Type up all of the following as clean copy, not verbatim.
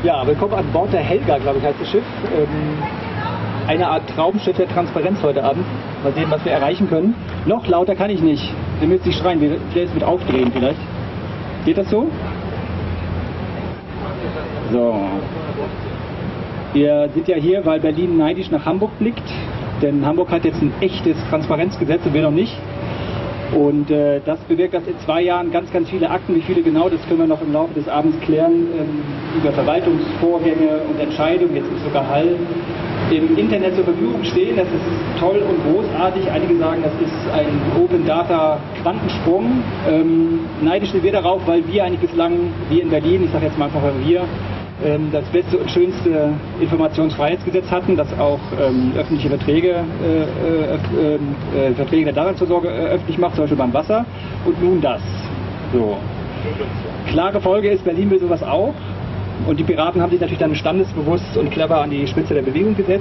Ja, willkommen an Bord der Helga, glaube ich, heißt das Schiff. Eine Art Traumschiff der Transparenz heute Abend. Mal sehen, was wir erreichen können. Noch lauter kann ich nicht. Wir müssen nicht schreien, wir es mit aufdrehen vielleicht. Geht das so? So. Wir sind ja hier, weil Berlin neidisch nach Hamburg blickt. Denn Hamburg hat jetzt ein echtes Transparenzgesetz und wir noch nicht. Und das bewirkt, dass in 2 Jahren ganz, ganz viele Akten, wie viele genau, das können wir noch im Laufe des Abends klären, über Verwaltungsvorgänge und Entscheidungen, jetzt ist sogar Hall, im Internet zur Verfügung stehen. Das ist toll und großartig. Einige sagen, das ist ein Open Data Quantensprung. Neidisch sind wir darauf, weil wir eigentlich bislang, wir in Berlin, ich sage jetzt mal einfach wir, das beste und schönste Informationsfreiheitsgesetz hatten, das auch öffentliche Verträge der Daseinsvorsorge öffentlich macht, zum Beispiel beim Wasser. Und nun das. So. Klare Folge ist, Berlin will sowas auch. Und die Piraten haben sich natürlich dann standesbewusst und clever an die Spitze der Bewegung gesetzt.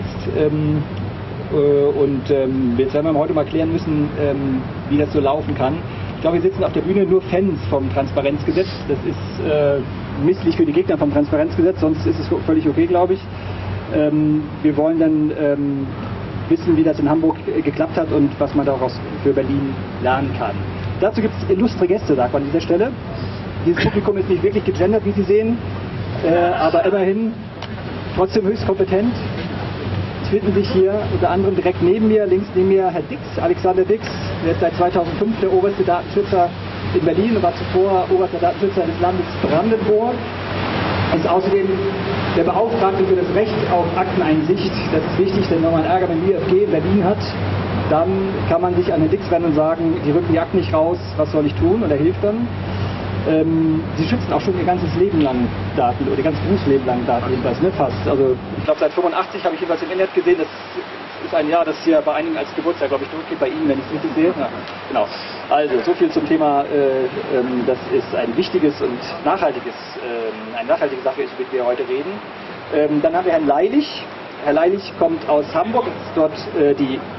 Jetzt werden wir heute mal klären müssen, wie das so laufen kann. Ich glaube, wir sitzen auf der Bühne nur Fans vom Transparenzgesetz. Das ist misslich für die Gegner vom Transparenzgesetz, sonst ist es völlig okay, glaube ich. Wir wollen dann wissen, wie das in Hamburg geklappt hat und was man daraus für Berlin lernen kann. Dazu gibt es illustre Gäste, sagt man an dieser Stelle. Dieses Publikum ist nicht wirklich gegendert, wie Sie sehen, aber immerhin trotzdem höchst kompetent. Es finden sich hier unter anderem direkt neben mir, links neben mir, Herr Dix, Alexander Dix, der ist seit 2005 der oberste Datenschützer in Berlin und war zuvor oberster Datenschützer des Landes Brandenburg. Er ist außerdem der Beauftragte für das Recht auf Akteneinsicht. Das ist wichtig, denn wenn man Ärger mit dem IFG in Berlin hat, dann kann man sich an den Dix wenden und sagen, die rücken die Akten nicht raus, was soll ich tun? Und er hilft dann. Sie schützen auch schon ihr ganzes Leben lang Daten, oder ihr ganzes Berufsleben lang Daten jedenfalls, ne? Fast. Also ich glaube seit 85 habe ich jedenfalls im Internet gesehen, das ist ein Jahr, das hier bei einigen als Geburtstag, glaube ich, durchgeht, bei Ihnen, wenn ich es richtig sehe. Ja, genau. Also so viel zum Thema, das ist ein wichtiges und nachhaltiges, eine nachhaltige Sache ist, über die wir heute reden. Dann haben wir Herrn Leilich. Herr Leilich kommt aus Hamburg, ist dort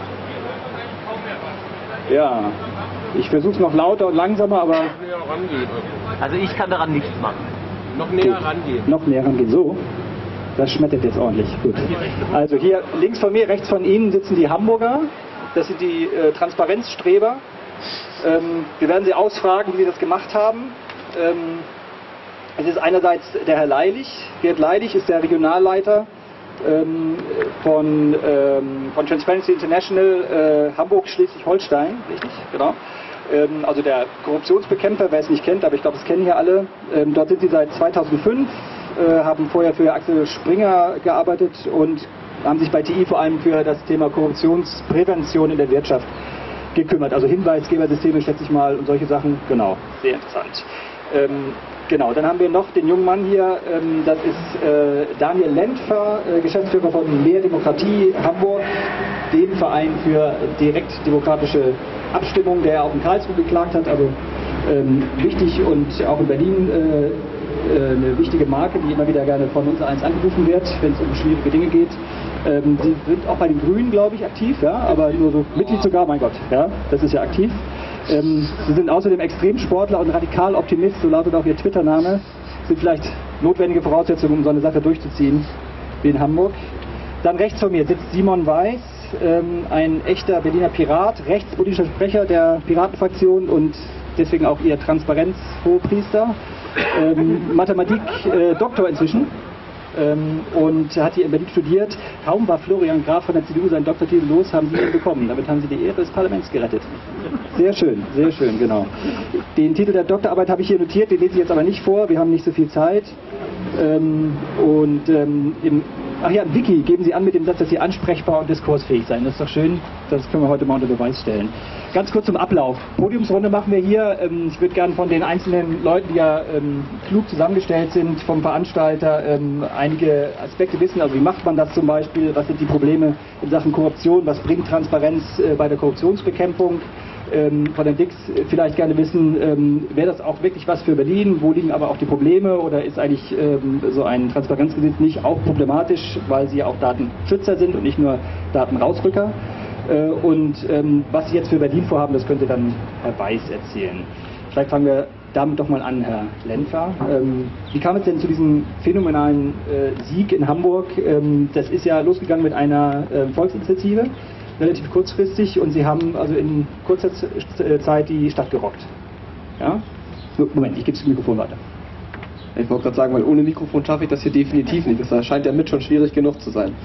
ja, ich versuche es noch lauter und langsamer, aber... Also ich kann daran nichts machen. Noch näher rangehen. Noch näher rangehen, so. Das schmettert jetzt ordentlich. Gut. Also hier links von mir, rechts von Ihnen sitzen die Hamburger. Das sind die Transparenzstreber. Wir werden Sie ausfragen, wie Sie das gemacht haben. Es ist einerseits der Herr Leilich. Gerd Leilich ist der Regionalleiter von Transparency International Hamburg Schleswig-Holstein, richtig? Genau. Also der Korruptionsbekämpfer, wer es nicht kennt, aber ich glaube, das kennen hier alle. Dort sind sie seit 2005, haben vorher für Axel Springer gearbeitet und haben sich bei TI vor allem für das Thema Korruptionsprävention in der Wirtschaft gekümmert. Also Hinweisgebersysteme, schätze ich mal, und solche Sachen. Genau, sehr interessant. Genau, dann haben wir noch den jungen Mann hier, das ist Daniel Lentfer, Geschäftsführer von Mehr Demokratie Hamburg, dem Verein für direktdemokratische Abstimmung, der auch in Karlsruhe geklagt hat, also wichtig und auch in Berlin eine wichtige Marke, die immer wieder gerne von uns eins angerufen wird, wenn es um schwierige Dinge geht. Sie sind auch bei den Grünen, glaube ich, aktiv, ja, aber nur so Mitglied sogar, mein Gott, ja, das ist ja aktiv. Sie sind außerdem Extremsportler und Radikaloptimist, so lautet auch Ihr Twitter-Name. Sind vielleicht notwendige Voraussetzungen, um so eine Sache durchzuziehen, wie in Hamburg. Dann rechts von mir sitzt Simon Weiß, ein echter Berliner Pirat, rechtspolitischer Sprecher der Piratenfraktion und deswegen auch Ihr Transparenz-Hohepriester. Mathematik-Doktor inzwischen. Und hat hier in Berlin studiert. Kaum war Florian Graf von der CDU seinen Doktortitel los, haben Sie ihn bekommen. Damit haben Sie die Ehre des Parlaments gerettet. Sehr schön, genau. Den Titel der Doktorarbeit habe ich hier notiert, den lese ich jetzt aber nicht vor, wir haben nicht so viel Zeit. Ach ja, im Wiki geben Sie an mit dem Satz, dass Sie ansprechbar und diskursfähig seien. Das ist doch schön, das können wir heute mal unter Beweis stellen. Ganz kurz zum Ablauf. Podiumsrunde machen wir hier. Ich würde gerne von den einzelnen Leuten, die ja klug zusammengestellt sind, vom Veranstalter einige Aspekte wissen. Also wie macht man das zum Beispiel? Was sind die Probleme in Sachen Korruption? Was bringt Transparenz bei der Korruptionsbekämpfung? Von den Dix vielleicht gerne wissen, wäre das auch wirklich was für Berlin? Wo liegen aber auch die Probleme? Oder ist eigentlich so ein Transparenzgesetz nicht auch problematisch, weil sie ja auch Datenschützer sind und nicht nur Datenrausrücker? Was Sie jetzt für Berlin vorhaben, das könnte dann Herr Weiß erzählen. Vielleicht fangen wir damit doch mal an, Herr Lentfer. Wie kam es denn zu diesem phänomenalen Sieg in Hamburg? Das ist ja losgegangen mit einer Volksinitiative, relativ kurzfristig, und Sie haben also in kurzer Zeit die Stadt gerockt. Ja? Moment, ich gebe das Mikrofon weiter. Ich wollte gerade sagen, weil ohne Mikrofon schaffe ich das hier definitiv nicht. Das scheint ja mit schon schwierig genug zu sein.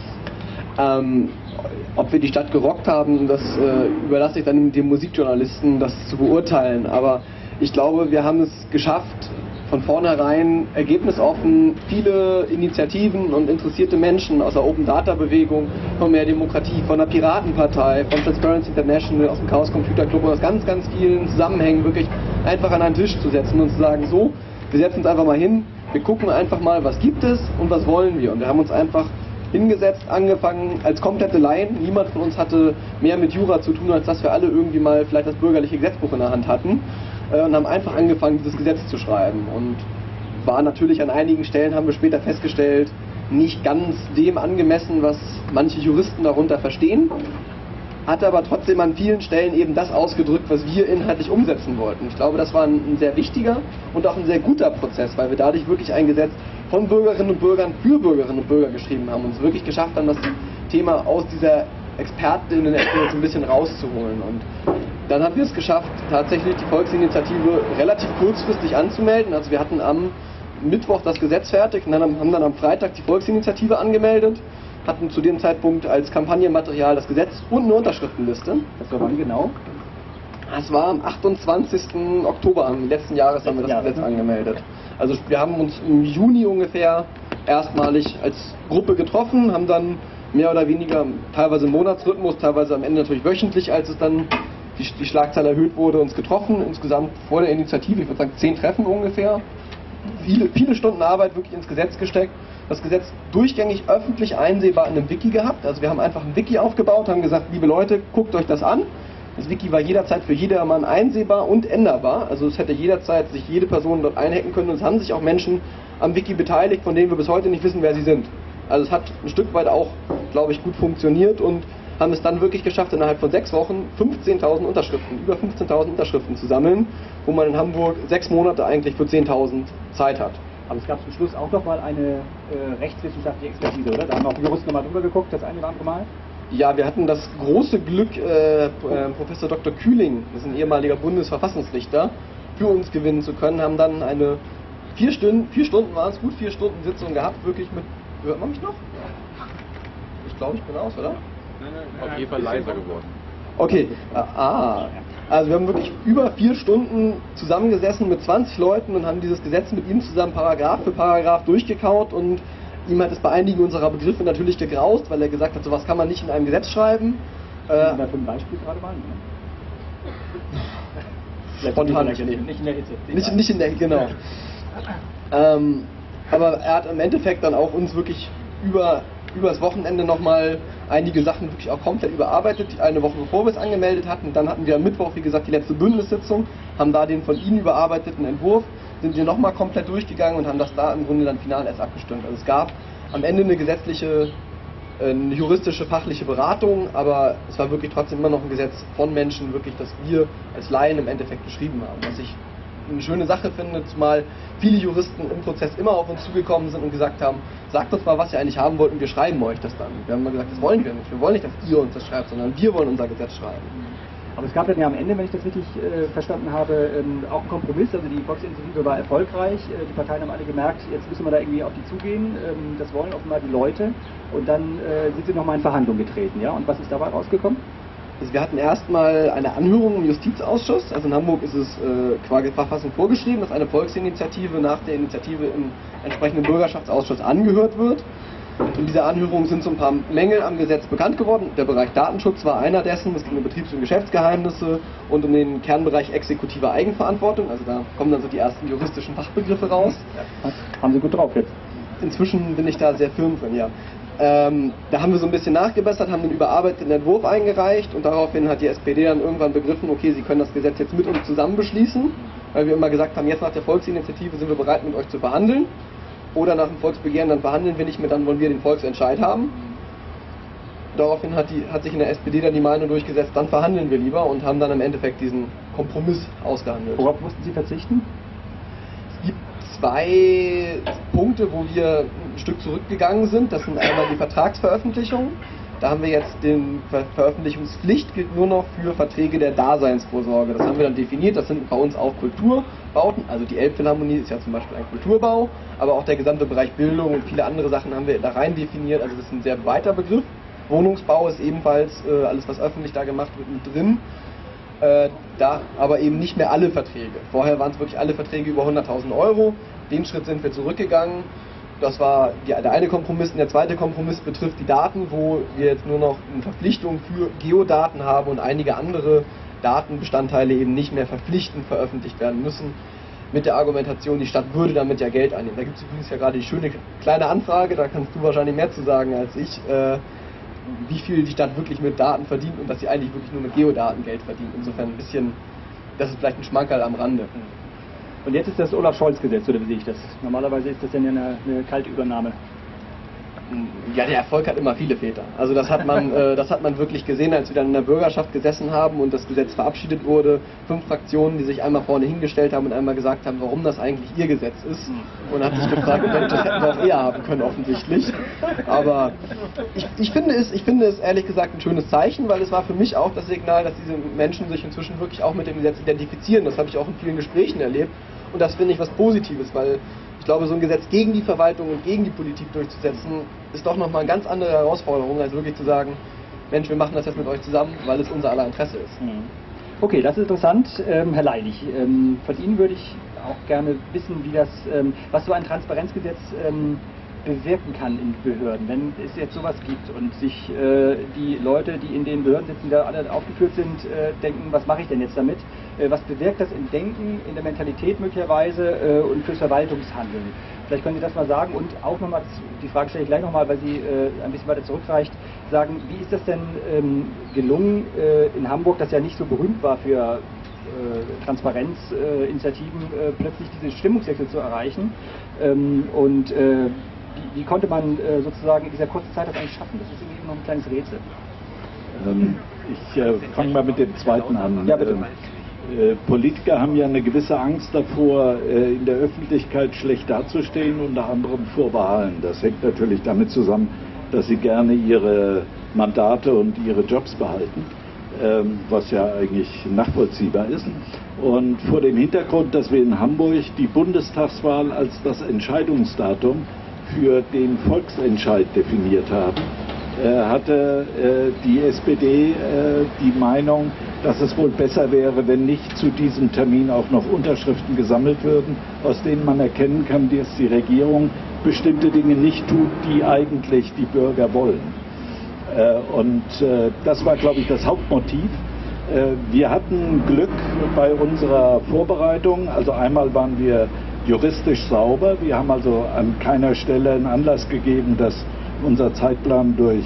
Ob wir die Stadt gerockt haben, das überlasse ich dann den Musikjournalisten, das zu beurteilen. Aber ich glaube, wir haben es geschafft, von vornherein ergebnisoffen viele Initiativen und interessierte Menschen aus der Open Data Bewegung, von Mehr Demokratie, von der Piratenpartei, von Transparency International, aus dem Chaos Computer Club und aus ganz, ganz vielen Zusammenhängen wirklich einfach an einen Tisch zu setzen und zu sagen, so, wir setzen uns einfach mal hin, wir gucken einfach mal, was gibt es und was wollen wir. Und wir haben uns einfach hingesetzt, angefangen als komplette Laien. Niemand von uns hatte mehr mit Jura zu tun, als dass wir alle irgendwie mal vielleicht das bürgerliche Gesetzbuch in der Hand hatten. Und haben einfach angefangen, dieses Gesetz zu schreiben. Und war natürlich an einigen Stellen, haben wir später festgestellt, nicht ganz dem angemessen, was manche Juristen darunter verstehen. Hat aber trotzdem an vielen Stellen eben das ausgedrückt, was wir inhaltlich umsetzen wollten. Ich glaube, das war ein sehr wichtiger und auch ein sehr guter Prozess, weil wir dadurch wirklich ein Gesetz von Bürgerinnen und Bürgern für Bürgerinnen und Bürger geschrieben haben und es wirklich geschafft haben, das Thema aus dieser Expertinnen-Ecke so ein bisschen rauszuholen. Und dann haben wir es geschafft, tatsächlich die Volksinitiative relativ kurzfristig anzumelden. Also wir hatten am Mittwoch das Gesetz fertig und haben dann am Freitag die Volksinitiative angemeldet, hatten zu dem Zeitpunkt als Kampagnenmaterial das Gesetz und eine Unterschriftenliste. Das war wann genau? Das war am 28. Oktober letzten Jahres haben wir das Gesetz angemeldet. Also wir haben uns im Juni ungefähr erstmalig als Gruppe getroffen, haben dann mehr oder weniger teilweise im Monatsrhythmus, teilweise am Ende natürlich wöchentlich, als es dann die Schlagzahl erhöht wurde, uns getroffen. Insgesamt vor der Initiative, ich würde sagen 10 Treffen ungefähr. Viele Stunden Arbeit wirklich ins Gesetz gesteckt. Das Gesetz durchgängig öffentlich einsehbar in einem Wiki gehabt. Also wir haben einfach ein Wiki aufgebaut, haben gesagt, liebe Leute, guckt euch das an. Das Wiki war jederzeit für jedermann einsehbar und änderbar. Also es hätte jederzeit sich jede Person dort einhacken können. Und es haben sich auch Menschen am Wiki beteiligt, von denen wir bis heute nicht wissen, wer sie sind. Also es hat ein Stück weit auch, glaube ich, gut funktioniert und haben es dann wirklich geschafft, innerhalb von 6 Wochen 15.000 Unterschriften, über 15.000 Unterschriften zu sammeln, wo man in Hamburg 6 Monate eigentlich für 10.000 Zeit hat. Aber es gab zum Schluss auch noch mal eine rechtswissenschaftliche Expertise, oder? Da haben auch die Juristen nochmal drüber geguckt, das eine oder andere Mal. Ja, wir hatten das große Glück, Professor Dr. Kühling, das ist ein ehemaliger Bundesverfassungsrichter, für uns gewinnen zu können, haben dann eine 4 Stunden waren es, gut 4 Stunden Sitzung gehabt, wirklich mit, hört man mich noch? Ich glaube, ich bin aus, oder? Auf jeden Fall leiser geworden. Okay, also wir haben wirklich über 4 Stunden zusammengesessen mit 20 Leuten und haben dieses Gesetz mit ihm zusammen Paragraph für Paragraph durchgekaut und ihm hat es bei einigen unserer Begriffe natürlich gegraust, weil er gesagt hat, sowas kann man nicht in einem Gesetz schreiben. Da für ein Beispiel gerade mal? Spontan nicht in der Hitze. Nicht in der, genau. Aber er hat im Endeffekt dann auch uns wirklich übers Wochenende nochmal einige Sachen wirklich auch komplett überarbeitet, eine Woche bevor wir es angemeldet hatten. Dann hatten wir am Mittwoch, wie gesagt, die letzte Bündnissitzung, haben da den von Ihnen überarbeiteten Entwurf, sind wir nochmal komplett durchgegangen und haben das da im Grunde dann final erst abgestimmt. Also es gab am Ende eine gesetzliche, eine juristische, fachliche Beratung, aber es war wirklich trotzdem immer noch ein Gesetz von Menschen, wirklich, das wir als Laien im Endeffekt geschrieben haben. Was ich eine schöne Sache finde, zumal viele Juristen im Prozess immer auf uns zugekommen sind und gesagt haben, sagt uns mal, was ihr eigentlich haben wollt und wir schreiben euch das dann. Wir haben mal gesagt, das wollen wir nicht. Wir wollen nicht, dass ihr uns das schreibt, sondern wir wollen unser Gesetz schreiben. Aber es gab dann ja am Ende, wenn ich das richtig verstanden habe, auch einen Kompromiss. Also die Volksinitiative war erfolgreich. Die Parteien haben alle gemerkt, jetzt müssen wir da irgendwie auf die zugehen. Das wollen offenbar die Leute. Und dann sind sie nochmal in Verhandlung getreten. Ja? Und was ist dabei rausgekommen? Also wir hatten erstmal eine Anhörung im Justizausschuss. Also in Hamburg ist es qua Verfassung vorgeschrieben, dass eine Volksinitiative nach der Initiative im entsprechenden Bürgerschaftsausschuss angehört wird. In dieser Anhörung sind so ein paar Mängel am Gesetz bekannt geworden. Der Bereich Datenschutz war einer dessen. Es ging um Betriebs- und Geschäftsgeheimnisse und um den Kernbereich exekutive Eigenverantwortung. Also da kommen dann so die ersten juristischen Fachbegriffe raus. Ja, haben Sie gut drauf jetzt. Inzwischen bin ich da sehr firm drin, ja. Da haben wir so ein bisschen nachgebessert, haben den überarbeiteten Entwurf eingereicht und daraufhin hat die SPD dann irgendwann begriffen, okay, sie können das Gesetz jetzt mit uns zusammen beschließen, weil wir immer gesagt haben, jetzt nach der Volksinitiative sind wir bereit, mit euch zu verhandeln. Oder nach dem Volksbegehren, dann verhandeln wir nicht mehr, dann wollen wir den Volksentscheid haben. Daraufhin hat sich in der SPD dann die Meinung durchgesetzt, dann verhandeln wir lieber und haben dann im Endeffekt diesen Kompromiss ausgehandelt. Worauf mussten Sie verzichten? 2 Punkte, wo wir ein Stück zurückgegangen sind. Das sind einmal die Vertragsveröffentlichung. Da haben wir jetzt die Veröffentlichungspflicht gilt nur noch für Verträge der Daseinsvorsorge. Das haben wir dann definiert. Das sind bei uns auch Kulturbauten. Also die Elbphilharmonie ist ja zum Beispiel ein Kulturbau, aber auch der gesamte Bereich Bildung und viele andere Sachen haben wir da rein definiert. Also das ist ein sehr weiter Begriff. Wohnungsbau ist ebenfalls alles, was öffentlich da gemacht wird, mit drin. Da aber eben nicht mehr alle Verträge. Vorher waren es wirklich alle Verträge über 100.000 Euro. Den Schritt sind wir zurückgegangen. Das war der eine Kompromiss. Und der zweite Kompromiss betrifft die Daten, wo wir jetzt nur noch eine Verpflichtung für Geodaten haben und einige andere Datenbestandteile eben nicht mehr verpflichtend veröffentlicht werden müssen. Mit der Argumentation, die Stadt würde damit ja Geld einnehmen. Da gibt es übrigens ja gerade die schöne kleine Anfrage, da kannst du wahrscheinlich mehr zu sagen als ich, wie viel die Stadt wirklich mit Daten verdient und dass sie eigentlich wirklich nur mit Geodaten Geld verdient. Insofern ein bisschen, das ist vielleicht ein Schmankerl am Rande. Und jetzt ist das Olaf-Scholz-Gesetz, oder wie sehe ich das? Normalerweise ist das ja eine Kaltübernahme. Ja, der Erfolg hat immer viele Väter. Also das hat man wirklich gesehen, als wir dann in der Bürgerschaft gesessen haben und das Gesetz verabschiedet wurde. 5 Fraktionen, die sich einmal vorne hingestellt haben und einmal gesagt haben, warum das eigentlich ihr Gesetz ist. Und hat sich gefragt, Mensch, das hätten wir auch eher haben können offensichtlich. Aber ich finde es ehrlich gesagt ein schönes Zeichen, weil es war für mich auch das Signal, dass diese Menschen sich inzwischen wirklich auch mit dem Gesetz identifizieren. Das habe ich auch in vielen Gesprächen erlebt. Und das finde ich was Positives, weil ich glaube, so ein Gesetz gegen die Verwaltung und gegen die Politik durchzusetzen, ist doch nochmal eine ganz andere Herausforderung, als wirklich zu sagen, Mensch, wir machen das jetzt mit euch zusammen, weil es unser aller Interesse ist. Okay, das ist interessant. Herr Leilich, von Ihnen würde ich auch gerne wissen, wie das, was so ein Transparenzgesetz bewirken kann in Behörden, wenn es jetzt sowas gibt und sich die Leute, die in den Behörden sitzen, da alle aufgeführt sind, denken, was mache ich denn jetzt damit? Was bewirkt das im Denken, in der Mentalität möglicherweise und fürs Verwaltungshandeln? Vielleicht können Sie das mal sagen und auch nochmal, die Frage stelle ich gleich nochmal, weil sie ein bisschen weiter zurückreicht, sagen, wie ist das denn gelungen in Hamburg, das ja nicht so berühmt war für Transparenzinitiativen, plötzlich diesen Stimmungswechsel zu erreichen und wie konnte man sozusagen in dieser kurzen Zeit das eigentlich schaffen? Das ist irgendwie noch ein kleines Rätsel. Ich fange mal mit dem zweiten an. Ja, bitte. Politiker haben ja eine gewisse Angst davor, in der Öffentlichkeit schlecht dazustehen, unter anderem vor Wahlen. Das hängt natürlich damit zusammen, dass sie gerne ihre Mandate und ihre Jobs behalten, was ja eigentlich nachvollziehbar ist. Und vor dem Hintergrund, dass wir in Hamburg die Bundestagswahl als das Entscheidungsdatum für den Volksentscheid definiert haben, hatte die SPD die Meinung, dass es wohl besser wäre, wenn nicht zu diesem Termin auch noch Unterschriften gesammelt würden, aus denen man erkennen kann, dass die Regierung bestimmte Dinge nicht tut, die eigentlich die Bürger wollen. Und das war, glaube ich, das Hauptmotiv. Wir hatten Glück bei unserer Vorbereitung. Also einmal waren wir juristisch sauber. Wir haben also an keiner Stelle einen Anlass gegeben, dass unser Zeitplan durch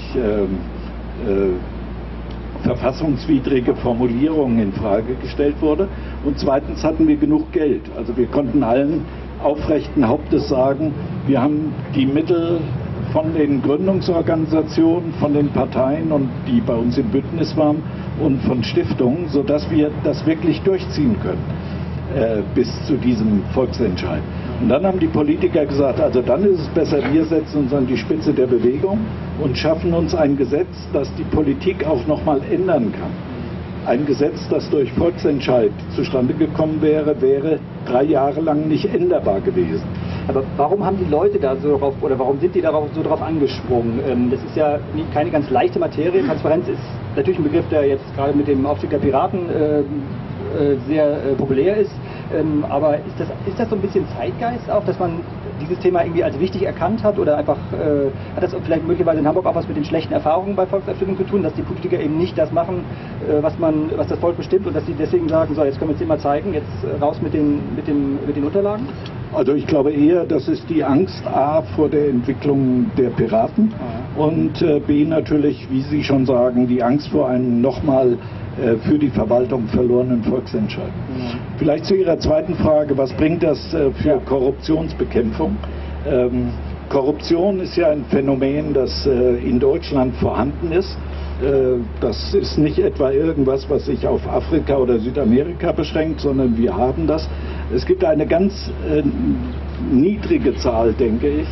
verfassungswidrige Formulierungen in Frage gestellt wurde. Und zweitens hatten wir genug Geld. Also wir konnten allen aufrechten Hauptes sagen, wir haben die Mittel von den Gründungsorganisationen, von den Parteien und die bei uns im Bündnis waren und von Stiftungen, sodass wir das wirklich durchziehen können bis zu diesem Volksentscheid. Und dann haben die Politiker gesagt, also dann ist es besser, wir setzen uns an die Spitze der Bewegung und schaffen uns ein Gesetz, das die Politik auch nochmal ändern kann. Ein Gesetz, das durch Volksentscheid zustande gekommen wäre, wäre 3 Jahre lang nicht änderbar gewesen. Aber warum haben die Leute da so drauf, oder warum sind die darauf so drauf angesprungen? Das ist ja keine ganz leichte Materie. Transparenz ist natürlich ein Begriff, der jetzt gerade mit dem Aufstieg der Piraten sehr populär ist. Aber ist das so ein bisschen Zeitgeist auch, dass man dieses Thema irgendwie als wichtig erkannt hat oder einfach hat das vielleicht möglicherweise in Hamburg auch was mit den schlechten Erfahrungen bei Volksabstimmungen zu tun, dass die Politiker eben nicht das machen, was das Volk bestimmt und dass sie deswegen sagen, so jetzt können wir es dir mal zeigen, jetzt raus mit den Unterlagen? Also ich glaube eher, das ist die Angst A vor der Entwicklung der Piraten und B natürlich, wie Sie schon sagen, die Angst vor einem nochmal für die Verwaltung verlorenen Volksentscheid. Vielleicht zu Ihrer zweiten Frage, was bringt das für Korruptionsbekämpfung? Korruption ist ja ein Phänomen, das in Deutschland vorhanden ist. Das ist nicht etwa irgendwas, was sich auf Afrika oder Südamerika beschränkt, sondern wir haben das. Es gibt eine ganz niedrige Zahl, denke ich.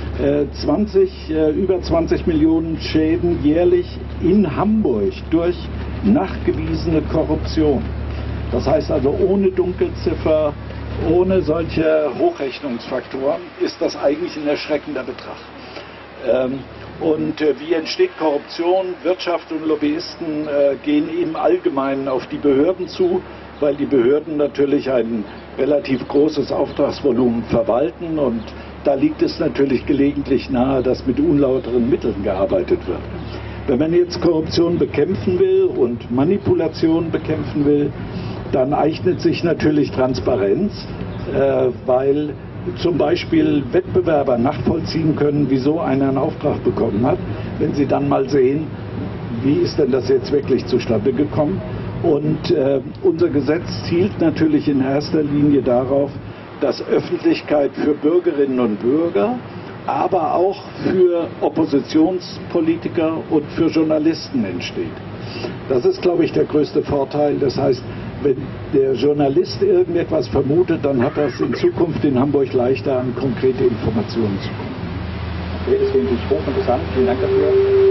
Über 20 Millionen Schäden jährlich in Hamburg durch nachgewiesene Korruption. Das heißt also, ohne Dunkelziffer, ohne solche Hochrechnungsfaktoren ist das eigentlich ein erschreckender Betrag. Wie entsteht Korruption? Wirtschaft und Lobbyisten gehen im Allgemeinen auf die Behörden zu, weil die Behörden natürlich ein relativ großes Auftragsvolumen verwalten, und da liegt es natürlich gelegentlich nahe, dass mit unlauteren Mitteln gearbeitet wird. Wenn man jetzt Korruption bekämpfen will und Manipulation bekämpfen will, dann eignet sich natürlich Transparenz, weil zum Beispiel Wettbewerber nachvollziehen können, wieso einer einen Auftrag bekommen hat, wenn sie dann mal sehen, wie ist denn das jetzt wirklich zustande gekommen. Und unser Gesetz zielt natürlich in erster Linie darauf, dass Öffentlichkeit für Bürgerinnen und Bürger, aber auch für Oppositionspolitiker und für Journalisten entsteht. Das ist, glaube ich, der größte Vorteil. Das heißt, wenn der Journalist irgendetwas vermutet, dann hat er es in Zukunft in Hamburg leichter, an konkrete Informationen zu kommen. Okay, das finde ich hochinteressant. Vielen Dank dafür.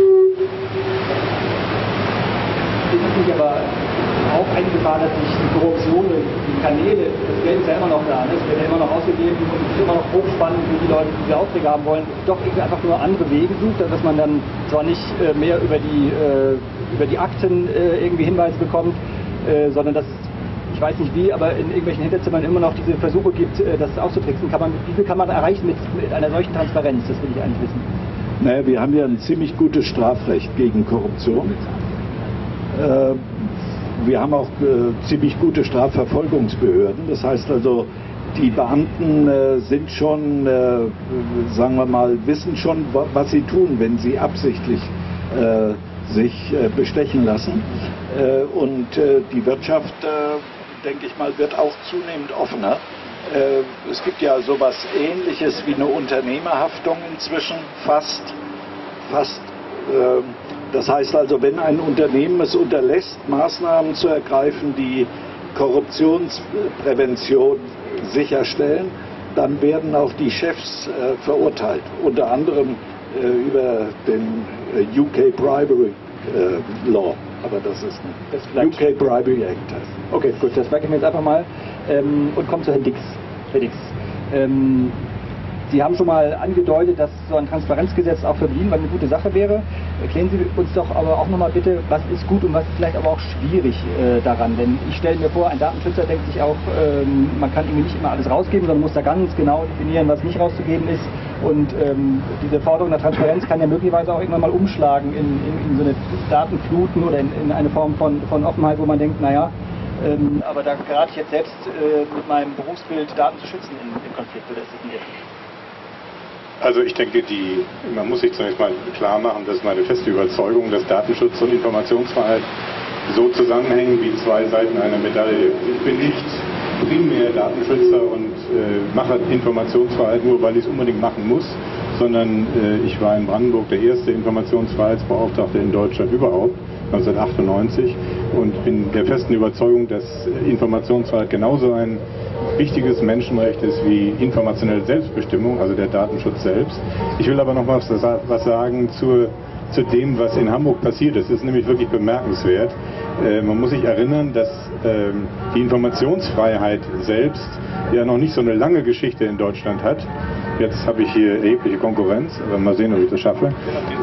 Es ist nicht aber auch eine Gefahr, dass sich die Korruption, die Kanäle, das Geld ist ja immer noch da, ne? Es wird ja immer noch ausgegeben und es ist immer noch hochspannend, wie die Leute diese Aufträge haben wollen, doch irgendwie einfach nur andere Wege sucht, dass man dann zwar nicht mehr über die Akten irgendwie Hinweise bekommt, sondern dass es, ich weiß nicht wie, aber in irgendwelchen Hinterzimmern immer noch diese Versuche gibt, das auszutricksen. Wie viel kann man erreichen mit einer solchen Transparenz? Das will ich eigentlich wissen. Naja, wir haben ja ein ziemlich gutes Strafrecht gegen Korruption. Wir haben auch ziemlich gute Strafverfolgungsbehörden. Das heißt also, die Beamten sind schon, sagen wir mal, wissen schon, was sie tun, wenn sie absichtlich sich bestechen lassen. Und die Wirtschaft, denke ich mal, wird auch zunehmend offener. Es gibt ja sowas Ähnliches wie eine Unternehmerhaftung inzwischen, fast. Das heißt also, wenn ein Unternehmen es unterlässt, Maßnahmen zu ergreifen, die Korruptionsprävention sicherstellen, dann werden auch die Chefs verurteilt. Unter anderem über den UK Bribery Law. Aber das ist ein UK Bribery Act. Okay, gut, das merke ich mir jetzt einfach mal. Und kommen zu Herrn Dix. Herr Dix, Sie haben schon mal angedeutet, dass so ein Transparenzgesetz auch für Berlin eine gute Sache wäre. Erklären Sie uns doch aber auch nochmal bitte, was ist gut und was ist vielleicht aber auch schwierig daran. Denn ich stelle mir vor, ein Datenschützer denkt sich auch, man kann irgendwie nicht immer alles rausgeben, sondern muss da ganz genau definieren, was nicht rauszugeben ist. Und diese Forderung nach Transparenz kann ja möglicherweise auch irgendwann mal umschlagen in so eine Datenfluten oder in eine Form von Offenheit, wo man denkt, naja, aber da gerate ich jetzt selbst mit meinem Berufsbild, Daten zu schützen, in Konflikt, oder ist das nicht? Also ich denke, man muss sich zunächst mal klar machen, dass meine feste Überzeugung, dass Datenschutz und Informationsfreiheit so zusammenhängen wie zwei Seiten einer Medaille. Ich bin nicht primär Datenschützer und mache Informationsfreiheit nur, weil ich es unbedingt machen muss, sondern ich war in Brandenburg der erste Informationsfreiheitsbeauftragte in Deutschland überhaupt, 1998, und bin der festen Überzeugung, dass Informationsfreiheit genauso ein wichtiges Menschenrecht ist wie informationelle Selbstbestimmung, also der Datenschutz selbst. Ich will aber noch was sagen zu dem, was in Hamburg passiert ist. Es ist nämlich wirklich bemerkenswert. Man muss sich erinnern, dass die Informationsfreiheit selbst ja noch nicht so eine lange Geschichte in Deutschland hat. Jetzt habe ich hier erhebliche Konkurrenz, aber mal sehen, ob ich das schaffe.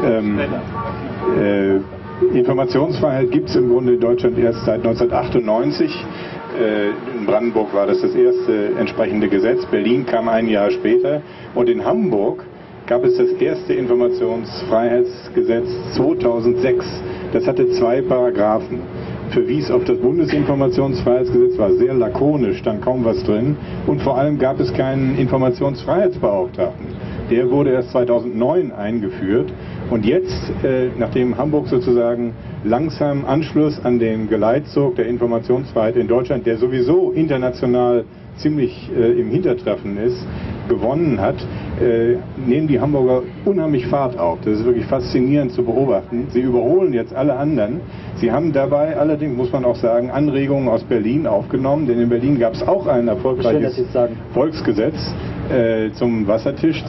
Informationsfreiheit gibt es im Grunde in Deutschland erst seit 1998. In Brandenburg war das erste entsprechende Gesetz. Berlin kam ein Jahr später. Und in Hamburg gab es das erste Informationsfreiheitsgesetz 2006. Das hatte 2 Paragraphen. Verwies auf das Bundesinformationsfreiheitsgesetz, war sehr lakonisch, stand kaum was drin. Und vor allem gab es keinen Informationsfreiheitsbeauftragten. Der wurde erst 2009 eingeführt. Und jetzt, nachdem Hamburg sozusagen langsam Anschluss an den Geleitzug der Informationsfreiheit in Deutschland, der sowieso international ziemlich im Hintertreffen ist, gewonnen hat, nehmen die Hamburger unheimlich Fahrt auf. Das ist wirklich faszinierend zu beobachten. Sie überholen jetzt alle anderen. Sie haben dabei allerdings, muss man auch sagen, Anregungen aus Berlin aufgenommen, denn in Berlin gab es auch ein erfolgreiches Volksgesetz. zum Wassertisch,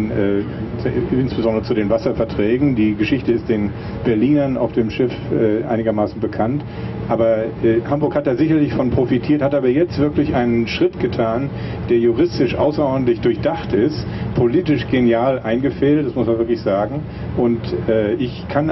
insbesondere zu den Wasserverträgen. Die Geschichte ist den Berlinern auf dem Schiff einigermaßen bekannt. Aber Hamburg hat da sicherlich von profitiert, hat aber jetzt wirklich einen Schritt getan, der juristisch außerordentlich durchdacht ist, politisch genial eingefädelt, das muss man wirklich sagen. Und ich kann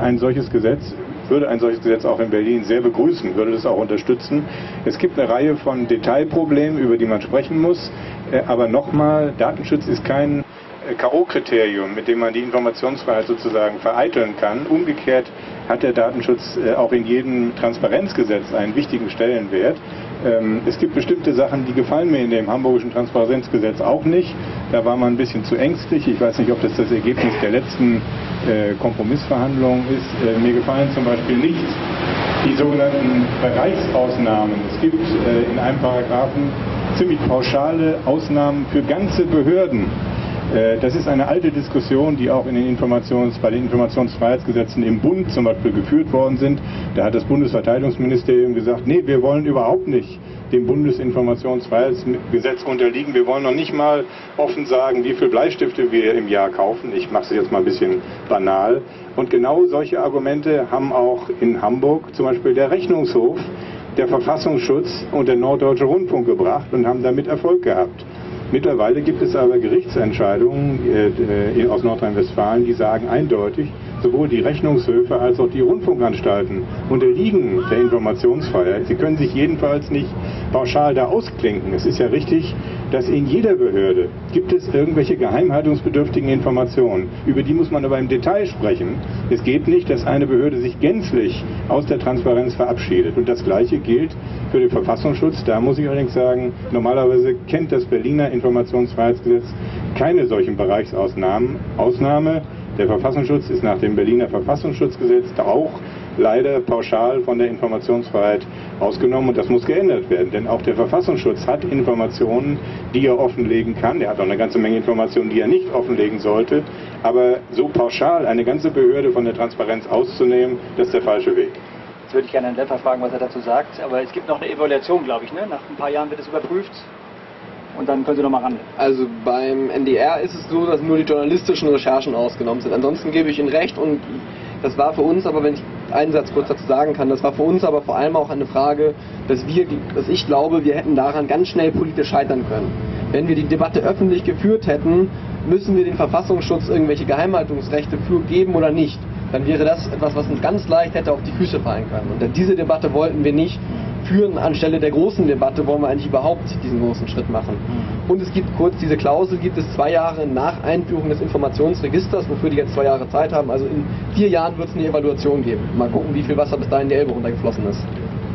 würde ein solches Gesetz auch in Berlin sehr begrüßen, würde das auch unterstützen. Es gibt eine Reihe von Detailproblemen, über die man sprechen muss. Aber nochmal, Datenschutz ist kein K.O.-Kriterium, mit dem man die Informationsfreiheit sozusagen vereiteln kann. Umgekehrt hat der Datenschutz auch in jedem Transparenzgesetz einen wichtigen Stellenwert. Es gibt bestimmte Sachen, die gefallen mir in dem hamburgischen Transparenzgesetz auch nicht. Da war man ein bisschen zu ängstlich. Ich weiß nicht, ob das Ergebnis der letzten Kompromissverhandlungen ist. Mir gefallen zum Beispiel nicht die sogenannten Bereichsausnahmen. Es gibt in einem Paragraphen ziemlich pauschale Ausnahmen für ganze Behörden. Das ist eine alte Diskussion, die auch bei den Informationsfreiheitsgesetzen im Bund zum Beispiel geführt worden sind. Da hat das Bundesverteidigungsministerium gesagt, nee, wir wollen überhaupt nicht dem Bundesinformationsfreiheitsgesetz unterliegen. Wir wollen noch nicht mal offen sagen, wie viele Bleistifte wir im Jahr kaufen. Ich mache es jetzt mal ein bisschen banal. Und genau solche Argumente haben auch in Hamburg zum Beispiel der Rechnungshof, der Verfassungsschutz und der Norddeutsche Rundfunk gebracht und haben damit Erfolg gehabt. Mittlerweile gibt es aber Gerichtsentscheidungen aus Nordrhein-Westfalen, die sagen eindeutig, sowohl die Rechnungshöfe als auch die Rundfunkanstalten unterliegen der Informationsfreiheit. Sie können sich jedenfalls nicht pauschal da ausklinken. Es ist ja richtig, dass in jeder Behörde gibt es irgendwelche geheimhaltungsbedürftigen Informationen. Über die muss man aber im Detail sprechen. Es geht nicht, dass eine Behörde sich gänzlich aus der Transparenz verabschiedet. Und das Gleiche gilt für den Verfassungsschutz. Da muss ich allerdings sagen, normalerweise kennt das Berliner Informationsfreiheitsgesetz keine solchen Bereichsausnahmen. Der Verfassungsschutz ist nach dem Berliner Verfassungsschutzgesetz auch leider pauschal von der Informationsfreiheit ausgenommen und das muss geändert werden, denn auch der Verfassungsschutz hat Informationen, die er offenlegen kann. Er hat auch eine ganze Menge Informationen, die er nicht offenlegen sollte, aber so pauschal eine ganze Behörde von der Transparenz auszunehmen, das ist der falsche Weg. Jetzt würde ich gerne Herrn Lepper fragen, was er dazu sagt, aber es gibt noch eine Evaluation, glaube ich, ne? Nach ein paar Jahren wird es überprüft. Und dann können Sie noch mal ran. Also beim NDR ist es so, dass nur die journalistischen Recherchen ausgenommen sind. Ansonsten gebe ich Ihnen recht und das war für uns, aber wenn ich einen Satz kurz dazu sagen kann, das war für uns aber vor allem auch eine Frage, dass ich glaube, wir hätten daran ganz schnell politisch scheitern können. Wenn wir die Debatte öffentlich geführt hätten, müssen wir den Verfassungsschutz irgendwelche Geheimhaltungsrechte für geben oder nicht. Dann wäre das etwas, was uns ganz leicht hätte auf die Füße fallen können. Und diese Debatte wollten wir nicht führen. Anstelle der großen Debatte wollen wir eigentlich überhaupt diesen großen Schritt machen. Und es gibt diese Klausel gibt es 2 Jahre nach Einführung des Informationsregisters, wofür die jetzt 2 Jahre Zeit haben. Also in 4 Jahren wird es eine Evaluation geben. Mal gucken, wie viel Wasser bis dahin die Elbe runtergeflossen ist.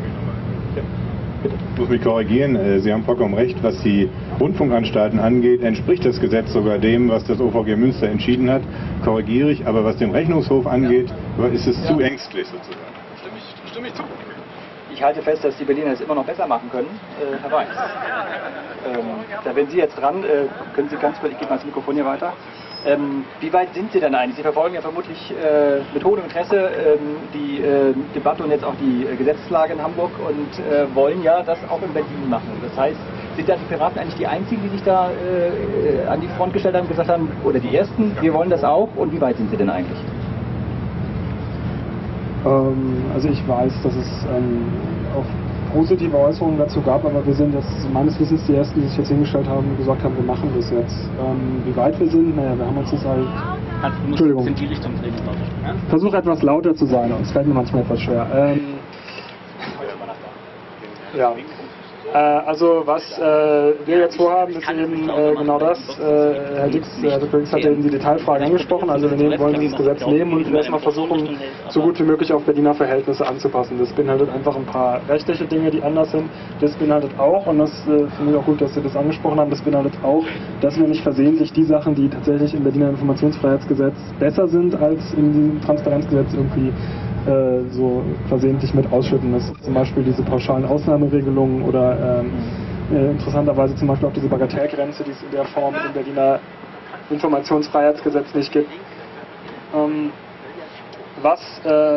Ich muss mich korrigieren, Sie haben vollkommen recht, was die Rundfunkanstalten angeht, entspricht das Gesetz sogar dem, was das OVG Münster entschieden hat, korrigiere ich, aber was den Rechnungshof angeht, ist es zu ängstlich sozusagen. Stimme ich zu. Ich halte fest, dass die Berliner es immer noch besser machen können, Herr Weiß. Da wenn Sie jetzt dran, können Sie ganz kurz, ich gebe mal das Mikrofon hier weiter. Wie weit sind Sie denn eigentlich? Sie verfolgen ja vermutlich mit hohem Interesse die Debatte und jetzt auch die Gesetzeslage in Hamburg und wollen ja das auch in Berlin machen. Das heißt, sind da die Piraten eigentlich die Einzigen, die sich da an die Front gestellt haben und gesagt haben, oder die Ersten, wir wollen das auch, und wie weit sind Sie denn eigentlich? Also ich weiß, dass es auch positive Äußerungen dazu gab, aber wir sind jetzt meines Wissens die Ersten, die sich jetzt hingestellt haben und gesagt haben, wir machen das jetzt. Wie weit wir sind, naja, wir haben uns das halt... Entschuldigung. In die Richtung drehen, glaube ich. Ja? Versuche etwas lauter zu sein, es fällt mir manchmal etwas schwer. Ja. Also was wir jetzt vorhaben, ist eben genau das. Herr Dix hat eben die Detailfragen angesprochen. Also wir wollen dieses Gesetz nehmen und erstmal versuchen, so gut wie möglich auf Berliner Verhältnisse anzupassen. Das beinhaltet einfach ein paar rechtliche Dinge, die anders sind. Das beinhaltet auch, und das finde ich auch gut, dass Sie das angesprochen haben, das beinhaltet auch, dass wir nicht versehentlich die Sachen, die tatsächlich im Berliner Informationsfreiheitsgesetz besser sind als im Transparenzgesetz, irgendwie so versehentlich mit ausschütten. Das ist zum Beispiel diese pauschalen Ausnahmeregelungen oder interessanterweise zum Beispiel auch diese Bagatellgrenze, die es in der Form im Berliner Informationsfreiheitsgesetz nicht gibt. Was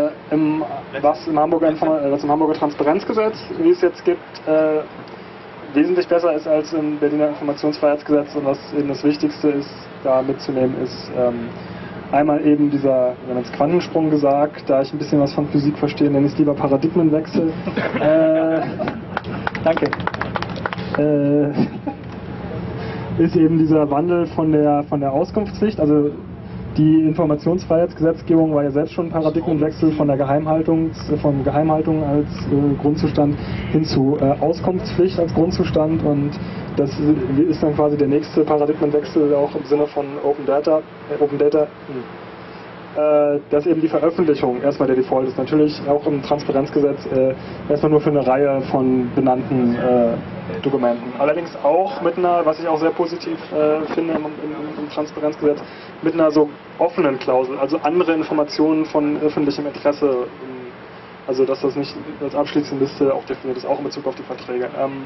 im Hamburger Transparenzgesetz, wie es jetzt gibt, wesentlich besser ist als im Berliner Informationsfreiheitsgesetz, und was eben das Wichtigste ist, da mitzunehmen, ist einmal eben dieser, wir haben jetzt Quantensprung gesagt, da ich ein bisschen was von Physik verstehe, nenne ich es lieber Paradigmenwechsel. Danke. Ist eben dieser Wandel von der Auskunftspflicht, also die Informationsfreiheitsgesetzgebung war ja selbst schon ein Paradigmenwechsel von der Geheimhaltung als Grundzustand hin zu Auskunftspflicht als Grundzustand, und das ist dann quasi der nächste Paradigmenwechsel auch im Sinne von Open Data, dass eben die Veröffentlichung erstmal der Default ist. Natürlich auch im Transparenzgesetz erstmal nur für eine Reihe von benannten Dokumenten. Allerdings auch mit einer, was ich auch sehr positiv finde im Transparenzgesetz, mit einer so offenen Klausel, also andere Informationen von öffentlichem Interesse, also dass das nicht als abschließende Liste auch definiert ist, auch in Bezug auf die Verträge.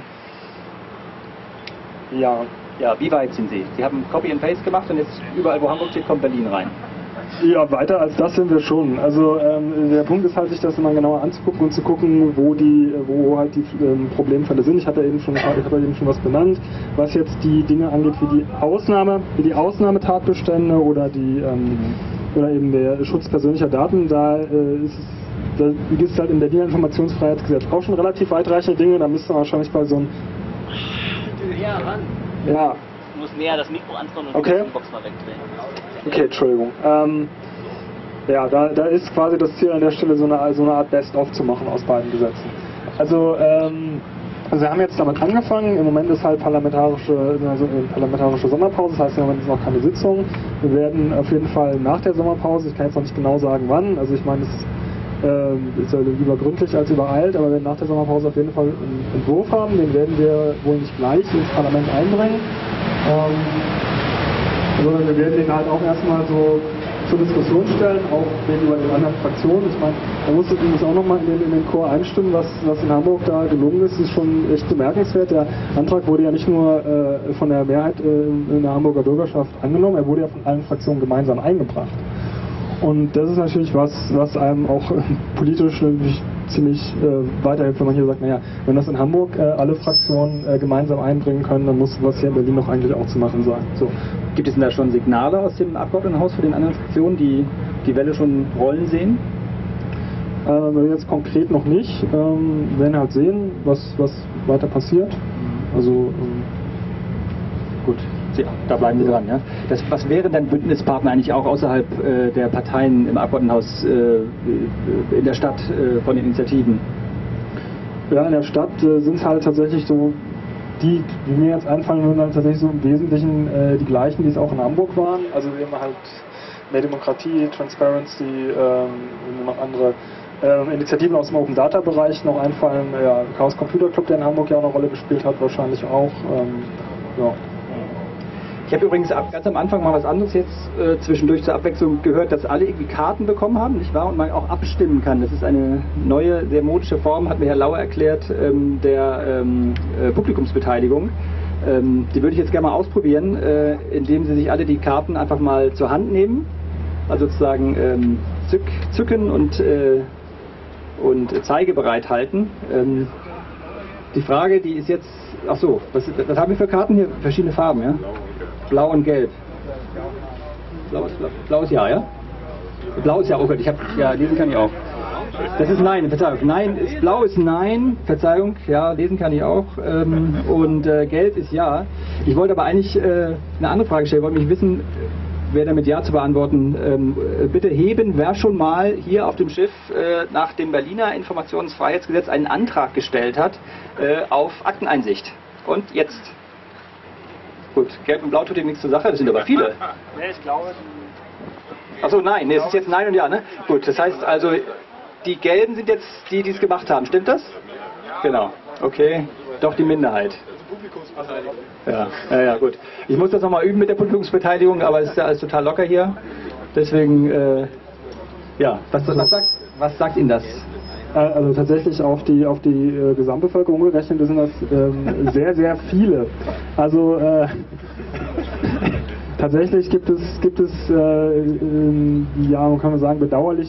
Ja, wie weit sind Sie? Sie haben Copy and Paste gemacht und jetzt überall, wo Hamburg steht, kommt Berlin rein. Ja, weiter als das sind wir schon. Also der Punkt ist halt, sich das immer genauer anzugucken und zu gucken, wo halt die Problemfälle sind. Ich habe ja eben schon was benannt, was jetzt die Dinge angeht, wie die Ausnahmetatbestände oder oder eben der Schutz persönlicher Daten. Da gibt es halt im Berliner Informationsfreiheitsgesetz auch schon relativ weitreichende Dinge. Da müsste man wahrscheinlich bei so einem... Ja, Mann. Ja. Du musst näher das Mikro anschauen und okay. die Box mal wegdrehen. Okay, Entschuldigung. Ja, da ist quasi das Ziel an der Stelle, so eine Art Best-of zu machen aus beiden Gesetzen. Also wir haben jetzt damit angefangen. Im Moment ist halt parlamentarische Sommerpause, das heißt, im Moment ist noch keine Sitzung. Wir werden auf jeden Fall nach der Sommerpause, ich kann jetzt noch nicht genau sagen wann, also ich meine, es ist ja lieber gründlich als übereilt, aber wir werden nach der Sommerpause auf jeden Fall einen Entwurf haben, den werden wir wohl nicht gleich ins Parlament einbringen, sondern wir werden den halt auch erstmal so zur Diskussion stellen, auch gegenüber den anderen Fraktionen. Ich meine, da muss auch nochmal in den Chor einstimmen, was in Hamburg da gelungen ist schon echt bemerkenswert. Der Antrag wurde ja nicht nur von der Mehrheit in der Hamburger Bürgerschaft angenommen, er wurde ja von allen Fraktionen gemeinsam eingebracht. Und das ist natürlich was einem auch politisch ziemlich weiterhilft, wenn man hier sagt, naja, wenn das in Hamburg alle Fraktionen gemeinsam einbringen können, dann muss was hier in Berlin noch eigentlich auch zu machen sein. So. Gibt es denn da schon Signale aus dem Abgeordnetenhaus für den anderen Fraktionen, die die Welle schon rollen sehen? Jetzt konkret noch nicht. Wir werden halt sehen, was weiter passiert. Also gut. Da bleiben wir dran, ja. Was wären denn Bündnispartner eigentlich auch außerhalb der Parteien im Abgeordnetenhaus in der Stadt von den Initiativen? Ja, in der Stadt sind es halt tatsächlich so, die mir jetzt einfallen würden, halt tatsächlich so im Wesentlichen die gleichen, die es auch in Hamburg waren. Also wir haben halt mehr Demokratie, Transparency, noch andere Initiativen aus dem Open Data Bereich noch einfallen. Ja, Chaos Computer Club, der in Hamburg ja auch eine Rolle gespielt hat, wahrscheinlich auch. Ja. Ich habe übrigens ganz am Anfang mal was anderes jetzt zwischendurch zur Abwechslung gehört, dass alle irgendwie Karten bekommen haben, nicht wahr? Und man auch abstimmen kann. Das ist eine neue, sehr modische Form, hat mir Herr Lauer erklärt, der Publikumsbeteiligung. Die würde ich jetzt gerne mal ausprobieren, indem Sie sich alle die Karten einfach mal zur Hand nehmen, also sozusagen zücken und zeigebereit halten. Die Frage, die ist jetzt, ach so, was haben wir für Karten hier? Verschiedene Farben, ja? Blau und Gelb. Blau ist ja, ja? Blau ist ja, oh Gott, lesen kann ich auch. Das ist Nein, Verzeihung. Blau ist Nein, Verzeihung, ja, lesen kann ich auch. Und Gelb ist Ja. Ich wollte aber eigentlich eine andere Frage stellen, ich wollte mich wissen, wer damit Ja zu beantworten, bitte heben, wer schon mal hier auf dem Schiff nach dem Berliner Informationsfreiheitsgesetz einen Antrag gestellt hat auf Akteneinsicht. Und jetzt? Gut, Gelb und Blau tut ihm nichts zur Sache, das sind aber viele. Nee, ich glaube... Achso, nein, es ist jetzt Nein und Ja, ne? Gut, das heißt also, die Gelben sind jetzt die, die es gemacht haben, stimmt das? Genau, okay, doch die Minderheit. Ja, gut. Ich muss das nochmal üben mit der Publikumsbeteiligung, aber es ist ja alles total locker hier. Deswegen, was sagt Ihnen das? Also tatsächlich auf die Gesamtbevölkerung gerechnet sind das sehr, sehr viele. Also tatsächlich gibt es man kann sagen, bedauerlich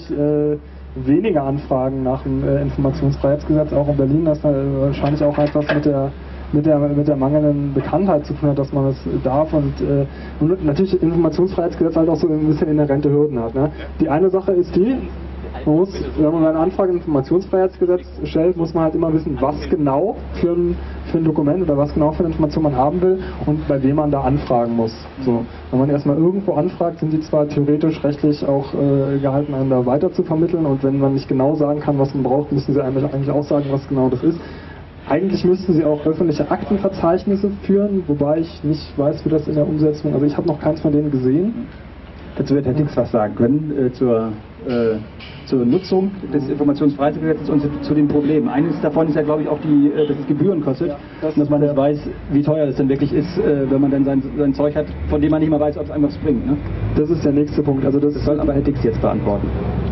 weniger Anfragen nach dem Informationsfreiheitsgesetz, auch in Berlin. Das ist wahrscheinlich auch etwas mit der mangelnden Bekanntheit zu tun hat, dass man es darf und natürlich Informationsfreiheitsgesetz halt auch so ein bisschen inhärente Hürden hat. Ne? Die eine Sache ist man muss, wenn man eine Anfrage im Informationsfreiheitsgesetz stellt, muss man halt immer wissen, was genau für ein Dokument oder was genau für eine Information man haben will und bei wem man da anfragen muss. So, wenn man erstmal irgendwo anfragt, sind die zwar theoretisch rechtlich auch gehalten, einen da weiter zu vermitteln, und wenn man nicht genau sagen kann, was man braucht, müssen sie eigentlich auch sagen, was genau das ist. Eigentlich müssten sie auch öffentliche Aktenverzeichnisse führen, wobei ich nicht weiß, wie das in der Umsetzung, also ich habe noch keins von denen gesehen. Dazu wird Herr Dix was sagen können zur Nutzung des Informationsfreiheitsgesetzes und zu den Problemen. Eines davon ist ja, glaube ich, auch dass es Gebühren kostet und dass man nicht weiß, wie teuer es denn wirklich ist, wenn man dann sein Zeug hat, von dem man nicht mal weiß, ob es einem was bringt. Ne? Das ist der nächste Punkt. Also das soll aber Herr Dix jetzt beantworten.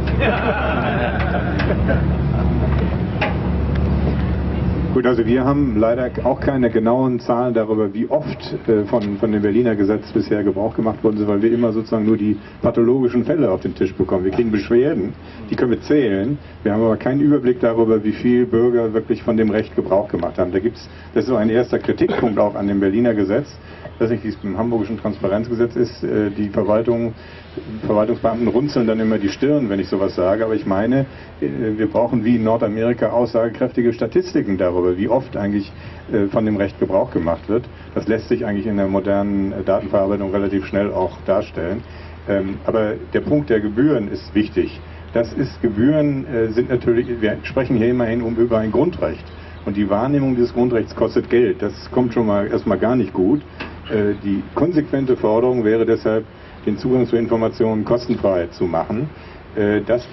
Gut, also wir haben leider auch keine genauen Zahlen darüber, wie oft von dem Berliner Gesetz bisher Gebrauch gemacht worden ist, weil wir immer sozusagen nur die pathologischen Fälle auf den Tisch bekommen. Wir kriegen Beschwerden, die können wir zählen. Wir haben aber keinen Überblick darüber, wie viele Bürger wirklich von dem Recht Gebrauch gemacht haben. Das ist so ein erster Kritikpunkt auch an dem Berliner Gesetz, dass nicht dies im hamburgischen Transparenzgesetz ist. Die Verwaltungsbeamten runzeln dann immer die Stirn, wenn ich sowas sage, aber ich meine, wir brauchen wie in Nordamerika aussagekräftige Statistiken darüber, wie oft eigentlich von dem Recht Gebrauch gemacht wird. Das lässt sich eigentlich in der modernen Datenverarbeitung relativ schnell auch darstellen. Aber der Punkt der Gebühren ist wichtig. Gebühren sind natürlich, wir sprechen hier immerhin über ein Grundrecht. Und die Wahrnehmung dieses Grundrechts kostet Geld. Das kommt schon mal erstmal gar nicht gut. Die konsequente Forderung wäre deshalb, den Zugang zu Informationen kostenfrei zu machen. Das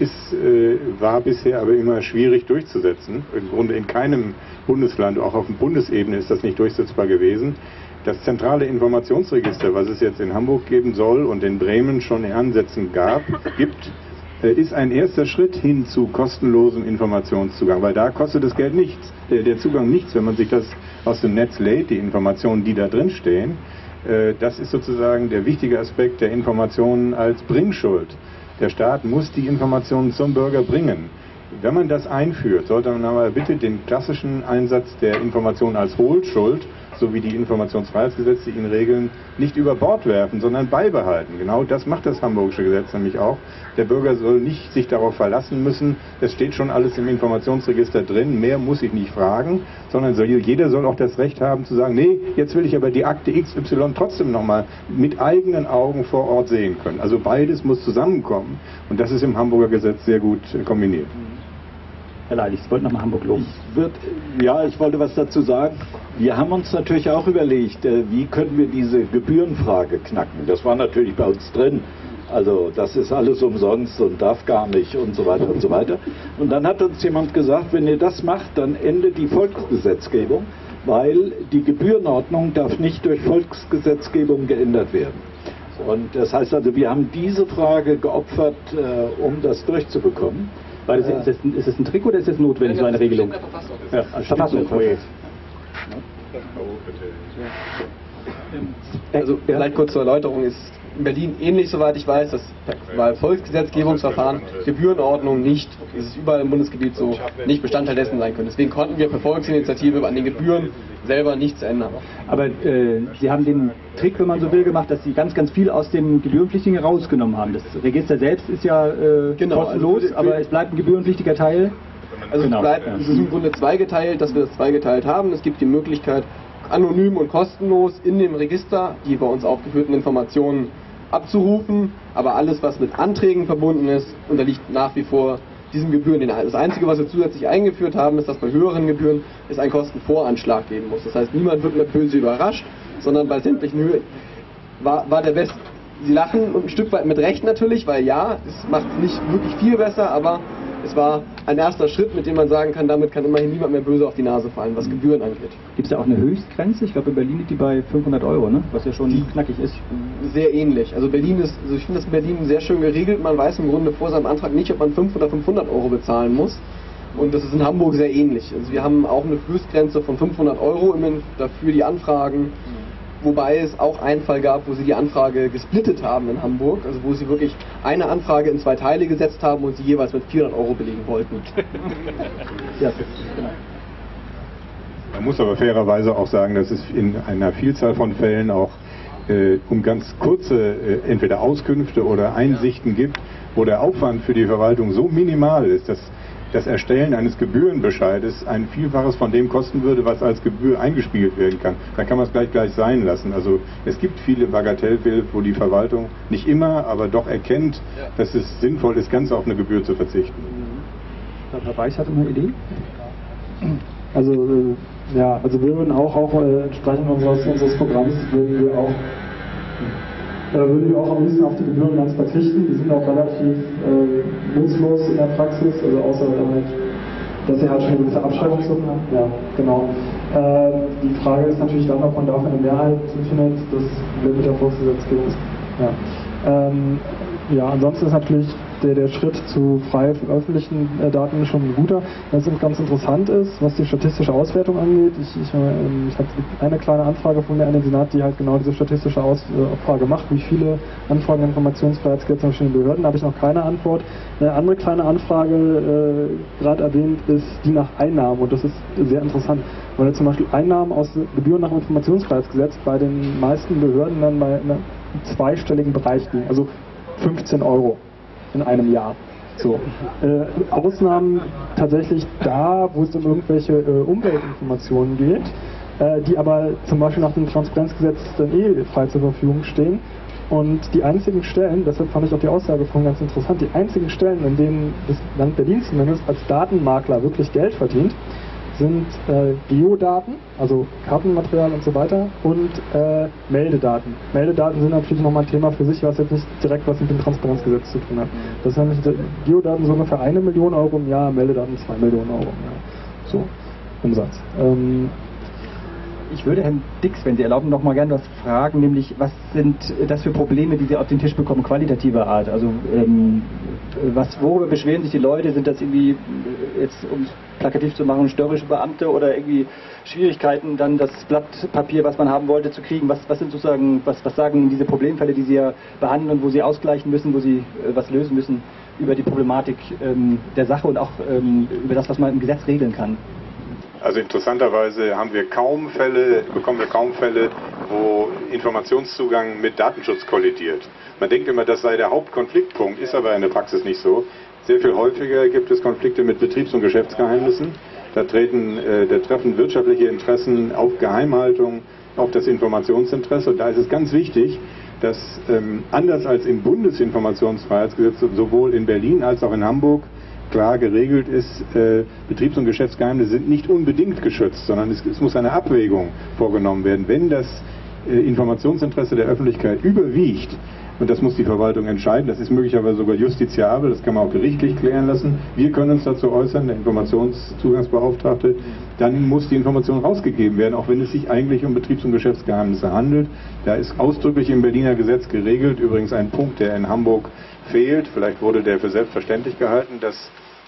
war bisher aber immer schwierig durchzusetzen. Im Grunde in keinem Bundesland, auch auf Bundesebene ist das nicht durchsetzbar gewesen. Das zentrale Informationsregister, was es jetzt in Hamburg geben soll und in Bremen schon in Ansätzen gibt, ist ein erster Schritt hin zu kostenlosem Informationszugang, weil da kostet das Geld nichts, der Zugang nichts, wenn man sich das aus dem Netz lädt, die Informationen, die da drin stehen. Das ist sozusagen der wichtige Aspekt der Informationen als Bringschuld. Der Staat muss die Informationen zum Bürger bringen. Wenn man das einführt, sollte man aber bitte den klassischen Einsatz der Information als Hohlschuld, so wie die Informationsfreiheitsgesetze ihn regeln, nicht über Bord werfen, sondern beibehalten. Genau das macht das hamburgische Gesetz nämlich auch. Der Bürger soll nicht sich darauf verlassen müssen, es steht schon alles im Informationsregister drin, mehr muss ich nicht fragen, sondern jeder soll auch das Recht haben zu sagen, nee, jetzt will ich aber die Akte XY trotzdem nochmal mit eigenen Augen vor Ort sehen können. Also beides muss zusammenkommen und das ist im Hamburger Gesetz sehr gut kombiniert. Herr Leidig, ich wollte nochmal Hamburg loben. Ich wollte was dazu sagen. Wir haben uns natürlich auch überlegt, wie können wir diese Gebührenfrage knacken. Das war natürlich bei uns drin. Also das ist alles umsonst und darf gar nicht und so weiter und so weiter. Und dann hat uns jemand gesagt, wenn ihr das macht, dann endet die Volksgesetzgebung, weil die Gebührenordnung darf nicht durch Volksgesetzgebung geändert werden. Und das heißt also, wir haben diese Frage geopfert, um das durchzubekommen. Weil ist es ein Trick oder ist es notwendig, so eine Regelung? Ja, Verfassung. Also vielleicht kurz zur Erläuterung, ist in Berlin ähnlich, soweit ich weiß, das war Volksgesetzgebungsverfahren, Gebührenordnung nicht, das ist überall im Bundesgebiet so, nicht Bestandteil dessen sein können. Deswegen konnten wir per Volksinitiative an den Gebühren selber nichts ändern. Aber Sie haben den Trick, wenn man so will, gemacht, dass Sie ganz, ganz viel aus dem Gebührenpflichtigen rausgenommen haben. Das Register selbst ist ja kostenlos, also aber es bleibt ein gebührenpflichtiger Teil. Also es ist im Grunde zweigeteilt, dass wir das zweigeteilt haben. Es gibt die Möglichkeit, anonym und kostenlos in dem Register die bei uns aufgeführten Informationen abzurufen, aber alles, was mit Anträgen verbunden ist, unterliegt nach wie vor diesen Gebühren. Das Einzige, was wir zusätzlich eingeführt haben, ist, dass bei höheren Gebühren es einen Kostenvoranschlag geben muss. Das heißt, niemand wird mehr böse überrascht, sondern bei sämtlichen Höhen war der Best. Sie lachen und ein Stück weit mit Recht natürlich, weil ja, es macht es nicht wirklich viel besser, aber es war ein erster Schritt, mit dem man sagen kann, damit kann immerhin niemand mehr böse auf die Nase fallen, was Gebühren angeht. Gibt es da auch eine Höchstgrenze? Ich glaube, in Berlin liegt die bei 500 €, ne? Was ja schon knackig ist. Sehr ähnlich. Also ich finde das in Berlin sehr schön geregelt. Man weiß im Grunde vor seinem Antrag nicht, ob man 500 oder 500 € bezahlen muss. Und das ist in Hamburg sehr ähnlich. Also wir haben auch eine Höchstgrenze von 500 € dafür die Anfragen. Wobei es auch einen Fall gab, wo sie die Anfrage gesplittet haben in Hamburg, also wo sie wirklich eine Anfrage in 2 Teile gesetzt haben und sie jeweils mit 400 € belegen wollten. Ja, genau. Man muss aber fairerweise auch sagen, dass es in einer Vielzahl von Fällen auch um ganz kurze entweder Auskünfte oder Einsichten gibt, wo der Aufwand für die Verwaltung so minimal ist, dass das Erstellen eines Gebührenbescheides ein Vielfaches von dem kosten würde, was als Gebühr eingespielt werden kann. Da kann man es gleich sein lassen. Also es gibt viele Bagatellfälle, wo die Verwaltung nicht immer, aber doch erkennt, dass es sinnvoll ist, ganz auf eine Gebühr zu verzichten. Herr Weiß hatte eine Idee? Also wir würden auch entsprechend unseres Programms würden wir auch am liebsten auf die Gebühren ganz verzichten. Die sind auch relativ nutzlos in der Praxis, also außer halt, dass sie halt schon eine gewisse Abschreibungssumme haben. Ja, genau. Die Frage ist natürlich dann, ob man dafür eine Mehrheit findet, das will mit der Volksgesetzgebung ist. Ja, ansonsten ist natürlich der Schritt zu frei veröffentlichten Daten schon ein guter. Was ganz interessant ist, was die statistische Auswertung angeht, ich habe eine kleine Anfrage von mir an den Senat, die halt genau diese statistische Abfrage macht, wie viele Anfragen Informationsfreiheitsgesetz haben in den Behörden, da habe ich noch keine Antwort. Eine andere kleine Anfrage, gerade erwähnt, ist die nach Einnahmen, und das ist sehr interessant, weil zum Beispiel Einnahmen aus Gebühren nach Informationsfreiheitsgesetz bei den meisten Behörden dann bei einem zweistelligen Bereich liegen, also 15 € in einem Jahr. So. Ausnahmen tatsächlich da, wo es um irgendwelche Umweltinformationen geht, die aber zum Beispiel nach dem Transparenzgesetz dann frei zur Verfügung stehen. Und die einzigen Stellen, deshalb fand ich auch die Aussage von ganz interessant, die einzigen Stellen, in denen das Land Berlin zumindest als Datenmakler wirklich Geld verdient, sind Geodaten, also Kartenmaterial und so weiter, und Meldedaten. Meldedaten sind natürlich nochmal ein Thema für sich, was jetzt nicht direkt was mit dem Transparenzgesetz zu tun hat. Das sind Geodaten so ungefähr 1 Million € im Jahr, Meldedaten 2 Millionen € im Jahr. So, Umsatz. Ich würde Herrn Dix, wenn Sie erlauben, noch mal gerne was fragen, nämlich was sind das für Probleme, die Sie auf den Tisch bekommen, qualitativer Art? Also worüber beschweren sich die Leute? Sind das irgendwie, jetzt um es plakativ zu machen, störrische Beamte oder irgendwie Schwierigkeiten, dann das Blatt Papier, was man haben wollte, zu kriegen? Was sind sozusagen, was sagen diese Problemfälle, die Sie ja behandeln und wo Sie ausgleichen müssen, wo Sie was lösen müssen über die Problematik der Sache und auch über das, was man im Gesetz regeln kann? Also interessanterweise bekommen wir kaum Fälle, wo Informationszugang mit Datenschutz kollidiert. Man denkt immer, das sei der Hauptkonfliktpunkt, ist aber in der Praxis nicht so. Sehr viel häufiger gibt es Konflikte mit Betriebs- und Geschäftsgeheimnissen. Da treffen wirtschaftliche Interessen auf Geheimhaltung, auf das Informationsinteresse. Und da ist es ganz wichtig, dass anders als im Bundesinformationsfreiheitsgesetz sowohl in Berlin als auch in Hamburg klar geregelt ist, Betriebs- und Geschäftsgeheimnisse sind nicht unbedingt geschützt, sondern es muss eine Abwägung vorgenommen werden. Wenn das Informationsinteresse der Öffentlichkeit überwiegt, und das muss die Verwaltung entscheiden, das ist möglicherweise sogar justiziabel, das kann man auch gerichtlich klären lassen, wir können uns dazu äußern, der Informationszugangsbeauftragte, dann muss die Information rausgegeben werden, auch wenn es sich eigentlich um Betriebs- und Geschäftsgeheimnisse handelt. Da ist ausdrücklich im Berliner Gesetz geregelt, übrigens ein Punkt, der in Hamburg fehlt, vielleicht wurde der für selbstverständlich gehalten, dass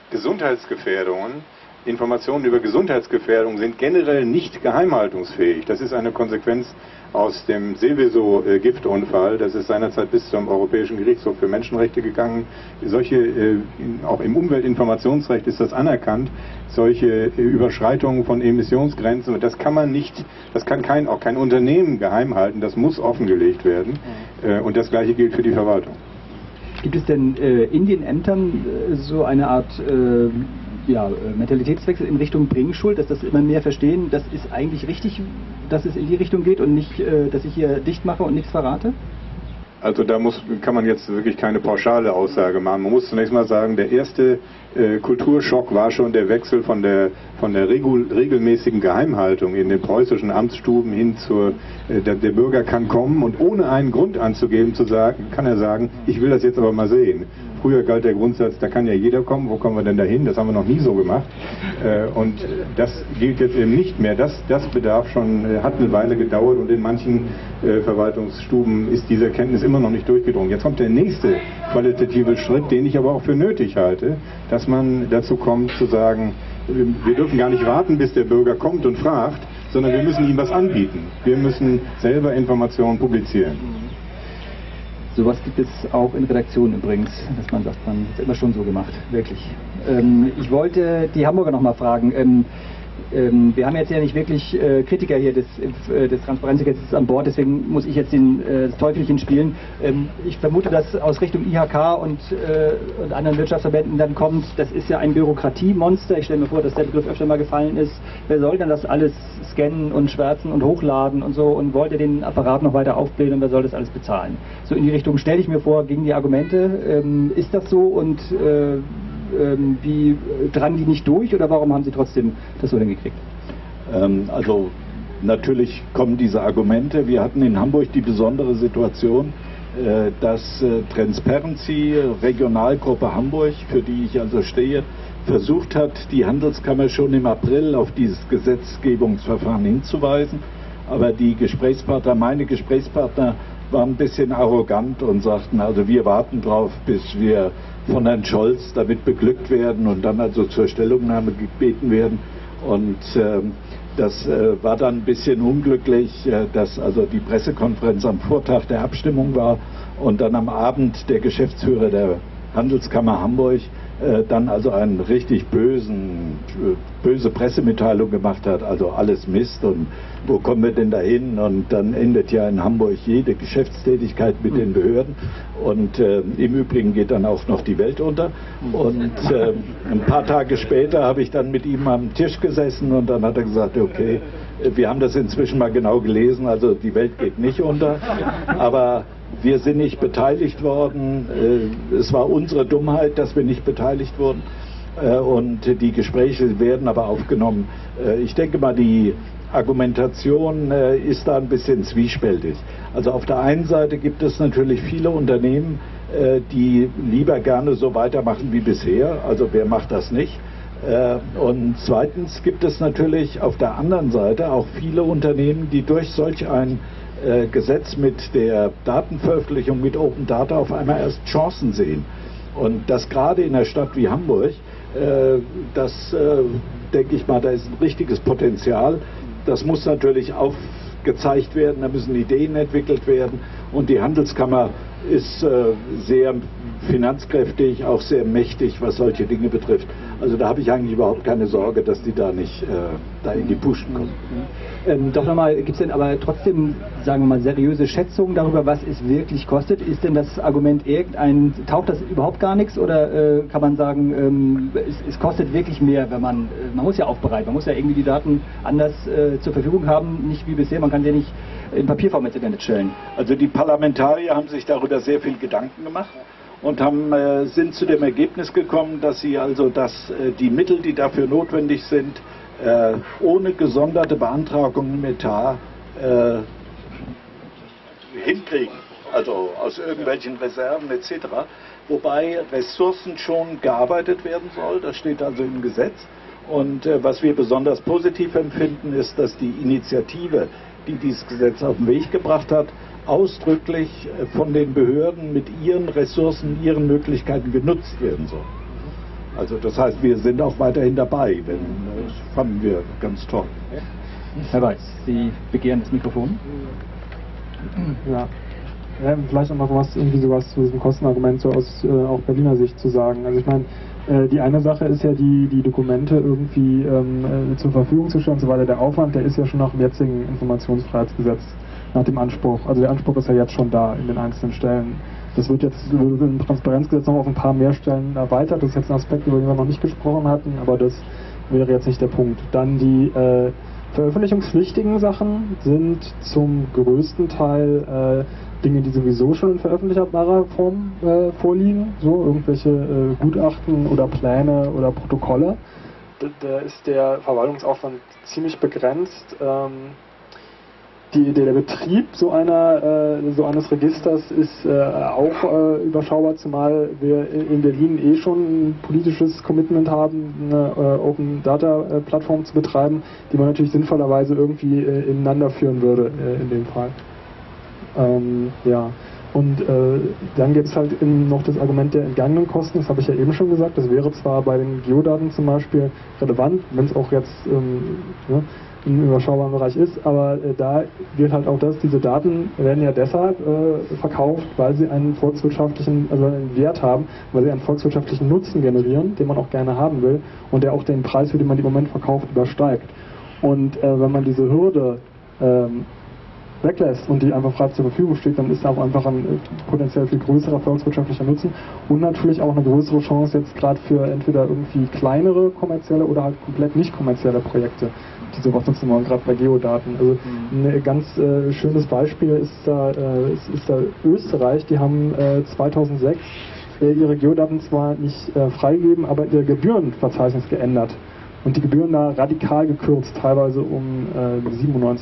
Informationen über Gesundheitsgefährdung sind generell nicht geheimhaltungsfähig. Das ist eine Konsequenz aus dem Seveso-Giftunfall. Das ist seinerzeit bis zum Europäischen Gerichtshof für Menschenrechte gegangen. Auch im Umweltinformationsrecht ist das anerkannt, solche Überschreitungen von Emissionsgrenzen. Das kann auch kein Unternehmen geheim halten. Das muss offengelegt werden. Und das Gleiche gilt für die Verwaltung. Gibt es denn in den Ämtern so eine Art Mentalitätswechsel in Richtung Bringschuld, dass das immer mehr verstehen, das ist eigentlich richtig, dass es in die Richtung geht und nicht, dass ich hier dicht mache und nichts verrate? Also da kann man jetzt wirklich keine pauschale Aussage machen. Man muss zunächst mal sagen, der erste Kulturschock war schon der Wechsel von der regelmäßigen Geheimhaltung in den preußischen Amtsstuben hin zur, der Bürger kann kommen und ohne einen Grund anzugeben kann er sagen, ich will das jetzt aber mal sehen. Früher galt der Grundsatz, da kann ja jeder kommen, wo kommen wir denn dahin? Das haben wir noch nie so gemacht. Und das gilt jetzt eben nicht mehr. Das bedarf schon, hat eine Weile gedauert und in manchen Verwaltungsstuben ist diese Erkenntnis immer noch nicht durchgedrungen. Jetzt kommt der nächste qualitative Schritt, den ich aber auch für nötig halte, dass man dazu kommt zu sagen, wir dürfen gar nicht warten, bis der Bürger kommt und fragt, sondern wir müssen ihm was anbieten. Wir müssen selber Informationen publizieren. Sowas gibt es auch in Redaktionen übrigens, dass man sagt, man hat immer schon so gemacht, wirklich. Ich wollte die Hamburger noch mal fragen. Wir haben jetzt ja nicht wirklich Kritiker hier des Transparenzgesetzes an Bord, deswegen muss ich jetzt das Teufelchen spielen. Ich vermute, dass aus Richtung IHK und anderen Wirtschaftsverbänden dann kommt, das ist ja ein Bürokratiemonster. Ich stelle mir vor, dass der Begriff öfter mal gefallen ist. Wer soll denn das alles scannen und schwärzen und hochladen und so, und wollt ihr den Apparat noch weiter aufblähen und wer soll das alles bezahlen? So in die Richtung stelle ich mir vor, gegen die Argumente. Ist das so und wie drangen die nicht durch oder warum haben sie trotzdem das so hingekriegt? Also natürlich kommen diese Argumente. Wir hatten in Hamburg die besondere Situation, dass Transparency, Regionalgruppe Hamburg, für die ich also stehe, versucht hat, die Handelskammer schon im April auf dieses Gesetzgebungsverfahren hinzuweisen. Aber die Gesprächspartner, meine Gesprächspartner, waren ein bisschen arrogant und sagten, also wir warten drauf, bis wir von Herrn Scholz damit beglückt werden und dann also zur Stellungnahme gebeten werden. Und das war dann ein bisschen unglücklich, dass also die Pressekonferenz am Vortag der Abstimmung war und dann am Abend der Geschäftsführer der Handelskammer Hamburg dann also eine richtig böse Pressemitteilung gemacht hat, also alles Mist und wo kommen wir denn dahin? Und dann endet ja in Hamburg jede Geschäftstätigkeit mit den Behörden und im Übrigen geht dann auch noch die Welt unter. Und ein paar Tage später habe ich dann mit ihm am Tisch gesessen und dann hat er gesagt, okay, wir haben das inzwischen mal genau gelesen, also die Welt geht nicht unter, aber wir sind nicht beteiligt worden. Es war unsere Dummheit, dass wir nicht beteiligt wurden. Und die Gespräche werden aber aufgenommen. Ich denke mal, die Argumentation ist da ein bisschen zwiespältig. Also auf der einen Seite gibt es natürlich viele Unternehmen, die lieber gerne so weitermachen wie bisher. Also wer macht das nicht? Und zweitens gibt es natürlich auf der anderen Seite auch viele Unternehmen, die durch solch ein Gesetz mit der Datenveröffentlichung, mit Open Data auf einmal erst Chancen sehen. Und das gerade in einer Stadt wie Hamburg, das denke ich mal, da ist ein richtiges Potenzial. Das muss natürlich aufgezeigt werden, da müssen Ideen entwickelt werden und die Handelskammer ist sehr finanzkräftig, auch sehr mächtig, was solche Dinge betrifft. Also da habe ich eigentlich überhaupt keine Sorge, dass die da nicht da in die Puschen kommen. Doch nochmal, gibt es denn aber trotzdem, sagen wir mal, seriöse Schätzungen darüber, was es wirklich kostet? Ist denn das Argument taucht das überhaupt gar nichts oder kann man sagen, es kostet wirklich mehr, wenn man muss ja aufbereiten, man muss ja irgendwie die Daten anders zur Verfügung haben, nicht wie bisher, man kann sie ja nicht in Papierform ins Internet stellen. Also die Parlamentarier haben sich darüber sehr viel Gedanken gemacht und sind zu dem Ergebnis gekommen, dass sie also die Mittel, die dafür notwendig sind, ohne gesonderte Beantragung im Etat hinkriegen, also aus irgendwelchen Reserven etc. Wobei Ressourcen schon gearbeitet werden soll, das steht also im Gesetz. Und was wir besonders positiv empfinden, ist, dass die Initiative, die dieses Gesetz auf den Weg gebracht hat, ausdrücklich von den Behörden mit ihren Ressourcen, ihren Möglichkeiten genutzt werden soll. Also das heißt, wir sind auch weiterhin dabei, das fanden wir ganz toll. Herr Weiß, Sie begehren das Mikrofon. Ja, vielleicht noch was, irgendwie sowas zu diesem Kostenargument so aus auch Berliner Sicht zu sagen. Also ich meine, die eine Sache ist ja, die Dokumente irgendwie zur Verfügung zu stellen und so weiter. Der Aufwand, der ist ja schon nach dem jetzigen Informationsfreiheitsgesetz, nach dem Anspruch. Also der Anspruch ist ja jetzt schon da in den einzelnen Stellen. Das wird jetzt im Transparenzgesetz noch auf ein paar mehr Stellen erweitert. Das ist jetzt ein Aspekt, über den wir noch nicht gesprochen hatten, aber das wäre jetzt nicht der Punkt. Dann die veröffentlichungspflichtigen Sachen sind zum größten Teil Dinge, die sowieso schon in veröffentlichbarer Form vorliegen, so irgendwelche Gutachten oder Pläne oder Protokolle. Da ist der Verwaltungsaufwand ziemlich begrenzt. Der Betrieb so eines Registers ist auch überschaubar, zumal wir in Berlin schon ein politisches Commitment haben, eine Open Data Plattform zu betreiben, die man natürlich sinnvollerweise irgendwie ineinander führen würde in dem Fall. Ja. Und dann gibt es halt noch das Argument der entgangenen Kosten, das habe ich ja eben schon gesagt, das wäre zwar bei den Geodaten zum Beispiel relevant, wenn es auch jetzt im überschaubaren Bereich ist, aber da gilt halt auch das, diese Daten werden ja deshalb verkauft, weil sie einen volkswirtschaftlichen, also einen Wert haben, weil sie einen volkswirtschaftlichen Nutzen generieren, den man auch gerne haben will und der auch den Preis, für den man die im Moment verkauft, übersteigt. Und wenn man diese Hürde weglässt und die einfach frei zur Verfügung steht, dann ist da auch einfach ein potenziell viel größerer volkswirtschaftlicher Nutzen und natürlich auch eine größere Chance jetzt gerade für entweder irgendwie kleinere kommerzielle oder halt komplett nicht kommerzielle Projekte, die sowas nutzen wollen, gerade bei Geodaten. Also ein ganz schönes Beispiel ist da Österreich, die haben 2006 ihre Geodaten zwar nicht freigegeben, aber ihr Gebührenverzeichnis geändert und die Gebühren da radikal gekürzt, teilweise um 97%.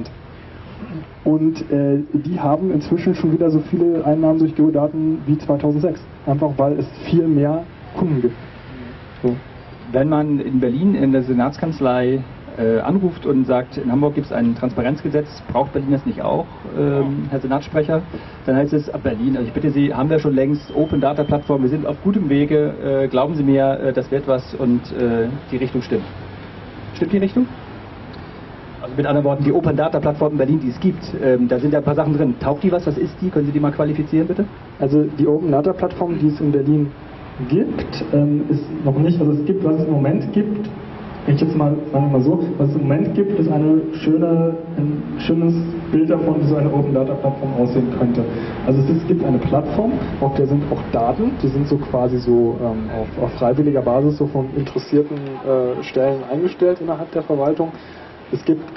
Und die haben inzwischen schon wieder so viele Einnahmen durch Geodaten wie 2006. Einfach weil es viel mehr Kunden gibt. So. Wenn man in Berlin in der Senatskanzlei anruft und sagt, in Hamburg gibt es ein Transparenzgesetz, braucht Berlin das nicht auch, Herr Senatssprecher? Dann heißt es, Berlin, also ich bitte Sie, haben wir schon längst Open Data Plattform, wir sind auf gutem Wege, glauben Sie mir, das wird was und die Richtung stimmt. Stimmt die Richtung? Also mit anderen Worten, die Open Data Plattform in Berlin, die es gibt, da sind ja ein paar Sachen drin. Taugt die was? Was ist die? Können Sie die mal qualifizieren, bitte? Also die Open Data Plattform, die es in Berlin gibt, ist noch nicht, also es gibt, was es im Moment gibt, wenn ich jetzt mal, sagen wir mal so, was es im Moment gibt, ist ein schönes Bild davon, wie so eine Open Data Plattform aussehen könnte. Also es gibt eine Plattform, auf der sind auch Daten, die sind so quasi so auf freiwilliger Basis so von interessierten Stellen eingestellt innerhalb der Verwaltung. Es gibt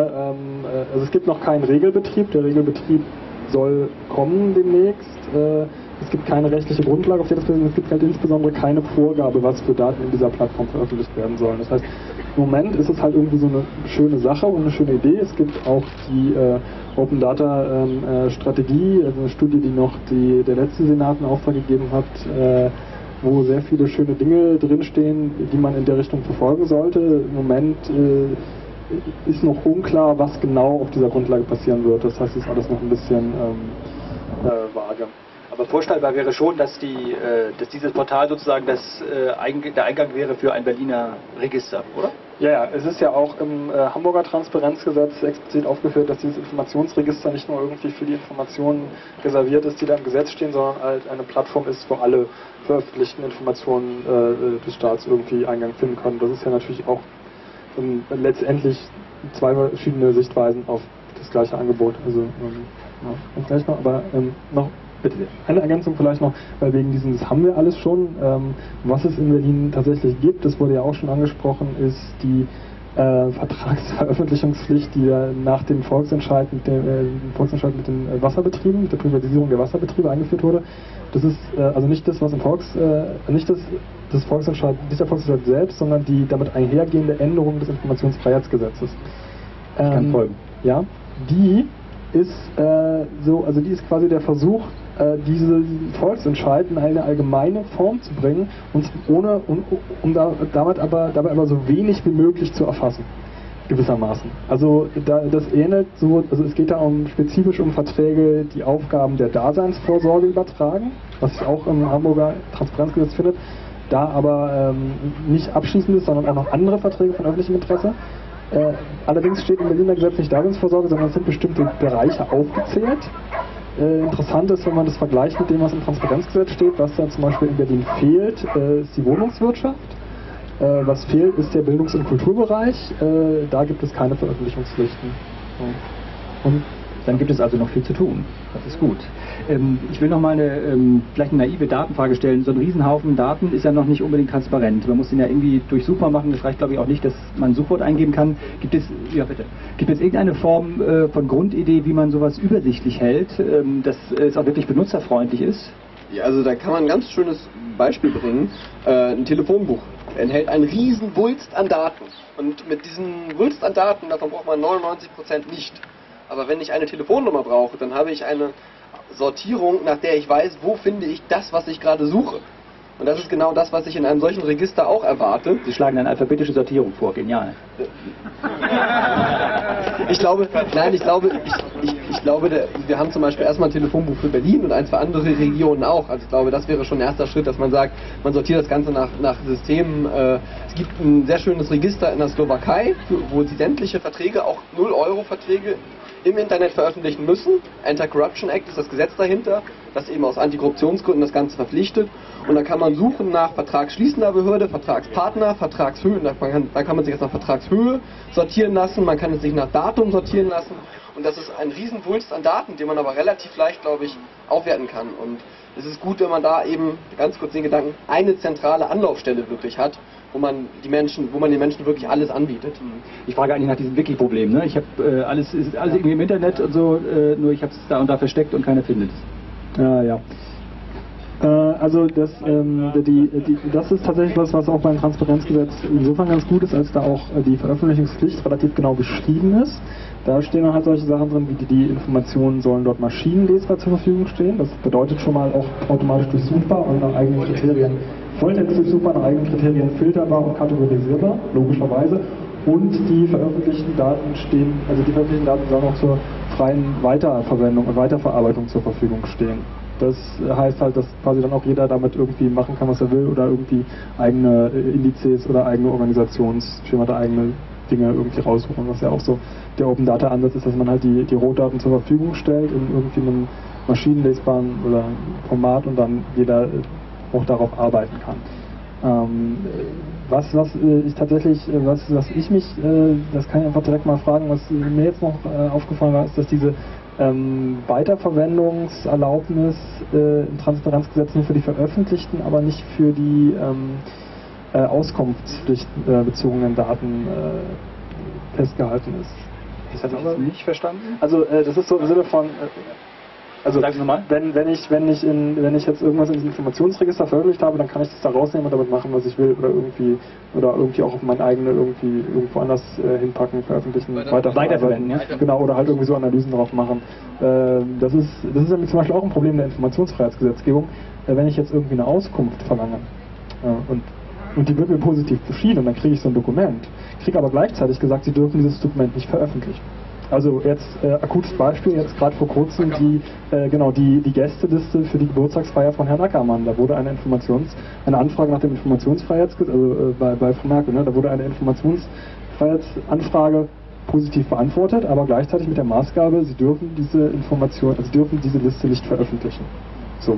es gibt noch keinen Regelbetrieb. Der Regelbetrieb soll kommen demnächst. Es gibt keine rechtliche Grundlage, auf der das passiert. Es gibt halt insbesondere keine Vorgabe, was für Daten in dieser Plattform veröffentlicht werden sollen. Das heißt, im Moment ist es halt irgendwie so eine schöne Sache und eine schöne Idee. Es gibt auch die Open Data Strategie, also eine Studie, die der letzte Senat in Auftrag gegeben hat, wo sehr viele schöne Dinge drinstehen, die man in der Richtung verfolgen sollte. Im Moment ist noch unklar, was genau auf dieser Grundlage passieren wird. Das heißt, es ist alles noch ein bisschen vage. Aber vorstellbar wäre schon, dass dieses Portal sozusagen der Eingang wäre für ein Berliner Register, oder? Ja, es ist ja auch im Hamburger Transparenzgesetz explizit aufgeführt, dass dieses Informationsregister nicht nur irgendwie für die Informationen reserviert ist, die da im Gesetz stehen, sondern halt eine Plattform ist, wo alle veröffentlichten Informationen des Staats irgendwie Eingang finden können. Das ist ja natürlich auch letztendlich zwei verschiedene Sichtweisen auf das gleiche Angebot. Also gleich noch, aber noch bitte eine Ergänzung vielleicht noch, weil wegen das haben wir alles schon. Was es in Berlin tatsächlich gibt, das wurde ja auch schon angesprochen, ist die Vertragsveröffentlichungspflicht, die ja nach dem Volksentscheid mit den Wasserbetrieben, mit der Privatisierung der Wasserbetriebe eingeführt wurde. Das ist also nicht das, was nicht der Volksentscheid selbst, sondern die damit einhergehende Änderung des Informationsfreiheitsgesetzes. Kann folgen. Ja, die ist die ist quasi der Versuch, diesen Volksentscheid in eine allgemeine Form zu bringen und dabei aber so wenig wie möglich zu erfassen, gewissermaßen. Also das ähnelt so, also es geht da spezifisch um Verträge, die Aufgaben der Daseinsvorsorge übertragen, was sich auch im Hamburger Transparenzgesetz findet, da aber nicht abschließend ist, sondern auch noch andere Verträge von öffentlichem Interesse. Allerdings steht im Berliner Gesetz nicht Daseinsvorsorge, sondern es sind bestimmte Bereiche aufgezählt. Interessant ist, wenn man das vergleicht mit dem, was im Transparenzgesetz steht, was dann zum Beispiel in Berlin fehlt, ist die Wohnungswirtschaft. Was fehlt, ist der Bildungs- und Kulturbereich. Da gibt es keine Veröffentlichungspflichten. Und dann gibt es also noch viel zu tun. Das ist gut. Ich will noch mal vielleicht eine naive Datenfrage stellen. So ein Riesenhaufen Daten ist ja noch nicht unbedingt transparent. Man muss den ja irgendwie durchsuchbar machen. Das reicht, glaube ich, auch nicht, dass man ein Suchwort eingeben kann. Gibt es irgendeine Form von Grundidee, wie man sowas übersichtlich hält, dass es auch wirklich benutzerfreundlich ist? Ja, also da kann man ein ganz schönes Beispiel bringen. Ein Telefonbuch enthält einen riesen Wulst an Daten. Und mit diesen Wulst an Daten, davon braucht man 99% nicht. Aber wenn ich eine Telefonnummer brauche, dann habe ich eine Sortierung, nach der ich weiß, wo finde ich das, was ich gerade suche. Und das ist genau das, was ich in einem solchen Register auch erwarte. Sie schlagen eine alphabetische Sortierung vor, genial. Ich glaube, wir haben zum Beispiel erstmal ein Telefonbuch für Berlin und eins für andere Regionen auch. Also ich glaube, das wäre schon ein erster Schritt, dass man sagt, man sortiert das Ganze nach Systemen. Es gibt ein sehr schönes Register in der Slowakei, wo sie sämtliche Verträge, auch 0-Euro-Verträge, im Internet veröffentlichen müssen. Anti-Corruption Act ist das Gesetz dahinter, das eben aus Antikorruptionsgründen das Ganze verpflichtet. Und da kann man suchen nach vertragsschließender Behörde, Vertragspartner, Vertragshöhe. Da kann man sich jetzt nach Vertragshöhe sortieren lassen, man kann es sich nach Datum sortieren lassen. Und das ist ein Riesenwulst an Daten, den man aber relativ leicht, glaube ich, aufwerten kann. Und es ist gut, wenn man da eben, ganz kurz den Gedanken, eine zentrale Anlaufstelle wirklich hat, wo man den Menschen wirklich alles anbietet. Ich frage eigentlich nach diesem Wiki-Problem. Ne? Ich habe alles irgendwie im Internet und so, nur ich habe es da und da versteckt und keiner findet es. Ja. Also das ist tatsächlich was auch beim Transparenzgesetz insofern ganz gut ist, als da auch die Veröffentlichungspflicht relativ genau beschrieben ist. Da stehen dann halt solche Sachen drin, wie die Informationen sollen dort maschinenlesbar zur Verfügung stehen. Das bedeutet schon mal auch automatisch durchsuchbar und nach eigenen Kriterien Volltext durchsuchbar, nach eigenen Kriterien filterbar und kategorisierbar, logischerweise. Und die veröffentlichten Daten sollen auch zur freien Weiterverwendung und Weiterverarbeitung zur Verfügung stehen. Das heißt halt, dass quasi dann auch jeder damit irgendwie machen kann, was er will, oder irgendwie eigene Indizes oder eigene Organisationsschemata, eigene Dinge irgendwie raussuchen. Was ja auch so der Open Data Ansatz ist, dass man halt die Rohdaten zur Verfügung stellt in irgendwie einem maschinenlesbaren oder Format und dann jeder auch darauf arbeiten kann. Das kann ich einfach direkt mal fragen, was mir jetzt noch aufgefallen war, ist, dass diese Weiterverwendungserlaubnis im Transparenzgesetz nur für die Veröffentlichten, aber nicht für die auskunftspflichtbezogenen Daten festgehalten ist. Das habe ich nicht verstanden. Also das ist so im Sinne von also wenn ich jetzt irgendwas in diesem Informationsregister veröffentlicht habe, dann kann ich das da rausnehmen und damit machen, was ich will, oder irgendwie auch auf meine eigene irgendwo anders hinpacken, veröffentlichen, weiterverwenden. Ja? Genau, oder halt irgendwie so Analysen darauf machen. Das ist nämlich zum Beispiel auch ein Problem der Informationsfreiheitsgesetzgebung, wenn ich jetzt irgendwie eine Auskunft verlange und die wird mir positiv beschieden und dann kriege ich so ein Dokument, kriege aber gleichzeitig gesagt, sie dürfen dieses Dokument nicht veröffentlichen. Also jetzt akutes Beispiel, jetzt gerade vor kurzem die Gästeliste für die Geburtstagsfeier von Herrn Ackermann. Da wurde eine Anfrage nach dem Informationsfreiheitsgesetz, also bei Frau Merkel, ne, da wurde eine Informationsfreiheitsanfrage positiv beantwortet, aber gleichzeitig mit der Maßgabe, sie dürfen diese Liste nicht veröffentlichen. So.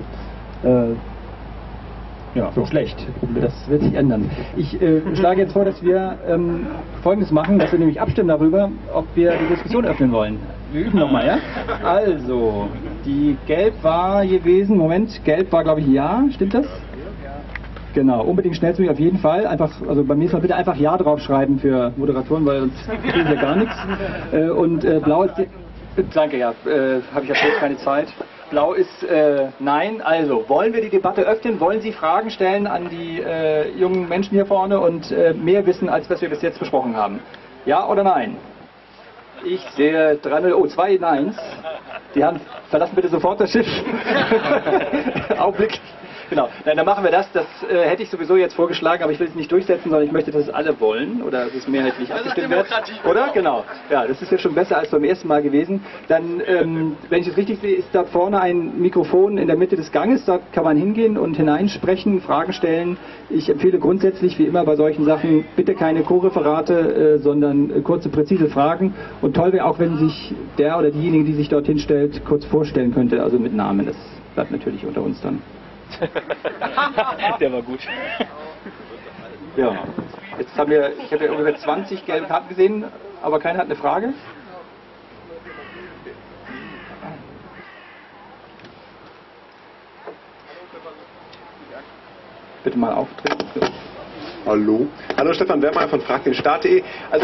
Schlecht. Das wird sich ändern. Ich schlage jetzt vor, dass wir Folgendes machen, dass wir nämlich abstimmen darüber, ob wir die Diskussion öffnen wollen. Wir üben nochmal, ja? Also, die Gelb war gewesen, Gelb war glaube ich Ja, stimmt das? Genau, unbedingt schnellstmöglich auf jeden Fall. Also beim nächsten Mal bitte einfach Ja draufschreiben für Moderatoren, weil sonst kriegen wir gar nichts. Und Blau ist danke, ja, habe ich jetzt keine Zeit. Blau ist nein. Also, wollen wir die Debatte öffnen? Wollen Sie Fragen stellen an die jungen Menschen hier vorne und mehr wissen, als was wir bis jetzt besprochen haben? Ja oder nein? Ich sehe 2 Neins. Die Herren verlassen bitte sofort das Schiff. Augenblick. Genau, nein, dann machen wir das. Das hätte ich sowieso jetzt vorgeschlagen, aber ich will es nicht durchsetzen, sondern ich möchte, dass es alle wollen oder dass es mehrheitlich abgestimmt wird. Oder? Genau. Ja, das ist ja schon besser als beim ersten Mal gewesen. Dann, wenn ich es richtig sehe, ist da vorne ein Mikrofon in der Mitte des Ganges. Da kann man hingehen und hineinsprechen, Fragen stellen. Ich empfehle grundsätzlich, wie immer bei solchen Sachen, bitte keine Co-Referate, sondern kurze, präzise Fragen. Und toll wäre auch, wenn sich der oder diejenige, die sich dorthin stellt, kurz vorstellen könnte, also mit Namen. Das bleibt natürlich unter uns dann. Der war gut. Ja, jetzt ich habe ja ungefähr 20 gelbe Karten gesehen, aber keiner hat eine Frage. Bitte mal auftreten. Hallo. Hallo, Stefan Wermeier von fragdenstaat.de. Also,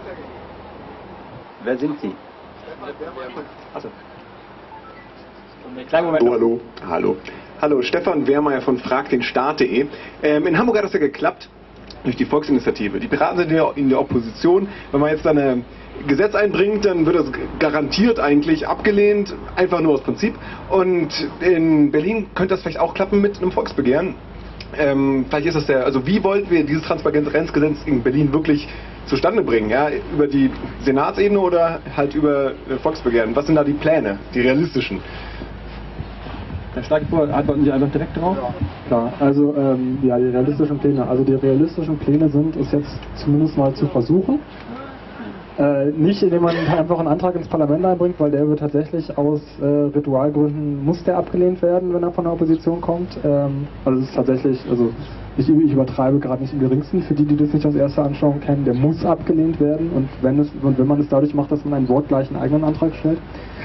wer sind Sie? Achso. Kleinen Moment. Hallo. Hallo, Stefan Wermeier von fragdenstaat.de. In Hamburg hat das ja geklappt durch die Volksinitiative. Die Piraten sind ja in der Opposition. Wenn man jetzt ein Gesetz einbringt, dann wird das garantiert eigentlich abgelehnt, einfach nur aus Prinzip. Und in Berlin könnte das vielleicht auch klappen mit einem Volksbegehren. vielleicht ist das also wie wollten wir dieses Transparenzgesetz in Berlin wirklich zustande bringen? Ja? Über die Senatsebene oder halt über Volksbegehren? Was sind da die Pläne, die realistischen? Da schlage ich vor, antworten Sie einfach direkt drauf. Ja, klar, also ja, die realistischen Pläne. Also die realistischen Pläne sind, es jetzt zumindest mal zu versuchen. Nicht, indem man einfach einen Antrag ins Parlament einbringt, weil der wird tatsächlich aus Ritualgründen, muss der abgelehnt werden, wenn er von der Opposition kommt. Also es ist tatsächlich, also ich übertreibe gerade nicht im geringsten, für die, die das nicht aus erster Anschauung kennen, der muss abgelehnt werden und wenn man es dadurch macht, dass man einen wortgleichen eigenen Antrag stellt.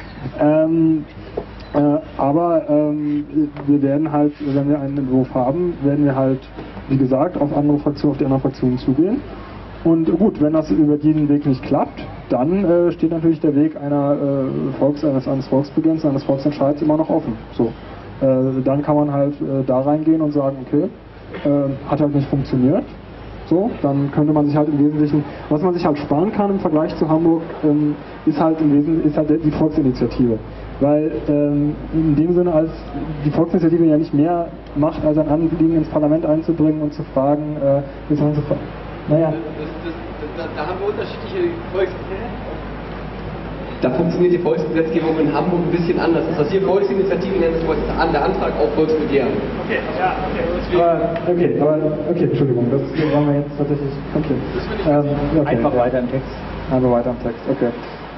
Aber wir werden halt, wenn wir einen Entwurf haben, werden wir halt, wie gesagt, auf die anderen Fraktionen zugehen. Und gut, wenn das über diesen Weg nicht klappt, dann steht natürlich der Weg eines Volksbegehrens, eines Volksentscheids immer noch offen. So, dann kann man halt da reingehen und sagen, okay, hat halt nicht funktioniert. So, dann könnte man sich halt im Wesentlichen, was man sich halt sparen kann im Vergleich zu Hamburg, ist halt die Volksinitiative. Weil in dem Sinne, als die Volksinitiative ja nicht mehr macht, als ein Anliegen ins Parlament einzubringen und zu fragen, naja. Da haben wir unterschiedliche Volksgesetzgebung. Da funktioniert die Volksgesetzgebung in Hamburg ein bisschen anders. Das heißt, hier Volksinitiative nennt es der Antrag auf Volksbegehren. Okay, ja, okay, Entschuldigung, das wollen wir jetzt tatsächlich. Okay. Einfach weiter im Text. Einfach weiter im Text, okay.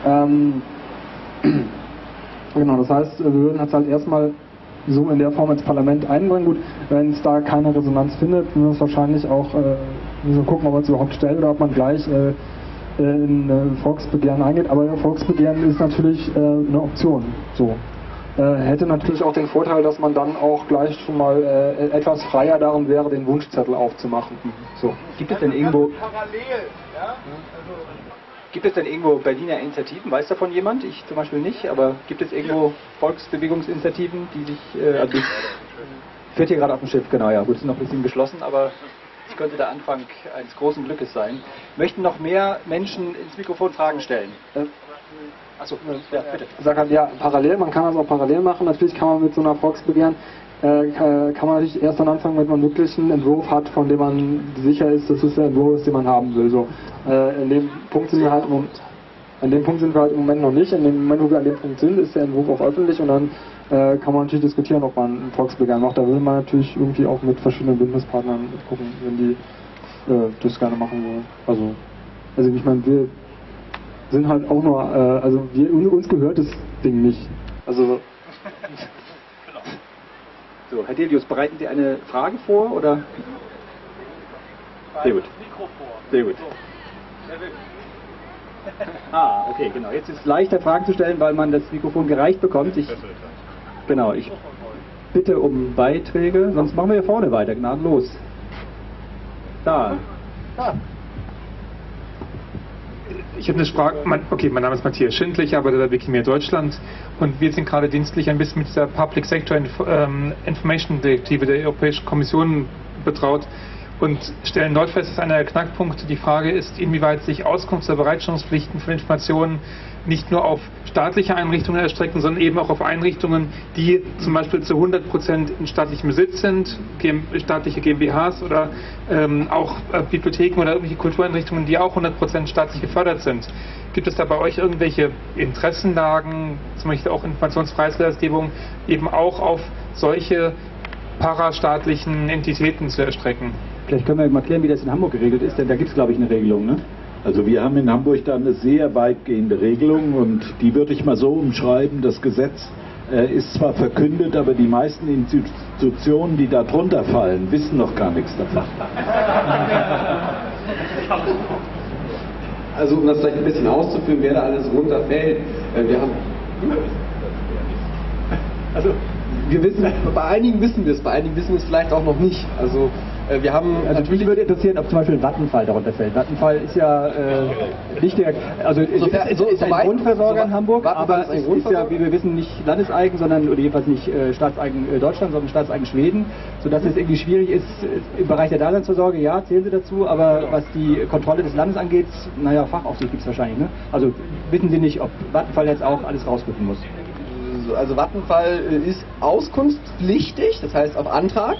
Genau, das heißt, wir würden jetzt halt erstmal so in der Form ins Parlament einbringen. Gut, wenn es da keine Resonanz findet, müssen wir es wahrscheinlich auch müssen wir gucken, ob man es überhaupt stellt oder ob man gleich in Volksbegehren eingeht. Aber Volksbegehren ist natürlich eine Option. So. Hätte natürlich auch den Vorteil, dass man dann auch gleich schon mal etwas freier darin wäre, den Wunschzettel aufzumachen. So. Gibt es denn irgendwo Gibt es denn irgendwo Berliner Initiativen? Weiß davon jemand? Ich zum Beispiel nicht, aber gibt es irgendwo Volksbewegungsinitiativen, die sich, also ich fährt hier gerade auf dem Schiff, genau, ja, gut, ist noch ein bisschen geschlossen, aber es könnte der Anfang eines großen Glückes sein. Möchten noch mehr Menschen ins Mikrofon Fragen stellen? Achso, ja, bitte. Sag halt, ja, parallel, man kann das auch parallel machen, natürlich kann man mit so einer Volksbegehren kann man natürlich erst dann anfangen, wenn man wirklich einen Entwurf hat, von dem man sicher ist, dass es der Entwurf ist, den man haben will. So, in dem Punkt sind wir halt im Moment noch nicht. In dem Moment, wo wir an dem Punkt sind, ist der Entwurf auch öffentlich und dann kann man natürlich diskutieren, ob man ein Volksbegehren macht. Da will man natürlich irgendwie auch mit verschiedenen Bündnispartnern gucken, wenn die das gerne machen wollen. Also ich meine, wir sind halt auch nur, also uns gehört das Ding nicht. Also so, Herr Delius, bereiten Sie eine Frage vor, oder? Sehr gut. Sehr gut. Okay, genau. Jetzt ist es leichter, Fragen zu stellen, weil man das Mikrofon gereicht bekommt. Ich bitte um Beiträge, sonst machen wir hier vorne weiter, gnadenlos. Da. Ich habe eine Frage. Mein Name ist Matthias Schindler, ich arbeite bei Wikimedia Deutschland und wir sind gerade dienstlich ein bisschen mit dieser Public Sector Information Direktive der Europäischen Kommission betraut und stellen dort fest, dass einer der Knackpunkte die Frage ist, inwieweit sich Auskunfts- oder Bereitstellungspflichten von Informationen nicht nur auf staatliche Einrichtungen erstrecken, sondern eben auch auf Einrichtungen, die zum Beispiel zu 100% in staatlichem Besitz sind, staatliche GmbHs oder auch Bibliotheken oder irgendwelche Kultureinrichtungen, die auch 100% staatlich gefördert sind. Gibt es da bei euch irgendwelche Interessenlagen, zum Beispiel auch Informationsfreiheitsgesetzgebung, eben auch auf solche parastaatlichen Entitäten zu erstrecken? Vielleicht können wir mal klären, wie das in Hamburg geregelt ist, denn da gibt es, glaube ich, eine Regelung, ne? Also wir haben in Hamburg da eine sehr weitgehende Regelung und die würde ich mal so umschreiben, das Gesetz ist zwar verkündet, aber die meisten Institutionen, die da drunter fallen, wissen noch gar nichts davon. Also um das vielleicht ein bisschen auszuführen, wer da alles runterfällt, wir haben... Also wir wissen, bei einigen wissen wir es, bei einigen wissen wir es vielleicht auch noch nicht. Also wir haben natürlich, mich würde interessieren, ob zum Beispiel Vattenfall darunter fällt. Vattenfall ist ja nicht der, also ist ein Grundversorger in Hamburg, aber es ist ja, wie wir wissen, nicht landeseigen, sondern oder jedenfalls nicht staatseigen Deutschland, sondern staatseigen Schweden, sodass es irgendwie schwierig ist im Bereich der Daseinsvorsorge. Ja, zählen Sie dazu, aber was die Kontrolle des Landes angeht, naja, Fachaufsicht gibt es wahrscheinlich. Ne? Also wissen Sie nicht, ob Vattenfall jetzt auch alles rausrücken muss? Also Vattenfall ist auskunftspflichtig, das heißt auf Antrag.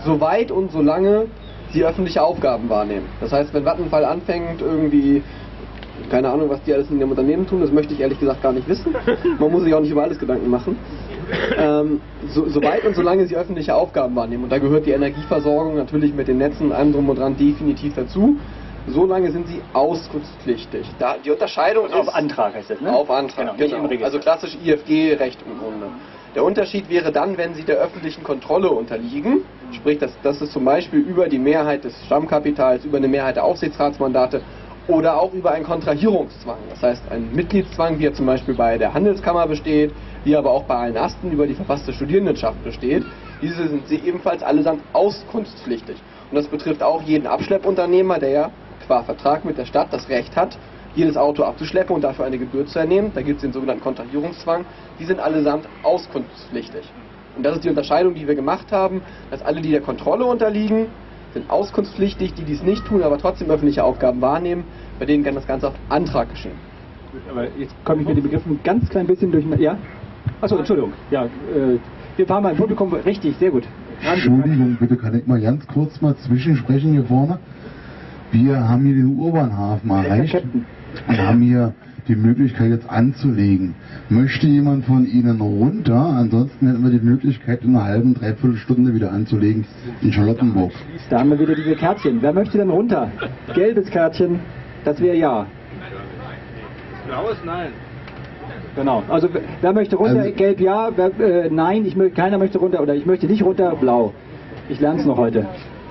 soweit und solange sie öffentliche Aufgaben wahrnehmen. Das heißt, wenn Vattenfall anfängt, irgendwie, keine Ahnung, was die alles in dem Unternehmen tun, das möchte ich ehrlich gesagt gar nicht wissen. Man muss sich auch nicht über alles Gedanken machen. Soweit und solange sie öffentliche Aufgaben wahrnehmen, und da gehört die Energieversorgung natürlich mit den Netzen und allem drum und dran definitiv dazu, solange sind sie auskunftspflichtig. Da, die Unterscheidung ist... Auf Antrag heißt es, ne? Auf Antrag, genau. Also klassisch IFG-Recht im Grunde. Der Unterschied wäre dann, wenn sie der öffentlichen Kontrolle unterliegen, sprich, das ist zum Beispiel über die Mehrheit des Stammkapitals, über eine Mehrheit der Aufsichtsratsmandate oder auch über einen Kontrahierungszwang. Das heißt, ein Mitgliedszwang, wie er zum Beispiel bei der Handelskammer besteht, wie aber auch bei allen Asten über die verfasste Studierendenschaft besteht. Diese sind sie ebenfalls allesamt auskunftspflichtig. Und das betrifft auch jeden Abschleppunternehmer, der ja qua Vertrag mit der Stadt das Recht hat, jedes Auto abzuschleppen und dafür eine Gebühr zu ernehmen. Da gibt es den sogenannten Kontrahierungszwang. Die sind allesamt auskunftspflichtig. Und das ist die Unterscheidung, die wir gemacht haben, dass alle, die der Kontrolle unterliegen, sind auskunftspflichtig, die dies nicht tun, aber trotzdem öffentliche Aufgaben wahrnehmen. Bei denen kann das Ganze auf Antrag geschehen. Gut, aber jetzt komme ich mit den Begriffen ein ganz klein bisschen durch... Ja? Achso, Entschuldigung. Ja, wir fahren mal im Publikum. Richtig, sehr gut. Entschuldigung, bitte kann ich mal ganz kurz mal zwischensprechen hier vorne. Wir haben hier den U-Bahn-Hafen erreicht und haben hier die Möglichkeit jetzt anzulegen. Möchte jemand von Ihnen runter? Ansonsten hätten wir die Möglichkeit, in einer halben, dreiviertel Stunde wieder anzulegen in Charlottenburg. Da haben wir wieder diese Kärtchen. Wer möchte denn runter? Gelbes Kärtchen, das wäre ja. Blaues Nein. Genau. Also wer möchte runter? Also, gelb ja, nein, keiner möchte runter oder ich möchte nicht runter, blau. Ich lerne es noch heute.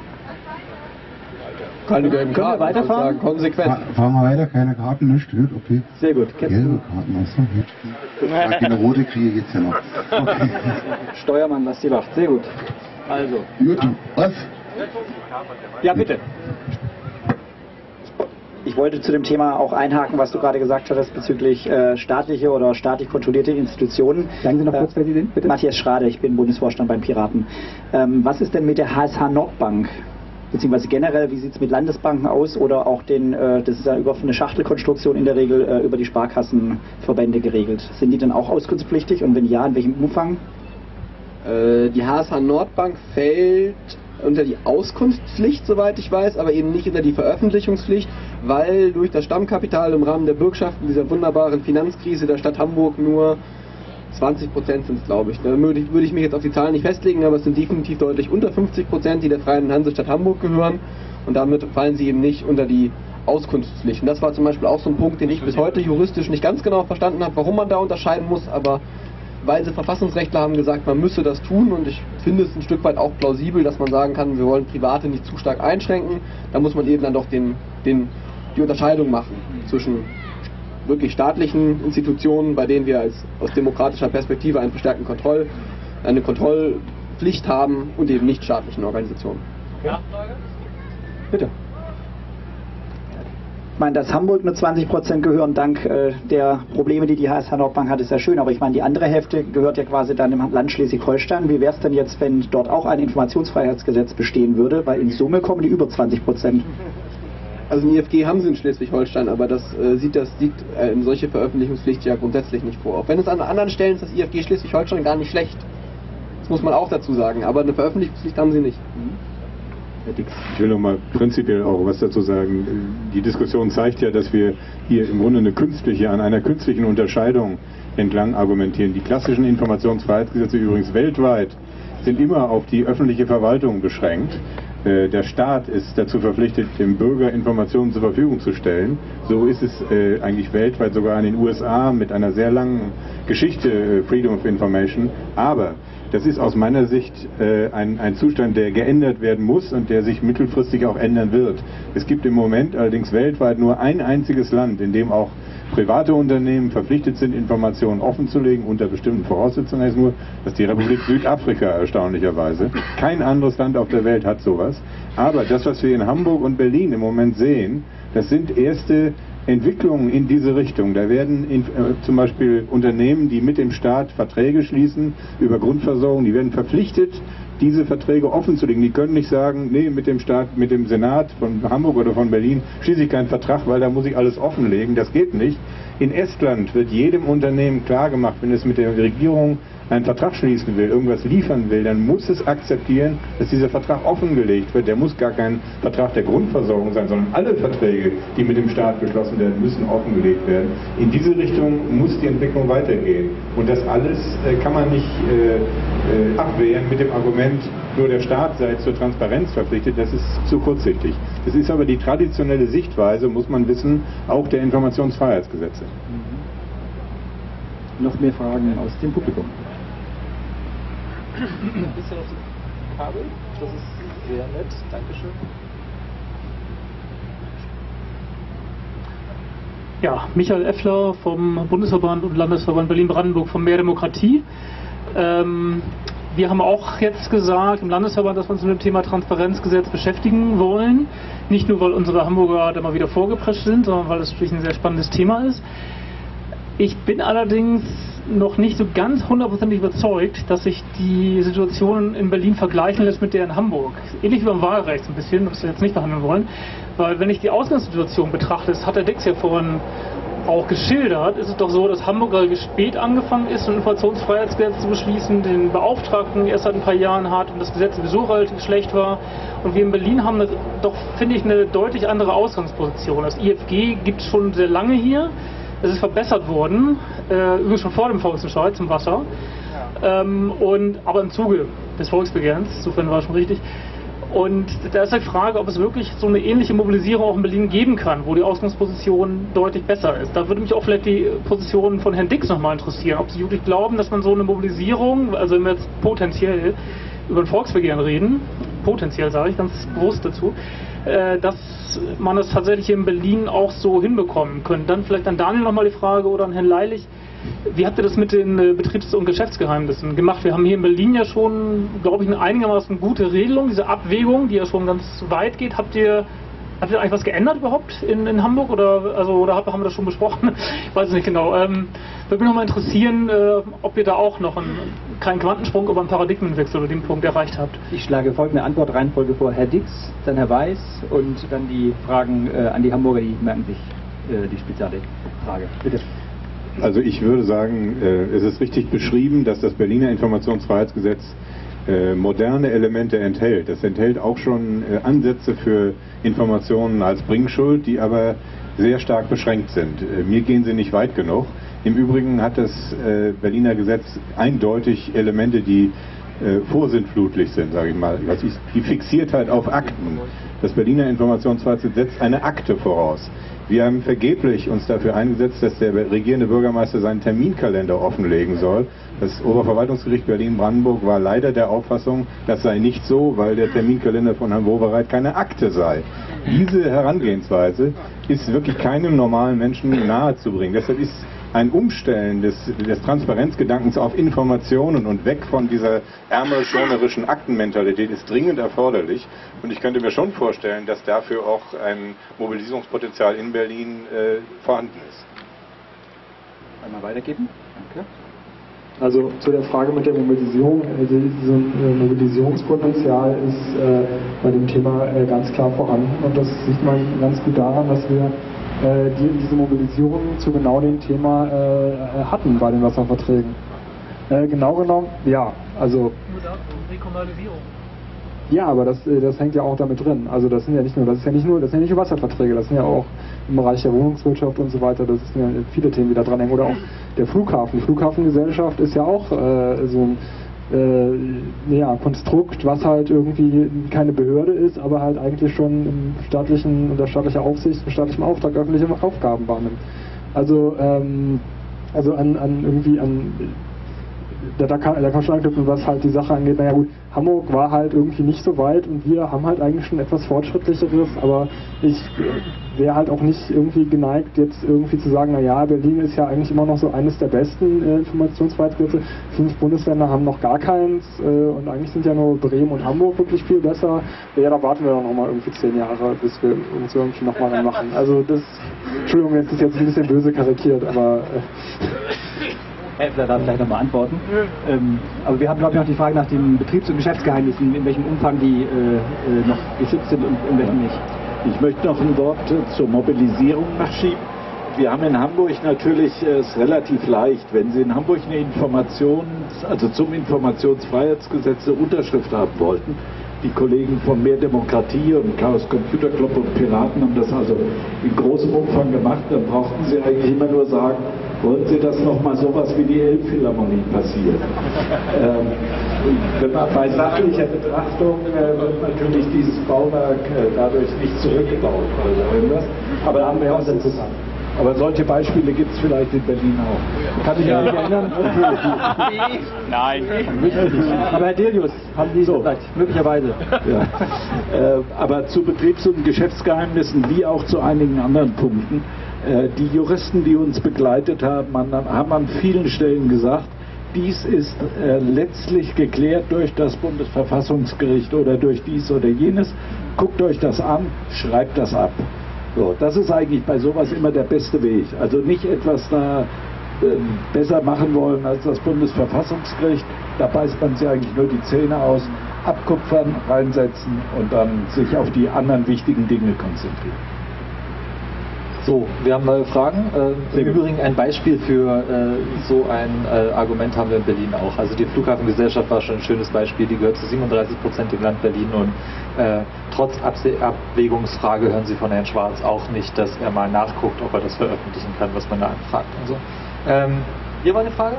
Keine gelben Karten, weiterfahren? Konsequent. Fahren wir weiter, keine Karten, nicht? Gut, okay. Sehr gut. Gelbe Karten, achso, gut. Eine rote kriege jetzt ja noch. Okay. Steuermann, was die macht. Sehr gut. Also. Gut, was? Ja, bitte. Ich wollte zu dem Thema auch einhaken, was du gerade gesagt hattest bezüglich staatliche oder staatlich kontrollierte Institutionen. Sagen Sie noch kurz, wer Sie sind, bitte. Matthias Schrade, ich bin Bundesvorstand beim Piraten. Was ist denn mit der HSH Nordbank? Beziehungsweise generell, wie sieht es mit Landesbanken aus oder auch das ist ja über eine Schachtelkonstruktion in der Regel über die Sparkassenverbände geregelt. Sind die dann auch auskunftspflichtig und wenn ja, in welchem Umfang? Die HSH Nordbank fällt unter die Auskunftspflicht, soweit ich weiß, aber eben nicht unter die Veröffentlichungspflicht, weil durch das Stammkapital im Rahmen der Bürgschaften dieser wunderbaren Finanzkrise der Stadt Hamburg nur 20% sind es, glaube ich. Da würde ich mich jetzt auf die Zahlen nicht festlegen, aber es sind definitiv deutlich unter 50%, die der Freien Hansestadt Hamburg gehören. Und damit fallen sie eben nicht unter die Auskunftspflicht. Und das war zum Beispiel auch so ein Punkt, den ich bis heute juristisch nicht ganz genau verstanden habe, warum man da unterscheiden muss. Aber weise Verfassungsrechtler haben gesagt, man müsse das tun. Und ich finde es ein Stück weit auch plausibel, dass man sagen kann, wir wollen Private nicht zu stark einschränken. Da muss man eben dann doch die Unterscheidung machen zwischen wirklich staatlichen Institutionen, bei denen wir aus demokratischer Perspektive eine Kontrollpflicht haben und eben nicht staatlichen Organisationen. Ja? Bitte. Ich meine, dass Hamburg nur 20% gehören dank der Probleme, die HSH Nordbank hat, ist ja schön, aber ich meine, die andere Hälfte gehört ja quasi dann im Land Schleswig-Holstein. Wie wäre es denn jetzt, wenn dort auch ein Informationsfreiheitsgesetz bestehen würde? Weil in Summe kommen die über 20%. Also ein IFG haben sie in Schleswig-Holstein, aber das sieht eine solche Veröffentlichungspflicht ja grundsätzlich nicht vor. Auch wenn es an anderen Stellen ist, das IFG Schleswig-Holstein gar nicht schlecht. Das muss man auch dazu sagen, aber eine Veröffentlichungspflicht haben sie nicht. Ich will noch mal prinzipiell auch was dazu sagen. Die Diskussion zeigt ja, dass wir hier im Grunde an einer künstlichen Unterscheidung entlang argumentieren. Die klassischen Informationsfreiheitsgesetze übrigens weltweit sind immer auf die öffentliche Verwaltung beschränkt. Der Staat ist dazu verpflichtet, dem Bürger Informationen zur Verfügung zu stellen. So ist es eigentlich weltweit, sogar in den USA mit einer sehr langen Geschichte, Freedom of Information. Aber das ist aus meiner Sicht ein Zustand, der geändert werden muss und der sich mittelfristig auch ändern wird. Es gibt im Moment allerdings weltweit nur ein einziges Land, in dem auch private Unternehmen verpflichtet sind, Informationen offenzulegen unter bestimmten Voraussetzungen. Das ist nur, dass die Republik Südafrika erstaunlicherweise. Kein anderes Land auf der Welt hat sowas. Aber das, was wir in Hamburg und Berlin im Moment sehen, das sind erste Entwicklungen in diese Richtung. Da werden zum Beispiel Unternehmen, die mit dem Staat Verträge schließen über Grundversorgung, die werden verpflichtet, diese Verträge offen zu legen. Die können nicht sagen, nee, mit dem Senat von Hamburg oder von Berlin schließe ich keinen Vertrag, weil da muss ich alles offenlegen. Das geht nicht. In Estland wird jedem Unternehmen klargemacht, wenn es mit der Regierung einen Vertrag schließen will, irgendwas liefern will, dann muss es akzeptieren, dass dieser Vertrag offengelegt wird. Der muss gar kein Vertrag der Grundversorgung sein, sondern alle Verträge, die mit dem Staat geschlossen werden, müssen offengelegt werden. In diese Richtung muss die Entwicklung weitergehen. Und das alles kann man nicht abwehren mit dem Argument, nur der Staat sei zur Transparenz verpflichtet. Das ist zu kurzsichtig. Das ist aber die traditionelle Sichtweise, muss man wissen, auch der Informationsfreiheitsgesetze. Noch mehr Fragen aus dem Publikum? Ein bisschen auf die Kabel, das ist sehr nett, Dankeschön. Ja, Michael Effler vom Bundesverband und Landesverband Berlin-Brandenburg von Mehr Demokratie. Wir haben auch jetzt gesagt im Landesverband, dass wir uns mit dem Thema Transparenzgesetz beschäftigen wollen. Nicht nur, weil unsere Hamburger da mal wieder vorgeprescht sind, sondern weil es natürlich ein sehr spannendes Thema ist. Ich bin allerdings noch nicht so ganz hundertprozentig überzeugt, dass sich die Situation in Berlin vergleichen lässt mit der in Hamburg. Ähnlich wie beim Wahlrecht so ein bisschen, was wir jetzt nicht behandeln wollen. Weil wenn ich die Ausgangssituation betrachte, das hat der Dix ja vorhin auch geschildert, ist es doch so, dass Hamburg relativ spät angefangen ist, ein Informationsfreiheitsgesetz zu beschließen, den Beauftragten erst seit ein paar Jahren hat und das Gesetz sowieso relativ schlecht war. Und wir in Berlin haben doch, finde ich, eine deutlich andere Ausgangsposition. Das IFG gibt es schon sehr lange hier. Es ist verbessert worden, übrigens schon vor dem Volksentscheid zum Wasser, aber im Zuge des Volksbegehrens, insofern war es schon richtig. Und da ist die Frage, ob es wirklich so eine ähnliche Mobilisierung auch in Berlin geben kann, wo die Ausgangsposition deutlich besser ist. Da würde mich auch vielleicht die Position von Herrn Dix nochmal interessieren, ob Sie wirklich glauben, dass man so eine Mobilisierung, also wenn wir jetzt potenziell über ein Volksbegehren reden, potenziell sage ich ganz bewusst dazu, dass man das tatsächlich hier in Berlin auch so hinbekommen könnte. Dann vielleicht an Daniel nochmal die Frage oder an Herrn Leilich. Wie habt ihr das mit den Betriebs- und Geschäftsgeheimnissen gemacht? Wir haben hier in Berlin ja schon, glaube ich, eine einigermaßen gute Regelung, diese Abwägung, die ja schon ganz weit geht. Habt ihr eigentlich was geändert überhaupt in Hamburg oder haben wir das schon besprochen? Ich weiß es nicht genau. Würde mich nochmal interessieren, ob ihr da auch noch keinen Quantensprung, aber einen Paradigmenwechsel oder den Punkt erreicht habt. Ich schlage folgende Antwortreihenfolge vor. Herr Dix, dann Herr Weiß und dann die Fragen an die Hamburger, die merken sich die spezielle Frage. Bitte. Also ich würde sagen, es ist richtig beschrieben, dass das Berliner Informationsfreiheitsgesetz moderne Elemente enthält. Das enthält auch schon Ansätze für Informationen als Bringschuld, die aber sehr stark beschränkt sind. Mir gehen sie nicht weit genug. Im Übrigen hat das Berliner Gesetz eindeutig Elemente, die vorsinnflutlich sind, sage ich mal. Die Fixiertheit auf Akten. Das Berliner Informationsfreiheitsgesetz setzt eine Akte voraus. Wir haben vergeblich uns dafür eingesetzt, dass der regierende Bürgermeister seinen Terminkalender offenlegen soll. Das Oberverwaltungsgericht Berlin-Brandenburg war leider der Auffassung, das sei nicht so, weil der Terminkalender von Herrn Wowereit keine Akte sei. Diese Herangehensweise ist wirklich keinem normalen Menschen nahezubringen. Deshalb ist ein Umstellen des Transparenzgedankens auf Informationen und weg von dieser ärmel-schonerischen Aktenmentalität ist dringend erforderlich. Und ich könnte mir schon vorstellen, dass dafür auch ein Mobilisierungspotenzial in Berlin vorhanden ist. Einmal weitergeben. Danke. Also zu der Frage mit der Mobilisierung, also dieses Mobilisierungspotenzial ist bei dem Thema ganz klar vorhanden und das sieht man ganz gut daran, dass wir diese Mobilisierung zu genau dem Thema hatten bei den Wasserverträgen. Genau genommen, ja, also Rekommunalisierung. ja, aber das hängt ja auch damit drin. Also das sind ja nicht nur Wasserverträge, das sind ja auch im Bereich der Wohnungswirtschaft und so weiter, das sind ja viele Themen, die da dran hängen. Oder auch der Flughafen. Die Flughafengesellschaft ist ja auch so ein Konstrukt, was halt irgendwie keine Behörde ist, aber halt eigentlich schon unter staatlicher Aufsicht, im staatlichen Auftrag öffentliche Aufgaben wahrnimmt. Da kann schon anknüpfen, was halt die Sache angeht. Naja gut, Hamburg war halt irgendwie nicht so weit und wir haben halt eigentlich schon etwas Fortschrittlicheres, aber ich wäre halt auch nicht irgendwie geneigt, jetzt irgendwie zu sagen, naja, Berlin ist ja eigentlich immer noch so eines der besten Informationsfreiheitsgesetze. 5 Bundesländer haben noch gar keins und eigentlich sind ja nur Bremen und Hamburg wirklich viel besser. Ja, da warten wir dann nochmal irgendwie 10 Jahre, bis wir uns irgendwie nochmal dann machen. Also das, Entschuldigung, jetzt ist jetzt ein bisschen böse karikiert, aber da vielleicht nochmal antworten. Aber wir haben, glaube ich, noch die Frage nach den Betriebs- und Geschäftsgeheimnissen, in welchem Umfang die noch geschützt sind und in welchem nicht. Ich möchte noch ein Wort zur Mobilisierung nachschieben. Wir haben in Hamburg natürlich es relativ leicht, wenn Sie in Hamburg eine zum Informationsfreiheitsgesetz eine Unterschrift haben wollten. Die Kollegen von Mehr Demokratie und Chaos Computer Club und Piraten haben das also in großem Umfang gemacht. Dann brauchten Sie eigentlich immer nur sagen, wollen Sie, dass nochmal sowas wie die Elbphilharmonie passiert? Bei sachlicher Betrachtung wird natürlich dieses Bauwerk dadurch nicht zurückgebaut. Aber da haben wir auch interessant. Aber solche Beispiele gibt es vielleicht in Berlin auch. Kann ich mich erinnern? Nein. Aber Herr Delius, haben Sie so gesagt, möglicherweise. Ja. Aber zu Betriebs- und Geschäftsgeheimnissen wie auch zu einigen anderen Punkten. Die Juristen, die uns begleitet haben, haben an vielen Stellen gesagt, dies ist letztlich geklärt durch das Bundesverfassungsgericht oder durch dies oder jenes. Guckt euch das an, schreibt das ab. So, das ist eigentlich bei sowas immer der beste Weg. Also nicht etwas da besser machen wollen als das Bundesverfassungsgericht. Da beißt man sich eigentlich nur die Zähne aus, abkupfern, reinsetzen und dann sich auf die anderen wichtigen Dinge konzentrieren. So, wir haben neue Fragen. Im Übrigen ein Beispiel für so ein Argument haben wir in Berlin auch. Also die Flughafengesellschaft war schon ein schönes Beispiel, die gehört zu 37% im Land Berlin und trotz Abwägungsfrage hören Sie von Herrn Schwarz auch nicht, dass er mal nachguckt, ob er das veröffentlichen kann, was man da anfragt und so. Hier war eine Frage?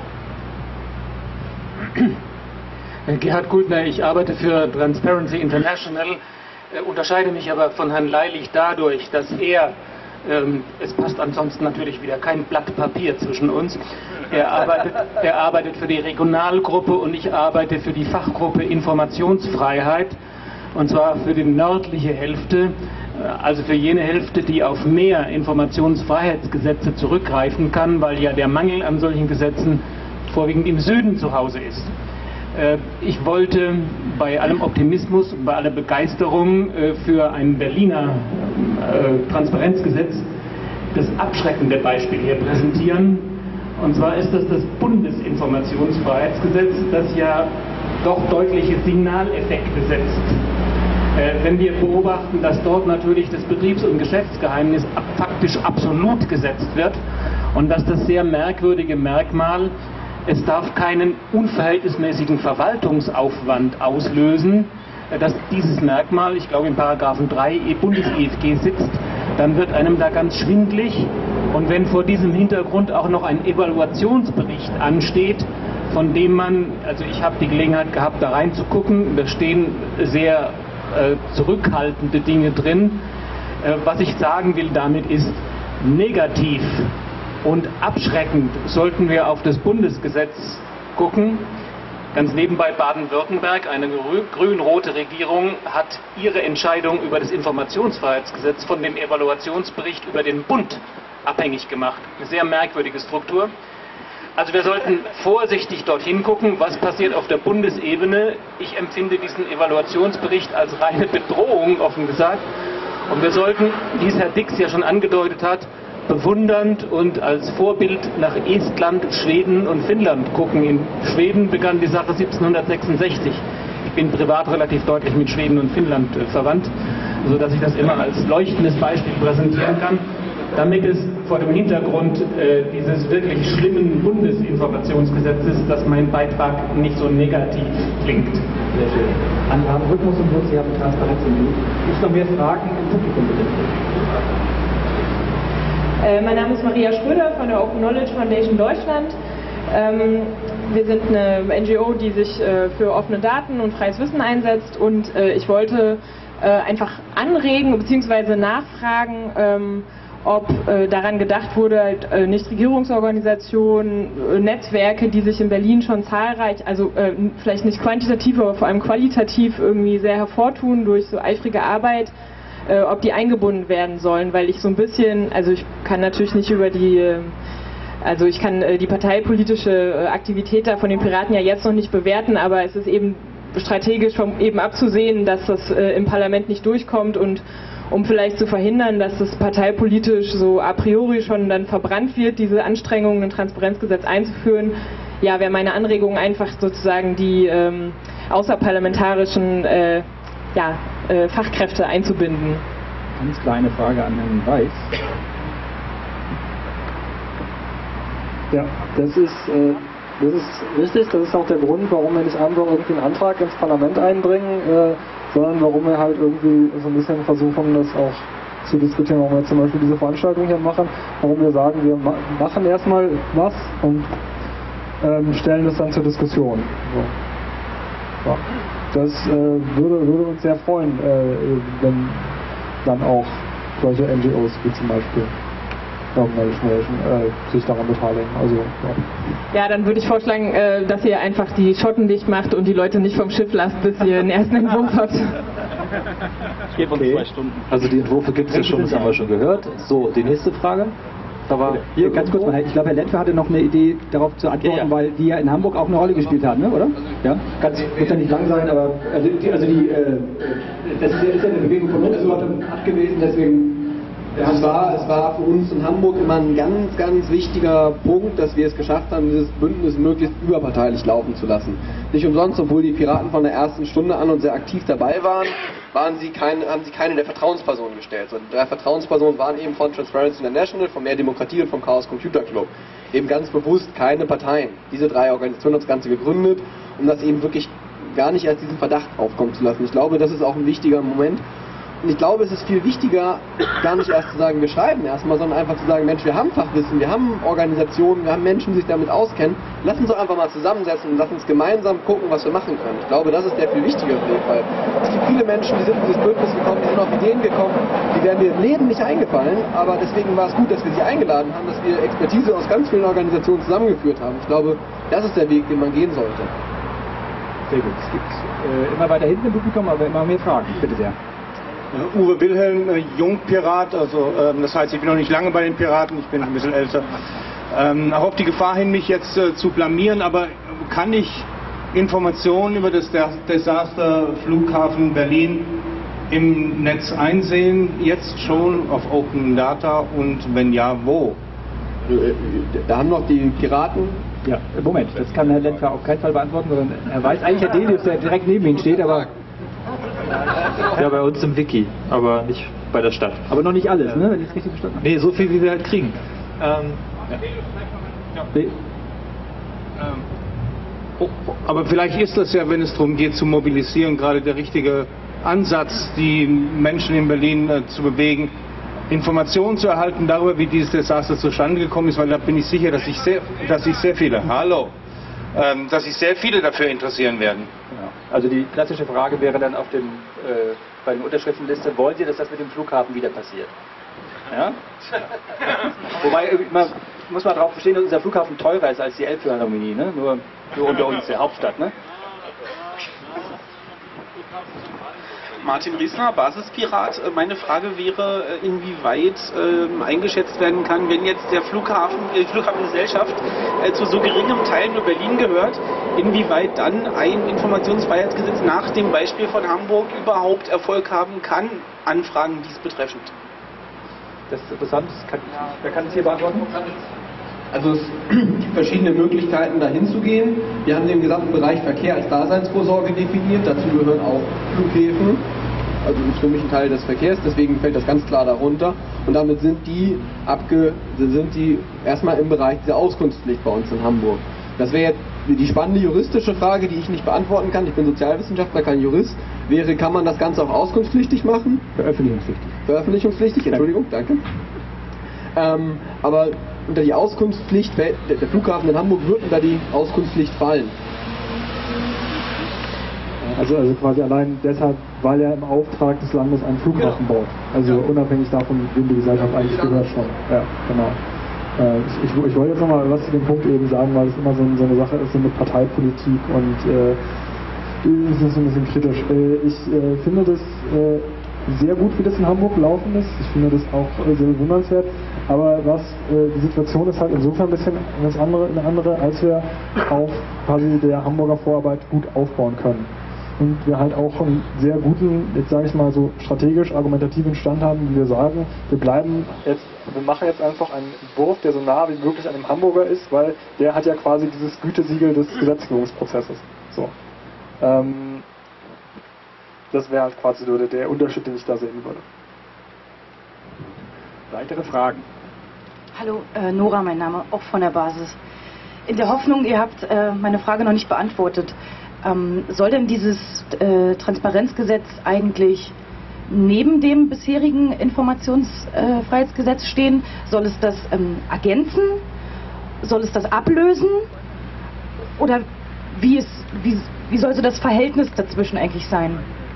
Gerhard Guldner, ich arbeite für Transparency International, unterscheide mich aber von Herrn Leilich dadurch, dass es passt ansonsten natürlich wieder kein Blatt Papier zwischen uns. Er arbeitet für die Regionalgruppe und ich arbeite für die Fachgruppe Informationsfreiheit. Und zwar für die nördliche Hälfte, also für jene Hälfte, die auf mehr Informationsfreiheitsgesetze zurückgreifen kann, weil ja der Mangel an solchen Gesetzen vorwiegend im Süden zu Hause ist. Ich wollte bei allem Optimismus, bei aller Begeisterung für ein Berliner Transparenzgesetz das abschreckende Beispiel hier präsentieren. Und zwar ist das Bundesinformationsfreiheitsgesetz, das ja doch deutliche Signaleffekte setzt. Wenn wir beobachten, dass dort natürlich das Betriebs- und Geschäftsgeheimnis faktisch absolut gesetzt wird und dass das sehr merkwürdige Merkmal, es darf keinen unverhältnismäßigen Verwaltungsaufwand auslösen, dass dieses Merkmal, ich glaube in Paragraphen 3 Bundes-EFG sitzt, dann wird einem da ganz schwindlig. Und wenn vor diesem Hintergrund auch noch ein Evaluationsbericht ansteht, von dem man, also ich habe die Gelegenheit gehabt, da reinzugucken, da stehen sehr zurückhaltende Dinge drin. Was ich sagen will damit ist, negativ und abschreckend sollten wir auf das Bundesgesetz gucken. Ganz nebenbei Baden-Württemberg, eine grün-rote Regierung, hat ihre Entscheidung über das Informationsfreiheitsgesetz von dem Evaluationsbericht über den Bund abhängig gemacht. Eine sehr merkwürdige Struktur. Also wir sollten vorsichtig dorthin gucken, was passiert auf der Bundesebene. Ich empfinde diesen Evaluationsbericht als reine Bedrohung, offen gesagt. Und wir sollten, wie es Herr Dix ja schon angedeutet hat, bewundernd und als Vorbild nach Estland, Schweden und Finnland gucken. In Schweden begann die Sache 1766. Ich bin privat relativ deutlich mit Schweden und Finnland verwandt, sodass ich das immer als leuchtendes Beispiel präsentieren kann, damit es vor dem Hintergrund dieses wirklich schlimmen Bundesinformationsgesetzes, dass mein Beitrag nicht so negativ klingt. Sehr schön. Andere haben Rhythmus und Sie haben Transparenz im Blut. Gibt es noch mehr Fragen im Publikum, bitte? Mein Name ist Maria Schröder von der Open Knowledge Foundation Deutschland. Wir sind eine NGO, die sich für offene Daten und freies Wissen einsetzt und ich wollte einfach anregen bzw. nachfragen, ob daran gedacht wurde, Nichtregierungsorganisationen, Netzwerke, die sich in Berlin schon zahlreich, also vielleicht nicht quantitativ, aber vor allem qualitativ irgendwie sehr hervortun durch so eifrige Arbeit, ob die eingebunden werden sollen, weil ich so ein bisschen, also ich kann natürlich nicht über die, also ich kann die parteipolitische Aktivität da von den Piraten ja jetzt noch nicht bewerten, aber es ist eben strategisch eben abzusehen, dass das im Parlament nicht durchkommt und um vielleicht zu verhindern, dass es parteipolitisch so a priori schon dann verbrannt wird, diese Anstrengungen, ein Transparenzgesetz einzuführen. Ja, wäre meine Anregung einfach sozusagen die außerparlamentarischen Fachkräfte einzubinden. Ganz kleine Frage an Herrn Weiß. Ja, das ist richtig, das ist auch der Grund, warum wir nicht einfach irgendwie einen Antrag ins Parlament einbringen, sondern warum wir halt irgendwie so ein bisschen versuchen, das auch zu diskutieren, warum wir zum Beispiel diese Veranstaltung hier machen, warum wir sagen, wir machen erstmal was und stellen das dann zur Diskussion. So. Ja. Das würde uns sehr freuen, wenn dann auch solche NGOs wie zum Beispiel sich daran beteiligen. Also, ja, dann würde ich vorschlagen, dass ihr einfach die Schotten dicht macht und die Leute nicht vom Schiff lasst, bis ihr den ersten Entwurf habt. Gebt uns 2 Stunden. Also die Entwürfe gibt es ja schon, das haben wir schon gehört. So, die nächste Frage. Aber hier ganz kurz mal, ich glaube, Herr Lentwer hatte noch eine Idee darauf zu antworten, weil die ja in Hamburg auch eine Rolle gespielt haben, ne, oder? Ja, wird ja nicht lang sein, aber das ist ja eine Bewegung von uns gewesen, deswegen. Es war für uns in Hamburg immer ein ganz, ganz wichtiger Punkt, dass wir es geschafft haben, dieses Bündnis möglichst überparteilich laufen zu lassen. Nicht umsonst, obwohl die Piraten von der ersten Stunde an und sehr aktiv dabei waren, haben sie keine der Vertrauenspersonen gestellt. So, die 3 Vertrauenspersonen waren eben von Transparency International, von Mehr Demokratie und vom Chaos Computer Club. Eben ganz bewusst keine Parteien. Diese 3 Organisationen haben das Ganze gegründet, um das eben wirklich gar nicht erst diesen Verdacht aufkommen zu lassen. Ich glaube, das ist auch ein wichtiger Moment. Und ich glaube, es ist viel wichtiger, gar nicht erst zu sagen, wir schreiben erstmal, sondern einfach zu sagen, Mensch, wir haben Fachwissen, wir haben Organisationen, wir haben Menschen, die sich damit auskennen. Lass uns doch einfach mal zusammensetzen und lass uns gemeinsam gucken, was wir machen können. Ich glaube, das ist der viel wichtigere Weg, weil es gibt viele Menschen, die sind in dieses Bündnis gekommen, die sind auf Ideen gekommen, die wären mir im Leben nicht eingefallen, aber deswegen war es gut, dass wir sie eingeladen haben, dass wir Expertise aus ganz vielen Organisationen zusammengeführt haben. Ich glaube, das ist der Weg, den man gehen sollte. Sehr gut. Es gibt immer weiter hinten im Publikum, aber immer mehr Fragen. Bitte sehr. Uwe Wilhelm, Jungpirat, also das heißt, ich bin noch nicht lange bei den Piraten, ich bin ein bisschen älter. Auch auf die Gefahr hin, mich jetzt zu blamieren, aber kann ich Informationen über das Desaster Flughafen Berlin im Netz einsehen, jetzt schon auf Open Data und wenn ja, wo? Da haben noch die Piraten. Ja, Moment, das kann Herr Lentwer auf keinen Fall beantworten, sondern er weiß eigentlich Herr Delius, der direkt neben Ihnen steht, aber... Ja, bei uns im Wiki, aber nicht bei der Stadt. Aber noch nicht alles, ne? Wenn ich es richtig verstanden habe. Nee, so viel wie wir halt kriegen. Aber vielleicht ist das ja, wenn es darum geht zu mobilisieren, gerade der richtige Ansatz, die Menschen in Berlin zu bewegen, Informationen zu erhalten darüber, wie dieses Desaster zustande gekommen ist, weil da bin ich sicher, dass sich sehr viele dafür interessieren werden. Ja. Also die klassische Frage wäre dann auf dem, bei der Unterschriftenliste, wollen Sie, dass das mit dem Flughafen wieder passiert? Ja? Wobei, muss man darauf bestehen, dass unser Flughafen teurer ist als die Elbphilharmonie, ne? Nur unter uns, der Hauptstadt, ne? Martin Riesner, Basispirat. Meine Frage wäre, inwieweit eingeschätzt werden kann, wenn jetzt der Flughafengesellschaft zu so geringem Teil nur Berlin gehört, inwieweit dann ein Informationsfreiheitsgesetz nach dem Beispiel von Hamburg überhaupt Erfolg haben kann, Anfragen dies betreffend. Das ist interessant. Wer kann es hier beantworten? Also es gibt verschiedene Möglichkeiten, da hinzugehen. Wir haben den gesamten Bereich Verkehr als Daseinsvorsorge definiert. Dazu gehören auch Flughäfen, also für mich ein Teil des Verkehrs. Deswegen fällt das ganz klar darunter. Und damit sind die erstmal im Bereich dieser Auskunftspflicht bei uns in Hamburg. Das wäre jetzt die spannende juristische Frage, die ich nicht beantworten kann. Ich bin Sozialwissenschaftler, kein Jurist. Kann man das Ganze auch auskunftspflichtig machen? Veröffentlichungspflichtig. Veröffentlichungspflichtig, Entschuldigung, danke. Aber unter die Auskunftspflicht, der Flughafen in Hamburg wird unter die Auskunftspflicht fallen. Also quasi allein deshalb, weil er im Auftrag des Landes einen Flughafen baut. Also unabhängig davon, wem die Gesellschaft eigentlich gehört schon. Ja, genau. Ich wollte jetzt nochmal was zu dem Punkt eben sagen, weil es immer so eine Sache ist so mit Parteipolitik und es ist ein bisschen kritisch. Ich finde das sehr gut, wie das in Hamburg gelaufen ist. Ich finde das auch sehr bewundernswert. Aber die Situation ist halt insofern ein bisschen eine andere, als wir auf quasi der Hamburger Vorarbeit gut aufbauen können. und wir halt auch einen sehr guten, jetzt sage ich mal so strategisch argumentativen Stand haben, wie wir sagen, wir machen jetzt einfach einen Entwurf, der so nah wie möglich an dem Hamburger ist, weil der hat ja quasi dieses Gütesiegel des Gesetzgebungsprozesses. So. Das wäre halt quasi so der Unterschied, den ich da sehen würde. Weitere Fragen? Hallo, Nora, mein Name, auch von der Basis. In der Hoffnung, ihr habt meine Frage noch nicht beantwortet. Soll denn dieses Transparenzgesetz eigentlich neben dem bisherigen Informationsfreiheitsgesetz stehen? Soll es das ergänzen? Soll es das ablösen? Oder wie soll so das Verhältnis dazwischen eigentlich sein?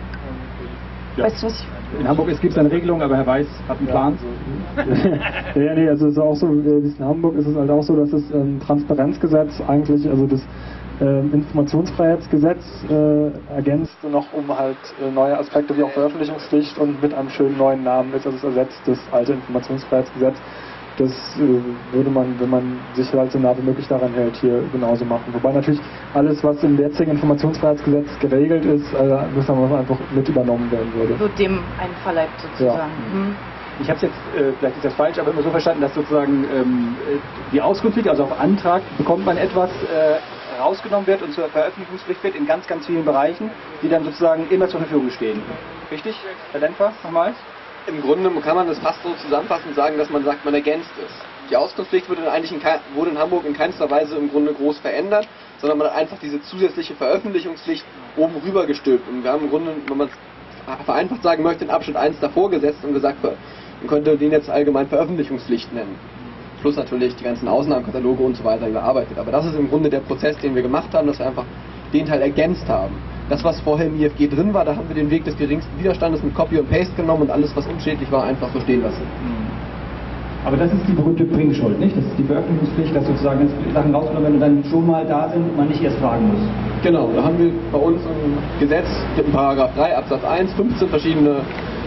Ja. Weißt du, was ich... In Hamburg gibt es eine Regelung, aber Herr Weiß hat einen Plan. Ja, nee, also es ist auch so, wie es in Hamburg ist es halt auch so, dass das Transparenzgesetz eigentlich, also das Informationsfreiheitsgesetz ergänzt noch um halt neue Aspekte wie auch Veröffentlichungspflicht und mit einem schönen neuen Namen ist, also es ersetzt das alte Informationsfreiheitsgesetz. Das würde man, wenn man sich halt so nah wie möglich daran hält, hier genauso machen. Wobei natürlich alles, was im jetzigen Informationsfreiheitsgesetz geregelt ist, müssen wir einfach mit übernommen werden würde. Wird dem einverleibt sozusagen. Ja. Ich habe es jetzt, vielleicht ist das falsch, aber immer so verstanden, dass sozusagen die Auskunftspflicht, also auf Antrag bekommt man etwas rausgenommen wird und zur Veröffentlichungspflicht wird in ganz, ganz vielen Bereichen, die dann sozusagen immer zur Verfügung stehen. Richtig? Herr Denfer, nochmal? Im Grunde kann man das fast so zusammenfassend sagen, dass man sagt, man ergänzt es. Die Auskunftspflicht wurde in Hamburg in keinster Weise im Grunde groß verändert, sondern man hat einfach diese zusätzliche Veröffentlichungspflicht oben rüber gestülpt. Und wir haben im Grunde, wenn man es vereinfacht sagen möchte, in Abschnitt 1 davor gesetzt und gesagt, man könnte den jetzt allgemein Veröffentlichungspflicht nennen. Plus natürlich die ganzen Ausnahmekataloge und so weiter überarbeitet. Aber das ist im Grunde der Prozess, den wir gemacht haben, dass wir einfach den Teil ergänzt haben. Das, was vorher im IFG drin war, da haben wir den Weg des geringsten Widerstandes mit Copy und Paste genommen und alles, was unschädlich war, einfach so stehen lassen. Aber das ist die berühmte Bringschuld, nicht? Das ist die Veröffentlichungspflicht, dass sozusagen jetzt Sachen rausgenommen werden und dann schon mal da sind und man nicht erst fragen muss. Genau, da haben wir bei uns im Gesetz, in Paragraph 3 Absatz 1, 15 verschiedene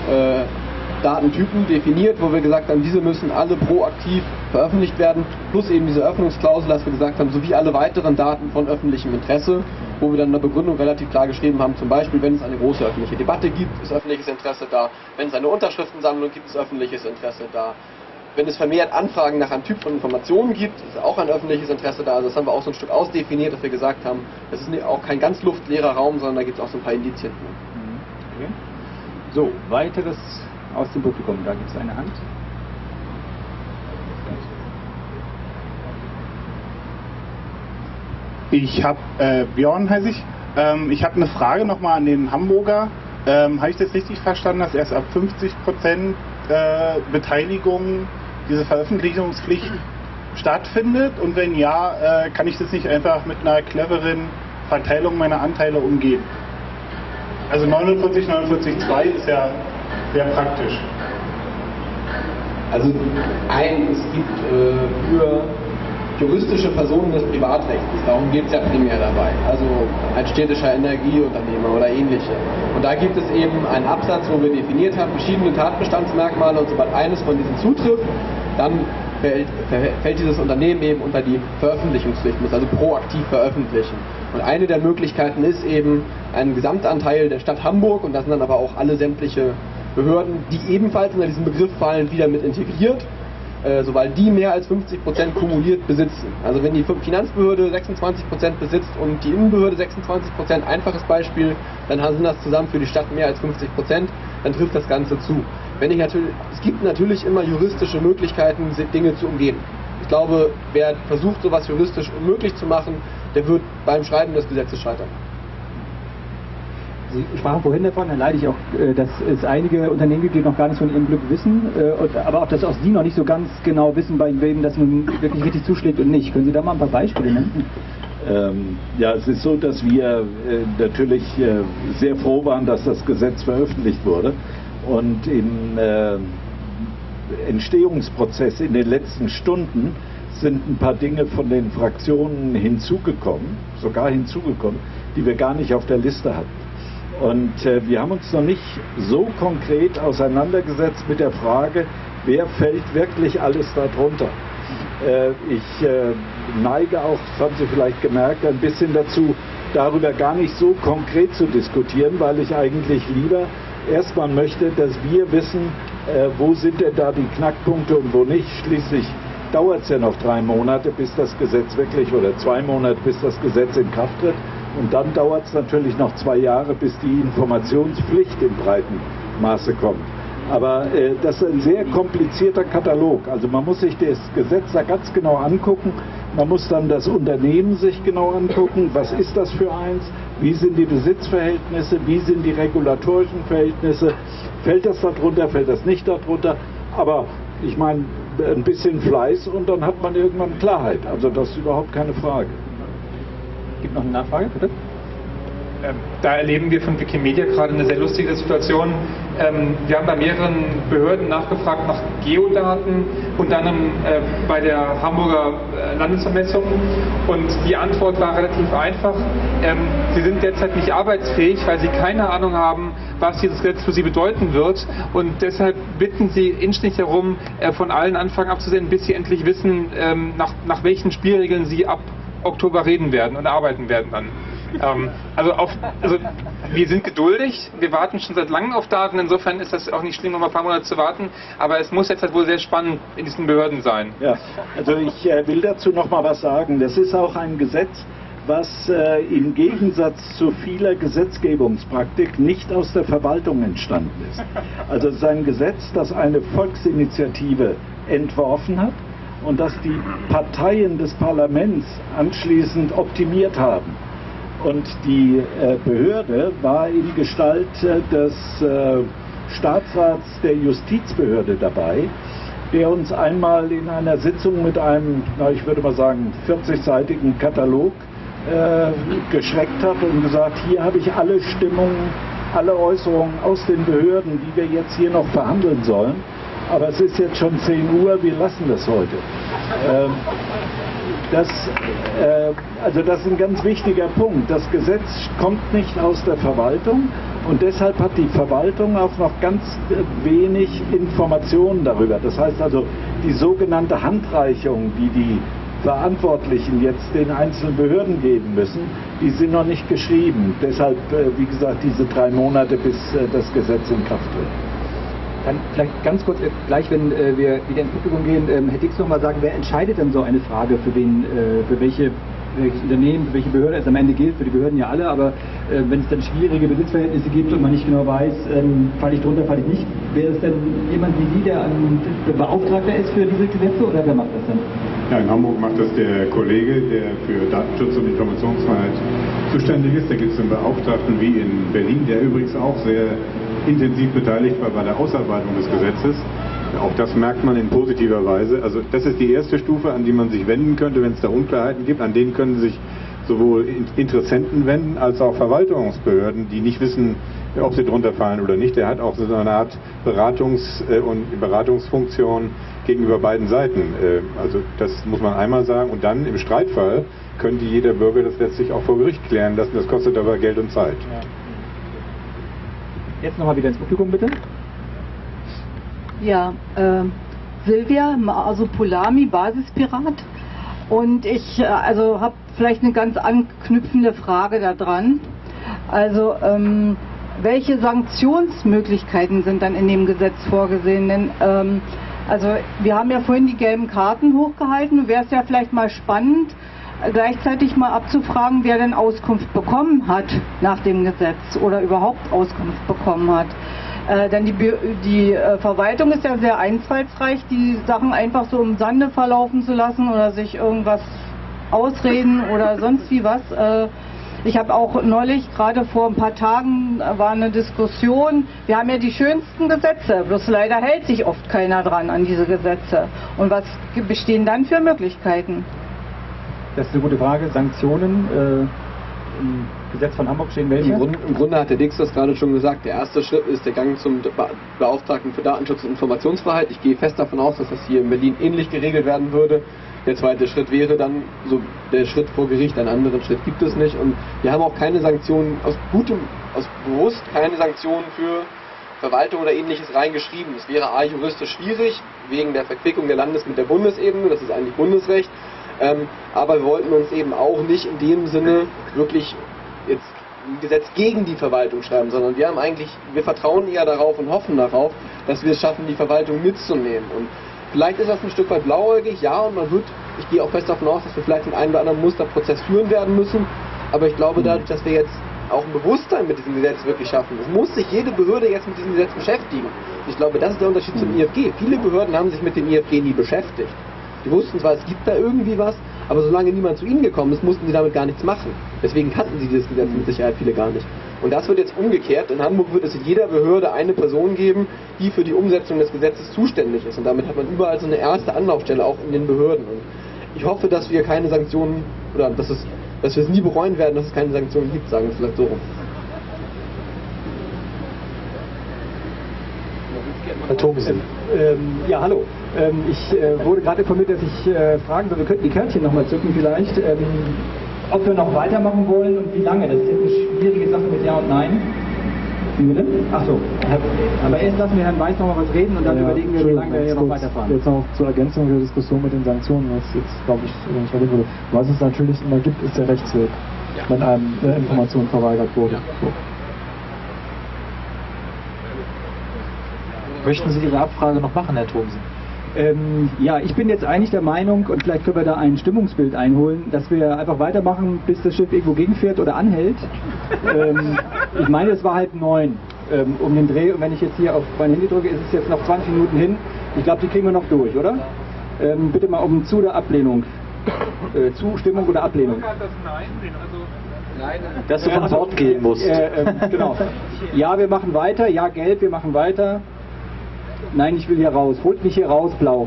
Datentypen definiert, wo wir gesagt haben, diese müssen alle proaktiv veröffentlicht werden, plus eben diese Öffnungsklausel, dass wir gesagt haben, sowie alle weiteren Daten von öffentlichem Interesse, wo wir dann in der Begründung relativ klar geschrieben haben, zum Beispiel, wenn es eine große öffentliche Debatte gibt, ist öffentliches Interesse da, wenn es eine Unterschriftensammlung gibt, ist öffentliches Interesse da, wenn es vermehrt Anfragen nach einem Typ von Informationen gibt, ist auch ein öffentliches Interesse da, also das haben wir auch so ein Stück ausdefiniert, dass wir gesagt haben, das ist auch kein ganz luftleerer Raum, sondern da gibt es auch so ein paar Indizien. Okay. So, weiteres aus dem Publikum, da gibt es eine Hand. Ich habe, Björn heiße ich, ich habe eine Frage nochmal an den Hamburger. Habe ich das richtig verstanden, dass erst ab 50% Beteiligung diese Veröffentlichungspflicht stattfindet? Und wenn ja, kann ich das nicht einfach mit einer cleveren Verteilung meiner Anteile umgehen? Also 49, 49,2 ist ja sehr praktisch. Also es gibt für juristische Personen des Privatrechts, darum geht es ja primär dabei, also ein städtischer Energieunternehmer oder ähnliche. Und da gibt es eben einen Absatz, wo wir definiert haben, verschiedene Tatbestandsmerkmale, und sobald eines von diesen zutrifft, dann fällt dieses Unternehmen eben unter die Veröffentlichungspflicht, muss also proaktiv veröffentlichen. Und eine der Möglichkeiten ist eben ein Gesamtanteil der Stadt Hamburg, und das sind dann aber auch alle sämtliche Behörden, die ebenfalls unter diesen Begriff fallen, wieder mit integriert, sobald die mehr als 50% kumuliert besitzen. Also wenn die Finanzbehörde 26% besitzt und die Innenbehörde 26%, einfaches Beispiel, dann sind das zusammen für die Stadt mehr als 50%, dann trifft das Ganze zu. Es gibt natürlich immer juristische Möglichkeiten, Dinge zu umgehen. Ich glaube, wer versucht, sowas juristisch unmöglich zu machen, der wird beim Schreiben des Gesetzes scheitern. Sie sprachen vorhin davon, da leide ich auch, dass es einige Unternehmen gibt, die noch gar nicht von ihrem Glück wissen, aber auch, dass auch Sie noch nicht so ganz genau wissen, bei wem das nun wirklich richtig zuschlägt und nicht. Können Sie da mal ein paar Beispiele nennen? Ja, es ist so, dass wir natürlich sehr froh waren, dass das Gesetz veröffentlicht wurde, und im Entstehungsprozess in den letzten Stunden sind ein paar Dinge von den Fraktionen hinzugekommen, die wir gar nicht auf der Liste hatten. Und wir haben uns noch nicht so konkret auseinandergesetzt mit der Frage, wer fällt wirklich alles darunter. Ich neige auch, das haben Sie vielleicht gemerkt, ein bisschen dazu, darüber gar nicht so konkret zu diskutieren, weil ich eigentlich lieber erstmal möchte, dass wir wissen, wo sind denn da die Knackpunkte und wo nicht. Schließlich dauert es ja noch 3 Monate, bis das Gesetz wirklich, oder 2 Monate, bis das Gesetz in Kraft tritt. Und dann dauert es natürlich noch 2 Jahre, bis die Informationspflicht im breiten Maße kommt. Aber das ist ein sehr komplizierter Katalog. Also man muss sich das Gesetz da ganz genau angucken. Man muss dann das Unternehmen sich genau angucken. Was ist das für eins? Wie sind die Besitzverhältnisse? Wie sind die regulatorischen Verhältnisse? Fällt das darunter? Fällt das nicht darunter? Aber ich meine, ein bisschen Fleiß und dann hat man irgendwann Klarheit. Also das ist überhaupt keine Frage. Gibt noch eine Nachfrage, bitte? Da erleben wir von Wikimedia gerade eine sehr lustige Situation. Wir haben bei mehreren Behörden nachgefragt nach Geodaten, unter anderem bei der Hamburger Landesvermessung. Und die Antwort war relativ einfach. Sie sind derzeit nicht arbeitsfähig, weil sie keine Ahnung haben, was dieses Gesetz für sie bedeuten wird. Und deshalb bitten sie inständig darum, von allen Anfang abzusehen, bis sie endlich wissen, nach welchen Spielregeln sie ab Oktober reden werden und arbeiten werden dann. Also wir sind geduldig, wir warten schon seit langem auf Daten, insofern ist das auch nicht schlimm, noch mal ein paar Monate zu warten, aber es muss jetzt halt wohl sehr spannend in diesen Behörden sein. Ja, also ich will dazu noch mal was sagen. Das ist auch ein Gesetz, was im Gegensatz zu vieler Gesetzgebungspraktik nicht aus der Verwaltung entstanden ist. Also es ist ein Gesetz, das eine Volksinitiative entworfen hat und das die Parteien des Parlaments anschließend optimiert haben. Und die Behörde war in Gestalt des Staatsrats der Justizbehörde dabei, der uns einmal in einer Sitzung mit einem, ich würde mal sagen, 40-seitigen Katalog geschreckt hat und gesagt, hier habe ich alle Stimmungen, alle Äußerungen aus den Behörden, die wir jetzt hier noch verhandeln sollen. Aber es ist jetzt schon 10 Uhr, wir lassen das heute. Das ist ein ganz wichtiger Punkt. Das Gesetz kommt nicht aus der Verwaltung und deshalb hat die Verwaltung auch noch ganz wenig Informationen darüber. Das heißt also, die sogenannte Handreichung, die die Verantwortlichen jetzt den einzelnen Behörden geben müssen, die sind noch nicht geschrieben. Deshalb, wie gesagt, diese 3 Monate, bis das Gesetz in Kraft tritt. Dann vielleicht ganz kurz, gleich wenn wir wieder ins Publikum gehen, Herr Dix noch mal sagen, wer entscheidet denn so eine Frage, für welches Unternehmen, für welche Behörde es am Ende gilt, für die Behörden ja alle, aber wenn es dann schwierige Besitzverhältnisse gibt und man nicht genau weiß, falle ich drunter, falle ich nicht, wäre es denn jemand wie Sie, der Beauftragter ist für diese Gesetze oder wer macht das denn? Ja, in Hamburg macht das der Kollege, der für Datenschutz und Informationsfreiheit zuständig ist. Da gibt es einen Beauftragten wie in Berlin, der übrigens auch sehr intensiv beteiligt war bei der Ausarbeitung des Gesetzes. Auch das merkt man in positiver Weise. Also das ist die erste Stufe, an die man sich wenden könnte, wenn es da Unklarheiten gibt. An denen können sich sowohl Interessenten wenden, als auch Verwaltungsbehörden, die nicht wissen, ob sie drunter fallen oder nicht. Der hat auch so eine Art Beratungsfunktion gegenüber beiden Seiten. Also das muss man einmal sagen. Und dann im Streitfall könnte jeder Bürger das letztlich auch vor Gericht klären lassen. Das kostet aber Geld und Zeit. Ja. Jetzt nochmal wieder ins Publikum, bitte. Ja, Silvia Masopolami, Basispirat. Und ich habe vielleicht eine ganz anknüpfende Frage daran. Also, welche Sanktionsmöglichkeiten sind dann in dem Gesetz vorgesehen? Denn, wir haben ja vorhin die gelben Karten hochgehalten. Wäre es ja vielleicht mal spannend, gleichzeitig mal abzufragen, wer denn Auskunft bekommen hat nach dem Gesetz oder überhaupt Auskunft bekommen hat. Denn die Verwaltung ist ja sehr einfallsreich, die Sachen einfach so im Sande verlaufen zu lassen oder sich irgendwas ausreden oder sonst wie was. Ich habe auch neulich, gerade vor ein paar Tagen, war eine Diskussion, wir haben ja die schönsten Gesetze, bloß leider hält sich oft keiner dran an diese Gesetze. Und was bestehen dann für Möglichkeiten? Das ist eine gute Frage. Sanktionen im Gesetz von Hamburg stehen welche? Im Grunde hat der Dix das gerade schon gesagt. Der erste Schritt ist der Gang zum Beauftragten für Datenschutz und Informationsfreiheit. Ich gehe fest davon aus, dass das hier in Berlin ähnlich geregelt werden würde. Der zweite Schritt wäre dann so der Schritt vor Gericht. Einen anderen Schritt gibt es nicht. Und wir haben auch keine Sanktionen, aus bewusst keine Sanktionen für Verwaltung oder Ähnliches reingeschrieben. Es wäre juristisch schwierig, wegen der Verquickung der Landes- mit der Bundesebene. Das ist eigentlich Bundesrecht. Aber wir wollten uns eben auch nicht in dem Sinne wirklich ein Gesetz gegen die Verwaltung schreiben, sondern wir vertrauen eher darauf und hoffen darauf, dass wir es schaffen, die Verwaltung mitzunehmen. Und vielleicht ist das ein Stück weit blauäugig, ja, und ich gehe auch fest davon aus, dass wir vielleicht den einen oder anderen Musterprozess führen werden müssen, aber ich glaube dadurch, dass wir jetzt auch ein Bewusstsein mit diesem Gesetz wirklich schaffen. Es muss sich jede Behörde jetzt mit diesem Gesetz beschäftigen. Ich glaube, das ist der Unterschied zum IFG. Viele Behörden haben sich mit dem IFG nie beschäftigt. Die wussten zwar, es gibt da irgendwie was, aber solange niemand zu ihnen gekommen ist, mussten sie damit gar nichts machen. Deswegen kannten sie dieses Gesetz mit Sicherheit viele gar nicht. Und das wird jetzt umgekehrt. In Hamburg wird es in jeder Behörde eine Person geben, die für die Umsetzung des Gesetzes zuständig ist. Und damit hat man überall so eine erste Anlaufstelle, auch in den Behörden. Und ich hoffe, dass wir keine Sanktionen, oder dass wir es nie bereuen werden, dass es keine Sanktionen gibt, sagen wir es vielleicht so rum. Herr Thomsen. Ja, hallo. Ich wurde gerade informiert, dass ich fragen soll, wir könnten die Kärtchen nochmal zücken vielleicht, ob wir noch weitermachen wollen und wie lange. Das ist jetzt eine schwierige Sache mit Ja und Nein. Wie bitte? Ach so. Aber erst lassen wir Herrn Weiß noch mal was reden und dann überlegen wir, wie lange wir hier noch weiterfahren. Jetzt noch zur Ergänzung der Diskussion mit den Sanktionen, was jetzt, glaube ich, nicht verlinkt wurde. Was es natürlich immer gibt, ist der Rechtsweg, wenn einem Information verweigert wurde. So. Möchten Sie Ihre Abfrage noch machen, Herr Thomsen? Ja, ich bin jetzt eigentlich der Meinung, und vielleicht können wir da ein Stimmungsbild einholen, dass wir einfach weitermachen, bis das Schiff irgendwo gegenfährt oder anhält. Ich meine, es war 8:30 um den Dreh, und wenn ich jetzt hier auf mein Handy drücke, ist es jetzt noch 20 Minuten hin. Ich glaube, die kriegen wir noch durch, oder? Bitte mal um Zu- oder Ablehnung. Zustimmung oder Ablehnung? Dass du von Wort gehen musst. Genau. Ja, wir machen weiter. Ja, gelb, wir machen weiter. Nein, ich will hier raus. Holt mich hier raus, blau.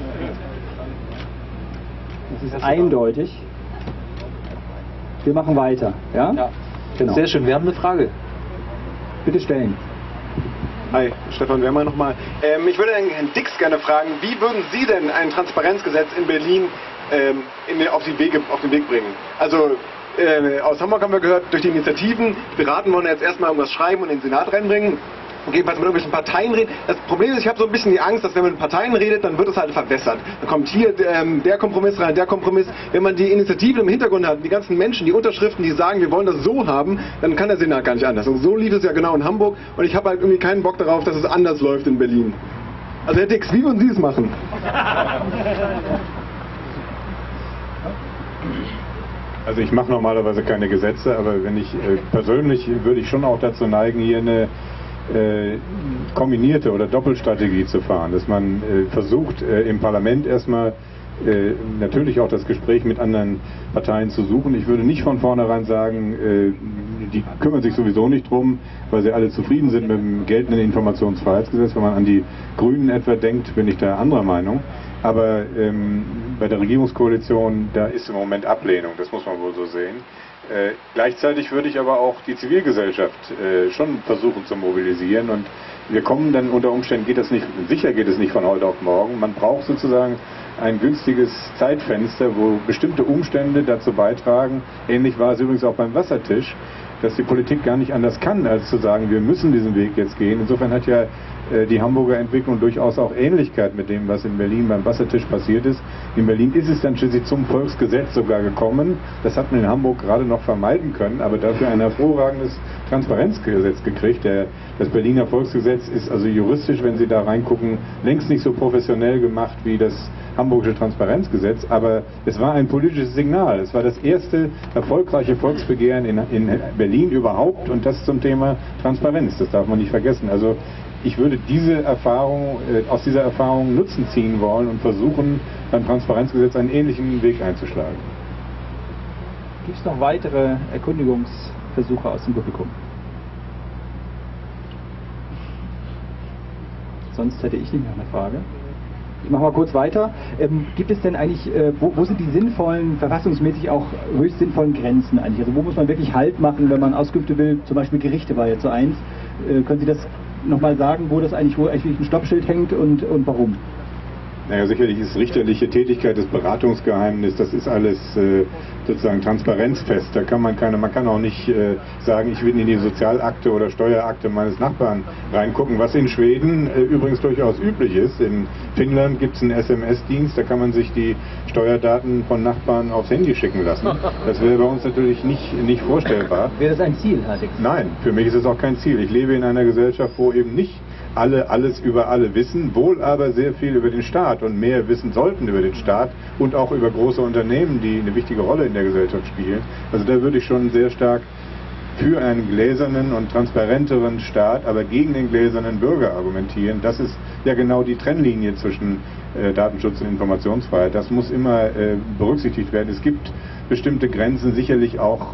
Das ist eindeutig. Wir machen weiter. Ja? Ja. Genau. Sehr schön. Wir haben eine Frage. Bitte stellen. Hi, Stefan Wehrmeier nochmal. Ich würde Herrn Dix gerne fragen, wie würden Sie denn ein Transparenzgesetz in Berlin auf den Weg bringen? Also aus Hamburg haben wir gehört, durch die Initiativen, die Piraten wollen jetzt erstmal irgendwas schreiben und in den Senat reinbringen. Und jedenfalls mit irgendwelchen Parteien reden. Das Problem ist, ich habe so ein bisschen die Angst, dass wenn man mit Parteien redet, dann wird es halt verwässert. Dann kommt hier der Kompromiss rein, der Kompromiss. Wenn man die Initiativen im Hintergrund hat, die ganzen Menschen, die Unterschriften, die sagen, wir wollen das so haben, dann kann der Senat gar nicht anders. Und so lief es ja genau in Hamburg. Und ich habe halt irgendwie keinen Bock darauf, dass es anders läuft in Berlin. Also Herr Dix, wie würden Sie es machen? Also ich mache normalerweise keine Gesetze, aber wenn ich persönlich würde ich schon auch dazu neigen, hier eine kombinierte oder Doppelstrategie zu fahren, dass man versucht im Parlament erstmal natürlich auch das Gespräch mit anderen Parteien zu suchen. Ich würde nicht von vornherein sagen, die kümmern sich sowieso nicht drum, weil sie alle zufrieden sind mit dem geltenden Informationsfreiheitsgesetz. Wenn man an die Grünen etwa denkt, bin ich da anderer Meinung. Aber bei der Regierungskoalition, da ist im Moment Ablehnung, das muss man wohl so sehen. Gleichzeitig würde ich aber auch die Zivilgesellschaft schon versuchen zu mobilisieren, und wir kommen dann unter Umständen, sicher geht es nicht von heute auf morgen. Man braucht sozusagen ein günstiges Zeitfenster, wo bestimmte Umstände dazu beitragen. Ähnlich war es übrigens auch beim Wassertisch, dass die Politik gar nicht anders kann, als zu sagen, wir müssen diesen Weg jetzt gehen. Insofern hat ja die Hamburger Entwicklung durchaus auch Ähnlichkeit mit dem, was in Berlin beim Wassertisch passiert ist. In Berlin ist es dann schließlich zum Volksgesetz sogar gekommen. Das hat man in Hamburg gerade noch vermeiden können, aber dafür ein hervorragendes Transparenzgesetz gekriegt. Das Berliner Volksgesetz ist also juristisch, wenn Sie da reingucken, längst nicht so professionell gemacht wie das Hamburgische Transparenzgesetz, aber es war ein politisches Signal. Es war das erste erfolgreiche Volksbegehren in Berlin überhaupt, und das zum Thema Transparenz. Das darf man nicht vergessen. Also ich würde aus dieser Erfahrung Nutzen ziehen wollen und versuchen, beim Transparenzgesetz einen ähnlichen Weg einzuschlagen. Gibt es noch weitere Erkundigungsversuche aus dem Publikum? Sonst hätte ich nicht mehr eine Frage. Ich mache mal kurz weiter. Gibt es denn eigentlich, wo sind die sinnvollen, verfassungsmäßig auch höchst sinnvollen Grenzen eigentlich? Also wo muss man wirklich Halt machen, wenn man Auskünfte will? Zum Beispiel Gerichte war jetzt so eins. Können Sie das nochmal sagen, wo eigentlich ein Stoppschild hängt und warum? Naja, sicherlich ist richterliche Tätigkeit, das Beratungsgeheimnis, das ist alles sozusagen transparenzfest. Da kann man kann auch nicht sagen, ich will in die Sozialakte oder Steuerakte meines Nachbarn reingucken, was in Schweden übrigens durchaus üblich ist. In Finnland gibt es einen SMS-Dienst, da kann man sich die Steuerdaten von Nachbarn aufs Handy schicken lassen. Das wäre bei uns natürlich nicht vorstellbar. Wäre das ein Ziel, Herr Dix? Nein, für mich ist es auch kein Ziel. Ich lebe in einer Gesellschaft, wo eben nicht alle alles über alle wissen, wohl aber sehr viel über den Staat und mehr wissen sollten über den Staat und auch über große Unternehmen, die eine wichtige Rolle in der Gesellschaft spielen. Also da würde ich schon sehr stark für einen gläsernen und transparenteren Staat, aber gegen den gläsernen Bürger argumentieren. Das ist ja genau die Trennlinie zwischen Datenschutz und Informationsfreiheit. Das muss immer berücksichtigt werden. Es gibt bestimmte Grenzen, sicherlich auch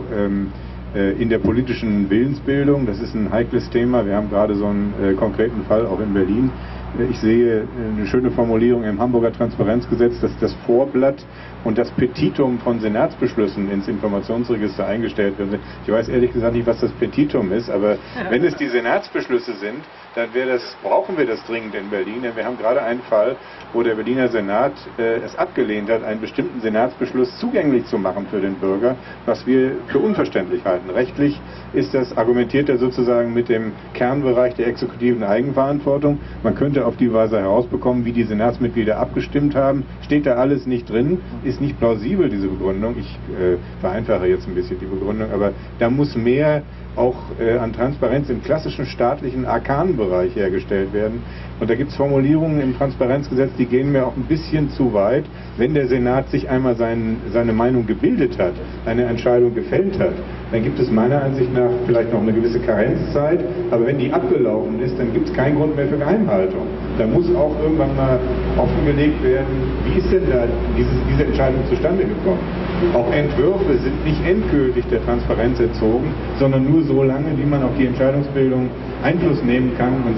in der politischen Willensbildung. Das ist ein heikles Thema. Wir haben gerade so einen konkreten Fall auch in Berlin. Ich sehe eine schöne Formulierung im Hamburger Transparenzgesetz, dass das Vorblatt und das Petitum von Senatsbeschlüssen ins Informationsregister eingestellt werden. Ich weiß ehrlich gesagt nicht, was das Petitum ist, aber wenn es die Senatsbeschlüsse sind, dann brauchen wir das dringend in Berlin, denn wir haben gerade einen Fall, wo der Berliner Senat es abgelehnt hat, einen bestimmten Senatsbeschluss zugänglich zu machen für den Bürger, was wir für unverständlich halten. Rechtlich argumentiert er sozusagen mit dem Kernbereich der exekutiven Eigenverantwortung. Man könnte auf die Weise herausbekommen, wie die Senatsmitglieder abgestimmt haben. Steht da alles nicht drin, ist nicht plausibel, diese Begründung. Ich vereinfache jetzt ein bisschen die Begründung, aber da muss mehr auch an Transparenz im klassischen staatlichen Arkanbereich hergestellt werden. Und da gibt es Formulierungen im Transparenzgesetz, die gehen mir auch ein bisschen zu weit. Wenn der Senat sich einmal seine Meinung gebildet hat, eine Entscheidung gefällt hat, dann gibt es meiner Ansicht nach vielleicht noch eine gewisse Karenzzeit, aber wenn die abgelaufen ist, dann gibt es keinen Grund mehr für Geheimhaltung. Da muss auch irgendwann mal offengelegt werden, wie ist denn da diese Entscheidung zustande gekommen. Auch Entwürfe sind nicht endgültig der Transparenz entzogen, sondern nur so lange, wie man auf die Entscheidungsbildung Einfluss nehmen kann. Und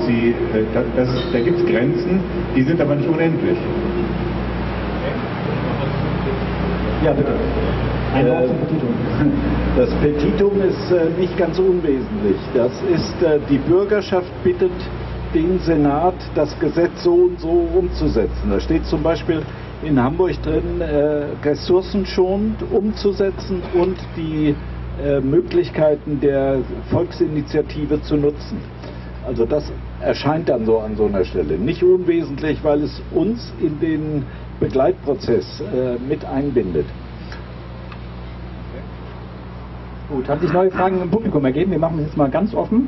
da gibt es Grenzen, die sind aber nicht unendlich. Ja, bitte. Ein Wort zum Petitum. Das Petitum ist nicht ganz unwesentlich. Das ist, die Bürgerschaft bittet den Senat, das Gesetz so und so umzusetzen. Da steht zum Beispiel in Hamburg drin, ressourcenschonend umzusetzen und die Möglichkeiten der Volksinitiative zu nutzen. Also das erscheint dann so an so einer Stelle. Nicht unwesentlich, weil es uns in den Begleitprozess mit einbindet. Gut, haben sich neue Fragen im Publikum ergeben? Wir machen das jetzt mal ganz offen.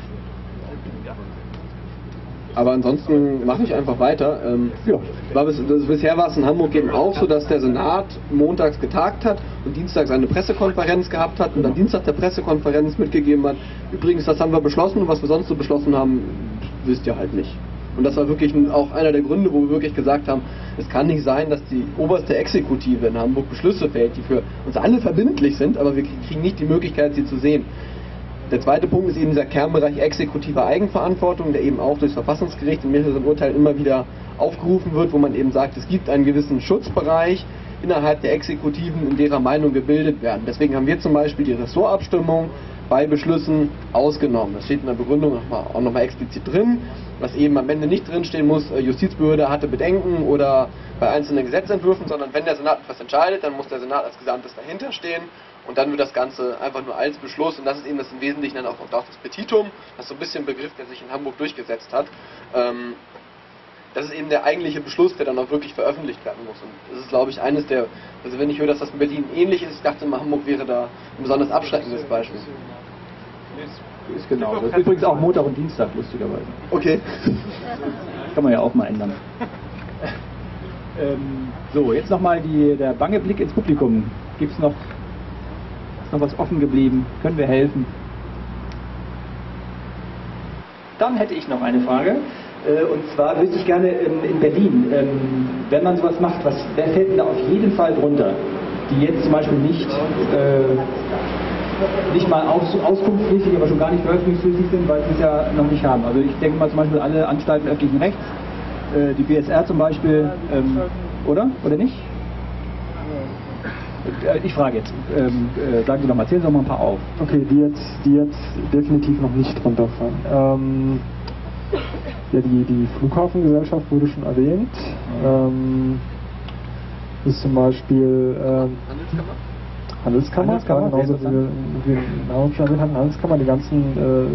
Aber ansonsten mache ich einfach weiter. Bisher war es in Hamburg eben auch so, dass der Senat montags getagt hat und dienstags eine Pressekonferenz gehabt hat und am Dienstag der Pressekonferenz mitgegeben hat, übrigens, das haben wir beschlossen und was wir sonst so beschlossen haben, wisst ihr halt nicht. Und das war wirklich auch einer der Gründe, wo wir wirklich gesagt haben, es kann nicht sein, dass die oberste Exekutive in Hamburg Beschlüsse fällt, die für uns alle verbindlich sind, aber wir kriegen nicht die Möglichkeit, sie zu sehen. Der zweite Punkt ist eben dieser Kernbereich exekutiver Eigenverantwortung, der eben auch durchs Verfassungsgericht in mehreren Urteilen immer wieder aufgerufen wird, wo man eben sagt, es gibt einen gewissen Schutzbereich innerhalb der Exekutiven, in derer Meinung gebildet werden. Deswegen haben wir zum Beispiel die Ressortabstimmung bei Beschlüssen ausgenommen. Das steht in der Begründung auch nochmal explizit drin, was eben am Ende nicht drinstehen muss, Justizbehörde hatte Bedenken oder bei einzelnen Gesetzentwürfen, sondern wenn der Senat etwas entscheidet, dann muss der Senat als Gesamtes dahinter stehen und dann wird das Ganze einfach nur als Beschluss, und das ist eben das im Wesentlichen dann auch das Petitum, das ist so ein bisschen ein Begriff, der sich in Hamburg durchgesetzt hat. Das ist eben der eigentliche Beschluss, der dann auch wirklich veröffentlicht werden muss. Und das ist, glaube ich, eines der, also wenn ich höre, dass das in Berlin ähnlich ist, ich dachte immer, Hamburg wäre da ein besonders abschreckendes Beispiel. Ist genau. Das ist übrigens auch Montag und Dienstag, lustigerweise. Okay. Kann man ja auch mal ändern. So, jetzt nochmal der bange Blick ins Publikum. Ist noch was offen geblieben? Können wir helfen? Dann hätte ich noch eine Frage. Und zwar wüsste ich gerne in Berlin, wenn man sowas macht, wer fällt denn da auf jeden Fall drunter? Die jetzt zum Beispiel nicht mal auskunftspflichtig, aber schon gar nicht veröffentlichungspflichtig sind, weil sie es ja noch nicht haben. Also ich denke mal zum Beispiel alle Anstalten öffentlichen Rechts, die BSR zum Beispiel, oder? Oder nicht? Ich frage jetzt, sagen Sie doch mal, zählen Sie doch mal ein paar auf. Okay, die jetzt definitiv noch nicht runterfallen. Ja, die Flughafengesellschaft wurde schon erwähnt. Ist zum Beispiel Handelskammer, genauso wie wir schon erwähnt hatten, Handelskammer, die ganzen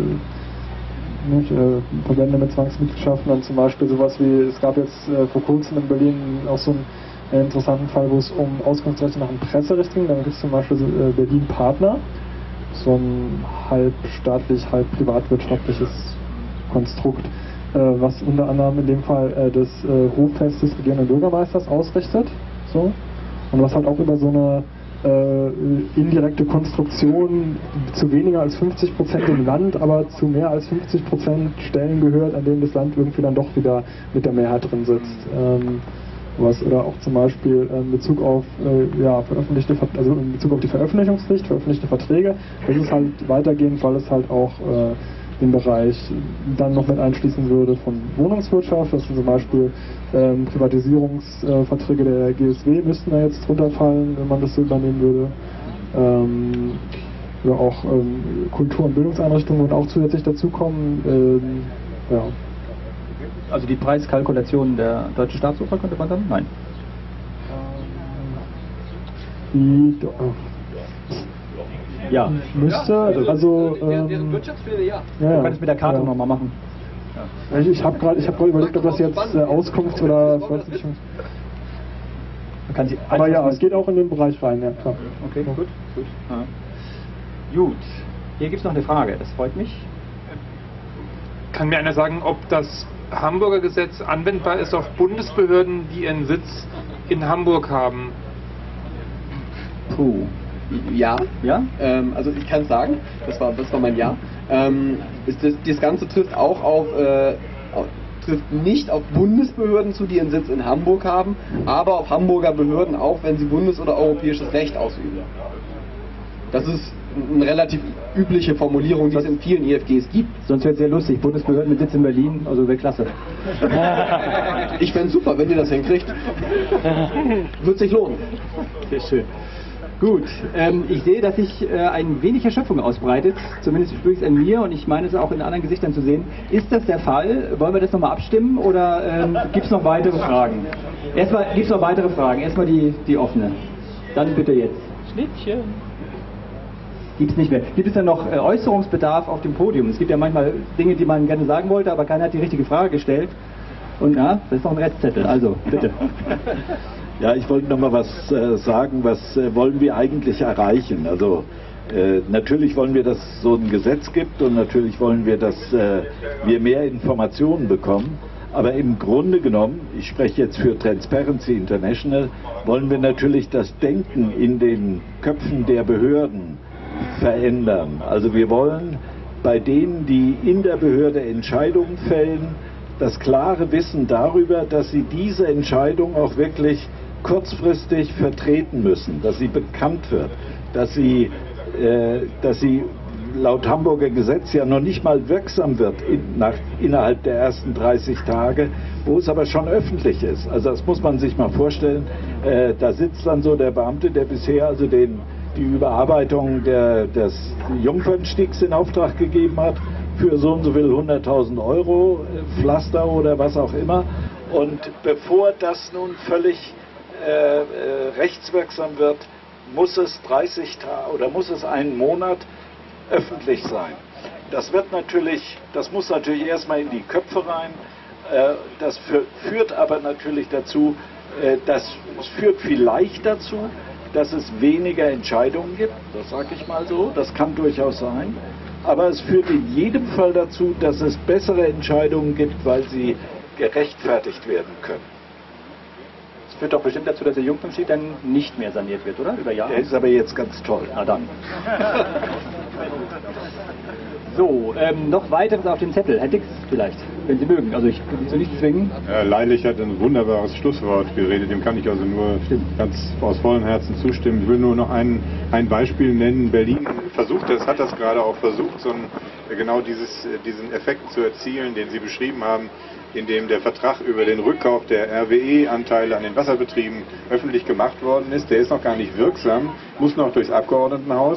Verbände mit Zwangsmitgliedschaften, dann zum Beispiel sowas wie, es gab jetzt vor kurzem in Berlin auch so einen interessanten Fall, wo es um Auskunftsrechte nach einem Presserecht ging. Dann gibt es zum Beispiel Berlin Partner, so ein halb staatlich, halb privatwirtschaftliches Konstrukt, was unter anderem in dem Fall das Hoffest des regierenden Bürgermeisters ausrichtet. So. Und was halt auch über so eine indirekte Konstruktion zu weniger als 50% im Land, aber zu mehr als 50% Stellen gehört, an denen das Land irgendwie dann doch wieder mit der Mehrheit drin sitzt. Oder auch zum Beispiel in Bezug auf in Bezug auf die Veröffentlichungspflicht, veröffentlichte Verträge, das ist halt weitergehend, weil es halt auch den Bereich dann noch mit einschließen würde von Wohnungswirtschaft. Das sind zum Beispiel Privatisierungsverträge der GSW müssten da jetzt drunter fallen, wenn man das so übernehmen würde. Oder auch Kultur- und Bildungseinrichtungen würden auch zusätzlich dazukommen. Ja. Also die Preiskalkulation der Deutschen Staatsoper könnte man dann? Nein. Ja, müsste, also deren Wirtschaftsfehler, ja. Man kann es mit der Karte nochmal machen. Ja. Ich habe gerade überlegt, ob das jetzt Auskunfts- oder Veröffentlichung. Aber ja, es geht auch in den Bereich rein, ja klar. Okay, gut. Gut, hier gibt es noch eine Frage, das freut mich. Kann mir einer sagen, ob das Hamburger Gesetz anwendbar ist auf Bundesbehörden, die ihren Sitz in Hamburg haben? Puh. Ja. Also ich kann es sagen, das war mein Ja. Das Ganze trifft auch trifft nicht auf Bundesbehörden zu, die ihren Sitz in Hamburg haben, aber auf Hamburger Behörden auch, wenn sie bundes- oder europäisches Recht ausüben. Das ist eine relativ übliche Formulierung, die es in vielen IFGs gibt. Sonst wäre es sehr lustig, Bundesbehörden mit Sitz in Berlin, also wäre klasse. Ich fände es super, wenn ihr das hinkriegt. Wird sich lohnen. Sehr schön. Gut, ich sehe, dass sich ein wenig Erschöpfung ausbreitet, zumindest spüre ich es an mir und ich meine es auch in anderen Gesichtern zu sehen. Ist das der Fall? Wollen wir das nochmal abstimmen oder gibt es noch weitere Fragen? Erstmal gibt es noch weitere Fragen, erstmal die offene. Dann bitte jetzt. Schnittchen. Gibt es nicht mehr. Gibt es dann noch Äußerungsbedarf auf dem Podium? Es gibt ja manchmal Dinge, die man gerne sagen wollte, aber keiner hat die richtige Frage gestellt. Und ja, das ist noch ein Restzettel, also bitte. Ja, ich wollte noch mal was sagen, was wollen wir eigentlich erreichen? Also natürlich wollen wir, dass es so ein Gesetz gibt und natürlich wollen wir, dass wir mehr Informationen bekommen. Aber im Grunde genommen, ich spreche jetzt für Transparency International, wollen wir natürlich das Denken in den Köpfen der Behörden verändern. Also wir wollen bei denen, die in der Behörde Entscheidungen fällen, das klare Wissen darüber, dass sie diese Entscheidung auch wirklich kurzfristig vertreten müssen, dass sie bekannt wird, dass sie laut Hamburger Gesetz ja noch nicht mal wirksam wird innerhalb der ersten 30 Tage, wo es aber schon öffentlich ist. Also das muss man sich mal vorstellen. Da sitzt dann so der Beamte, der bisher also die Überarbeitung des Jungfernstiegs in Auftrag gegeben hat, für so und so viel 100.000 Euro, Pflaster oder was auch immer. Und bevor das nun völlig rechtswirksam wird, muss es 30 Tage oder muss es einen Monat öffentlich sein. Das muss natürlich erstmal in die Köpfe rein. Das führt aber natürlich dazu, es führt vielleicht dazu, dass es weniger Entscheidungen gibt. Das sage ich mal so. Das kann durchaus sein. Aber es führt in jedem Fall dazu, dass es bessere Entscheidungen gibt, weil sie gerechtfertigt werden können. Das führt doch bestimmt dazu, dass der Jungfernstieg dann nicht mehr saniert wird, oder? Über Jahre? Der ist aber jetzt ganz toll. Na dann. So, noch weiteres auf dem Zettel. Herr Dix vielleicht, wenn Sie mögen. Also ich will Sie nicht zwingen. Herr Leilich hat ein wunderbares Schlusswort geredet. Dem kann ich also nur ganz aus vollem Herzen zustimmen. Ich will nur noch ein Beispiel nennen. Berlin hat das gerade auch versucht, genau diesen Effekt zu erzielen, den Sie beschrieben haben, indem der Vertrag über den Rückkauf der RWE-Anteile an den Wasserbetrieben öffentlich gemacht worden ist. Der ist noch gar nicht wirksam, muss noch durchs Abgeordnetenhaus.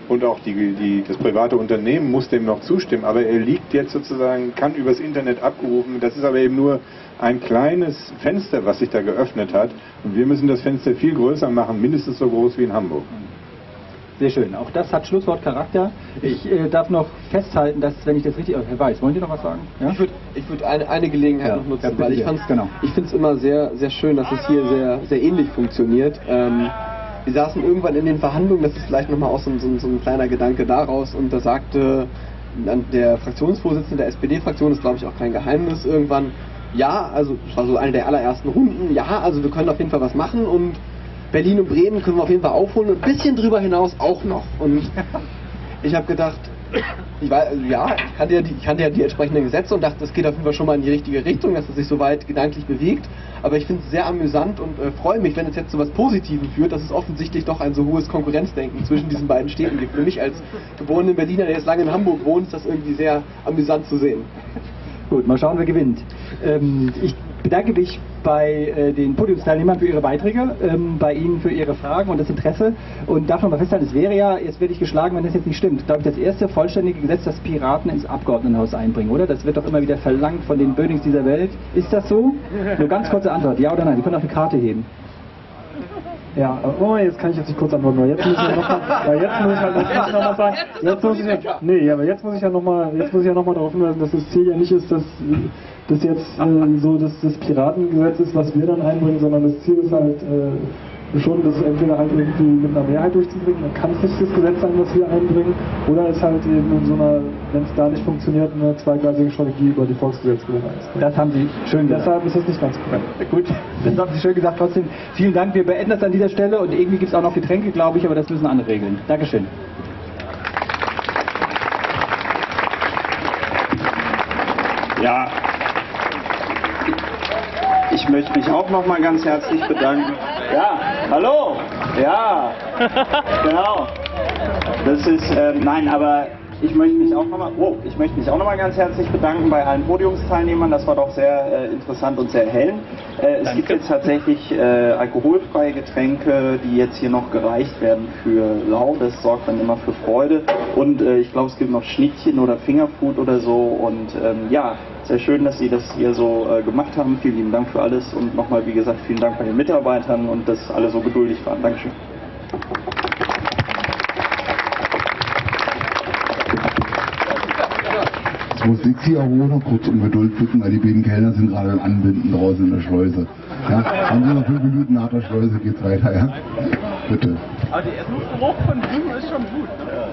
und auch das private Unternehmen muss dem noch zustimmen, aber er liegt jetzt sozusagen, kann übers Internet abgerufen, das ist aber eben nur ein kleines Fenster, was sich da geöffnet hat, und wir müssen das Fenster viel größer machen, mindestens so groß wie in Hamburg. Sehr schön. Auch das hat Schlusswortcharakter. Ich darf noch festhalten, dass, wenn ich das richtig... Herr Weiß, wollen Sie noch was sagen? Ja? Ich würd eine Gelegenheit noch nutzen, weil ich finde es immer sehr, sehr schön, dass es hier sehr, sehr ähnlich funktioniert. Wir saßen irgendwann in den Verhandlungen, das ist vielleicht nochmal auch so ein kleiner Gedanke daraus, und da sagte der Fraktionsvorsitzende der SPD-Fraktion, das glaube ich auch kein Geheimnis, irgendwann, ja, also das war so eine der allerersten Runden, ja, also wir können auf jeden Fall was machen und Berlin und Bremen können wir auf jeden Fall aufholen und ein bisschen drüber hinaus auch noch. Und ich habe gedacht, ich kannte ja die entsprechenden Gesetze und dachte, das geht auf jeden Fall schon mal in die richtige Richtung, dass es sich so weit gedanklich bewegt. Aber ich finde es sehr amüsant und freue mich, wenn es jetzt zu was Positivem führt, dass es offensichtlich doch ein so hohes Konkurrenzdenken zwischen diesen beiden Städten gibt. Für mich als geborenen Berliner, der jetzt lange in Hamburg wohnt, ist das irgendwie sehr amüsant zu sehen. Gut, mal schauen, wer gewinnt. Ich bedanke mich bei den Podiumsteilnehmern für ihre Beiträge, bei Ihnen für Ihre Fragen und das Interesse, und darf noch mal festhalten, es wäre ja, jetzt werde ich geschlagen, wenn das jetzt nicht stimmt, glaube ich, das erste vollständige Gesetz, das Piraten ins Abgeordnetenhaus einbringen, oder? Das wird doch immer wieder verlangt von den Bönings dieser Welt. Ist das so? Nur ganz kurze Antwort, ja oder nein? Sie können auch eine Karte heben. Ja, oh, jetzt kann ich jetzt nicht kurz antworten, weil jetzt muss ich noch mal, jetzt muss ich halt noch mal sagen, jetzt muss ich ja noch mal darauf hinweisen, dass das Ziel ja nicht ist, dass das jetzt so das Piratengesetz ist, was wir dann einbringen, sondern das Ziel ist halt schon, das entweder halt irgendwie mit einer Mehrheit durchzubringen, dann kann es nicht das Gesetz sein, was wir einbringen, oder es halt eben in so einer, wenn es da nicht funktioniert, eine zweigleisige Strategie über die Volksgesetzgebung einzubringen. Das haben Sie schön gesagt. Deshalb ist es nicht ganz korrekt. Gut, das haben Sie schön gesagt. Trotzdem, vielen Dank. Wir beenden das an dieser Stelle, und irgendwie gibt es auch noch Getränke, glaube ich, aber das müssen andere regeln. Dankeschön. Ja, ich möchte mich auch noch mal ganz herzlich bedanken. Ja, hallo! Ja, genau. Das ist, nein, aber ich möchte mich auch noch mal ganz herzlich bedanken bei allen Podiumsteilnehmern. Das war doch sehr interessant und sehr hell. Es gibt jetzt tatsächlich alkoholfreie Getränke, die jetzt hier noch gereicht werden für Lau. Das sorgt dann immer für Freude. Und ich glaube, es gibt noch Schnittchen oder Fingerfood oder so. Und ja, sehr schön, dass Sie das hier so gemacht haben. Vielen lieben Dank für alles. Und nochmal, wie gesagt, vielen Dank bei den Mitarbeitern und dass alle so geduldig waren. Dankeschön. Ich muss Dixie auch noch kurz um Geduld bitten, weil die beiden Kellner sind gerade am Anbinden draußen in der Schleuse. Ja, haben Sie noch 5 Minuten nach der Schleuse, geht's weiter, ja? Bitte. Aber der Essensgeruch von drüben ist schon gut.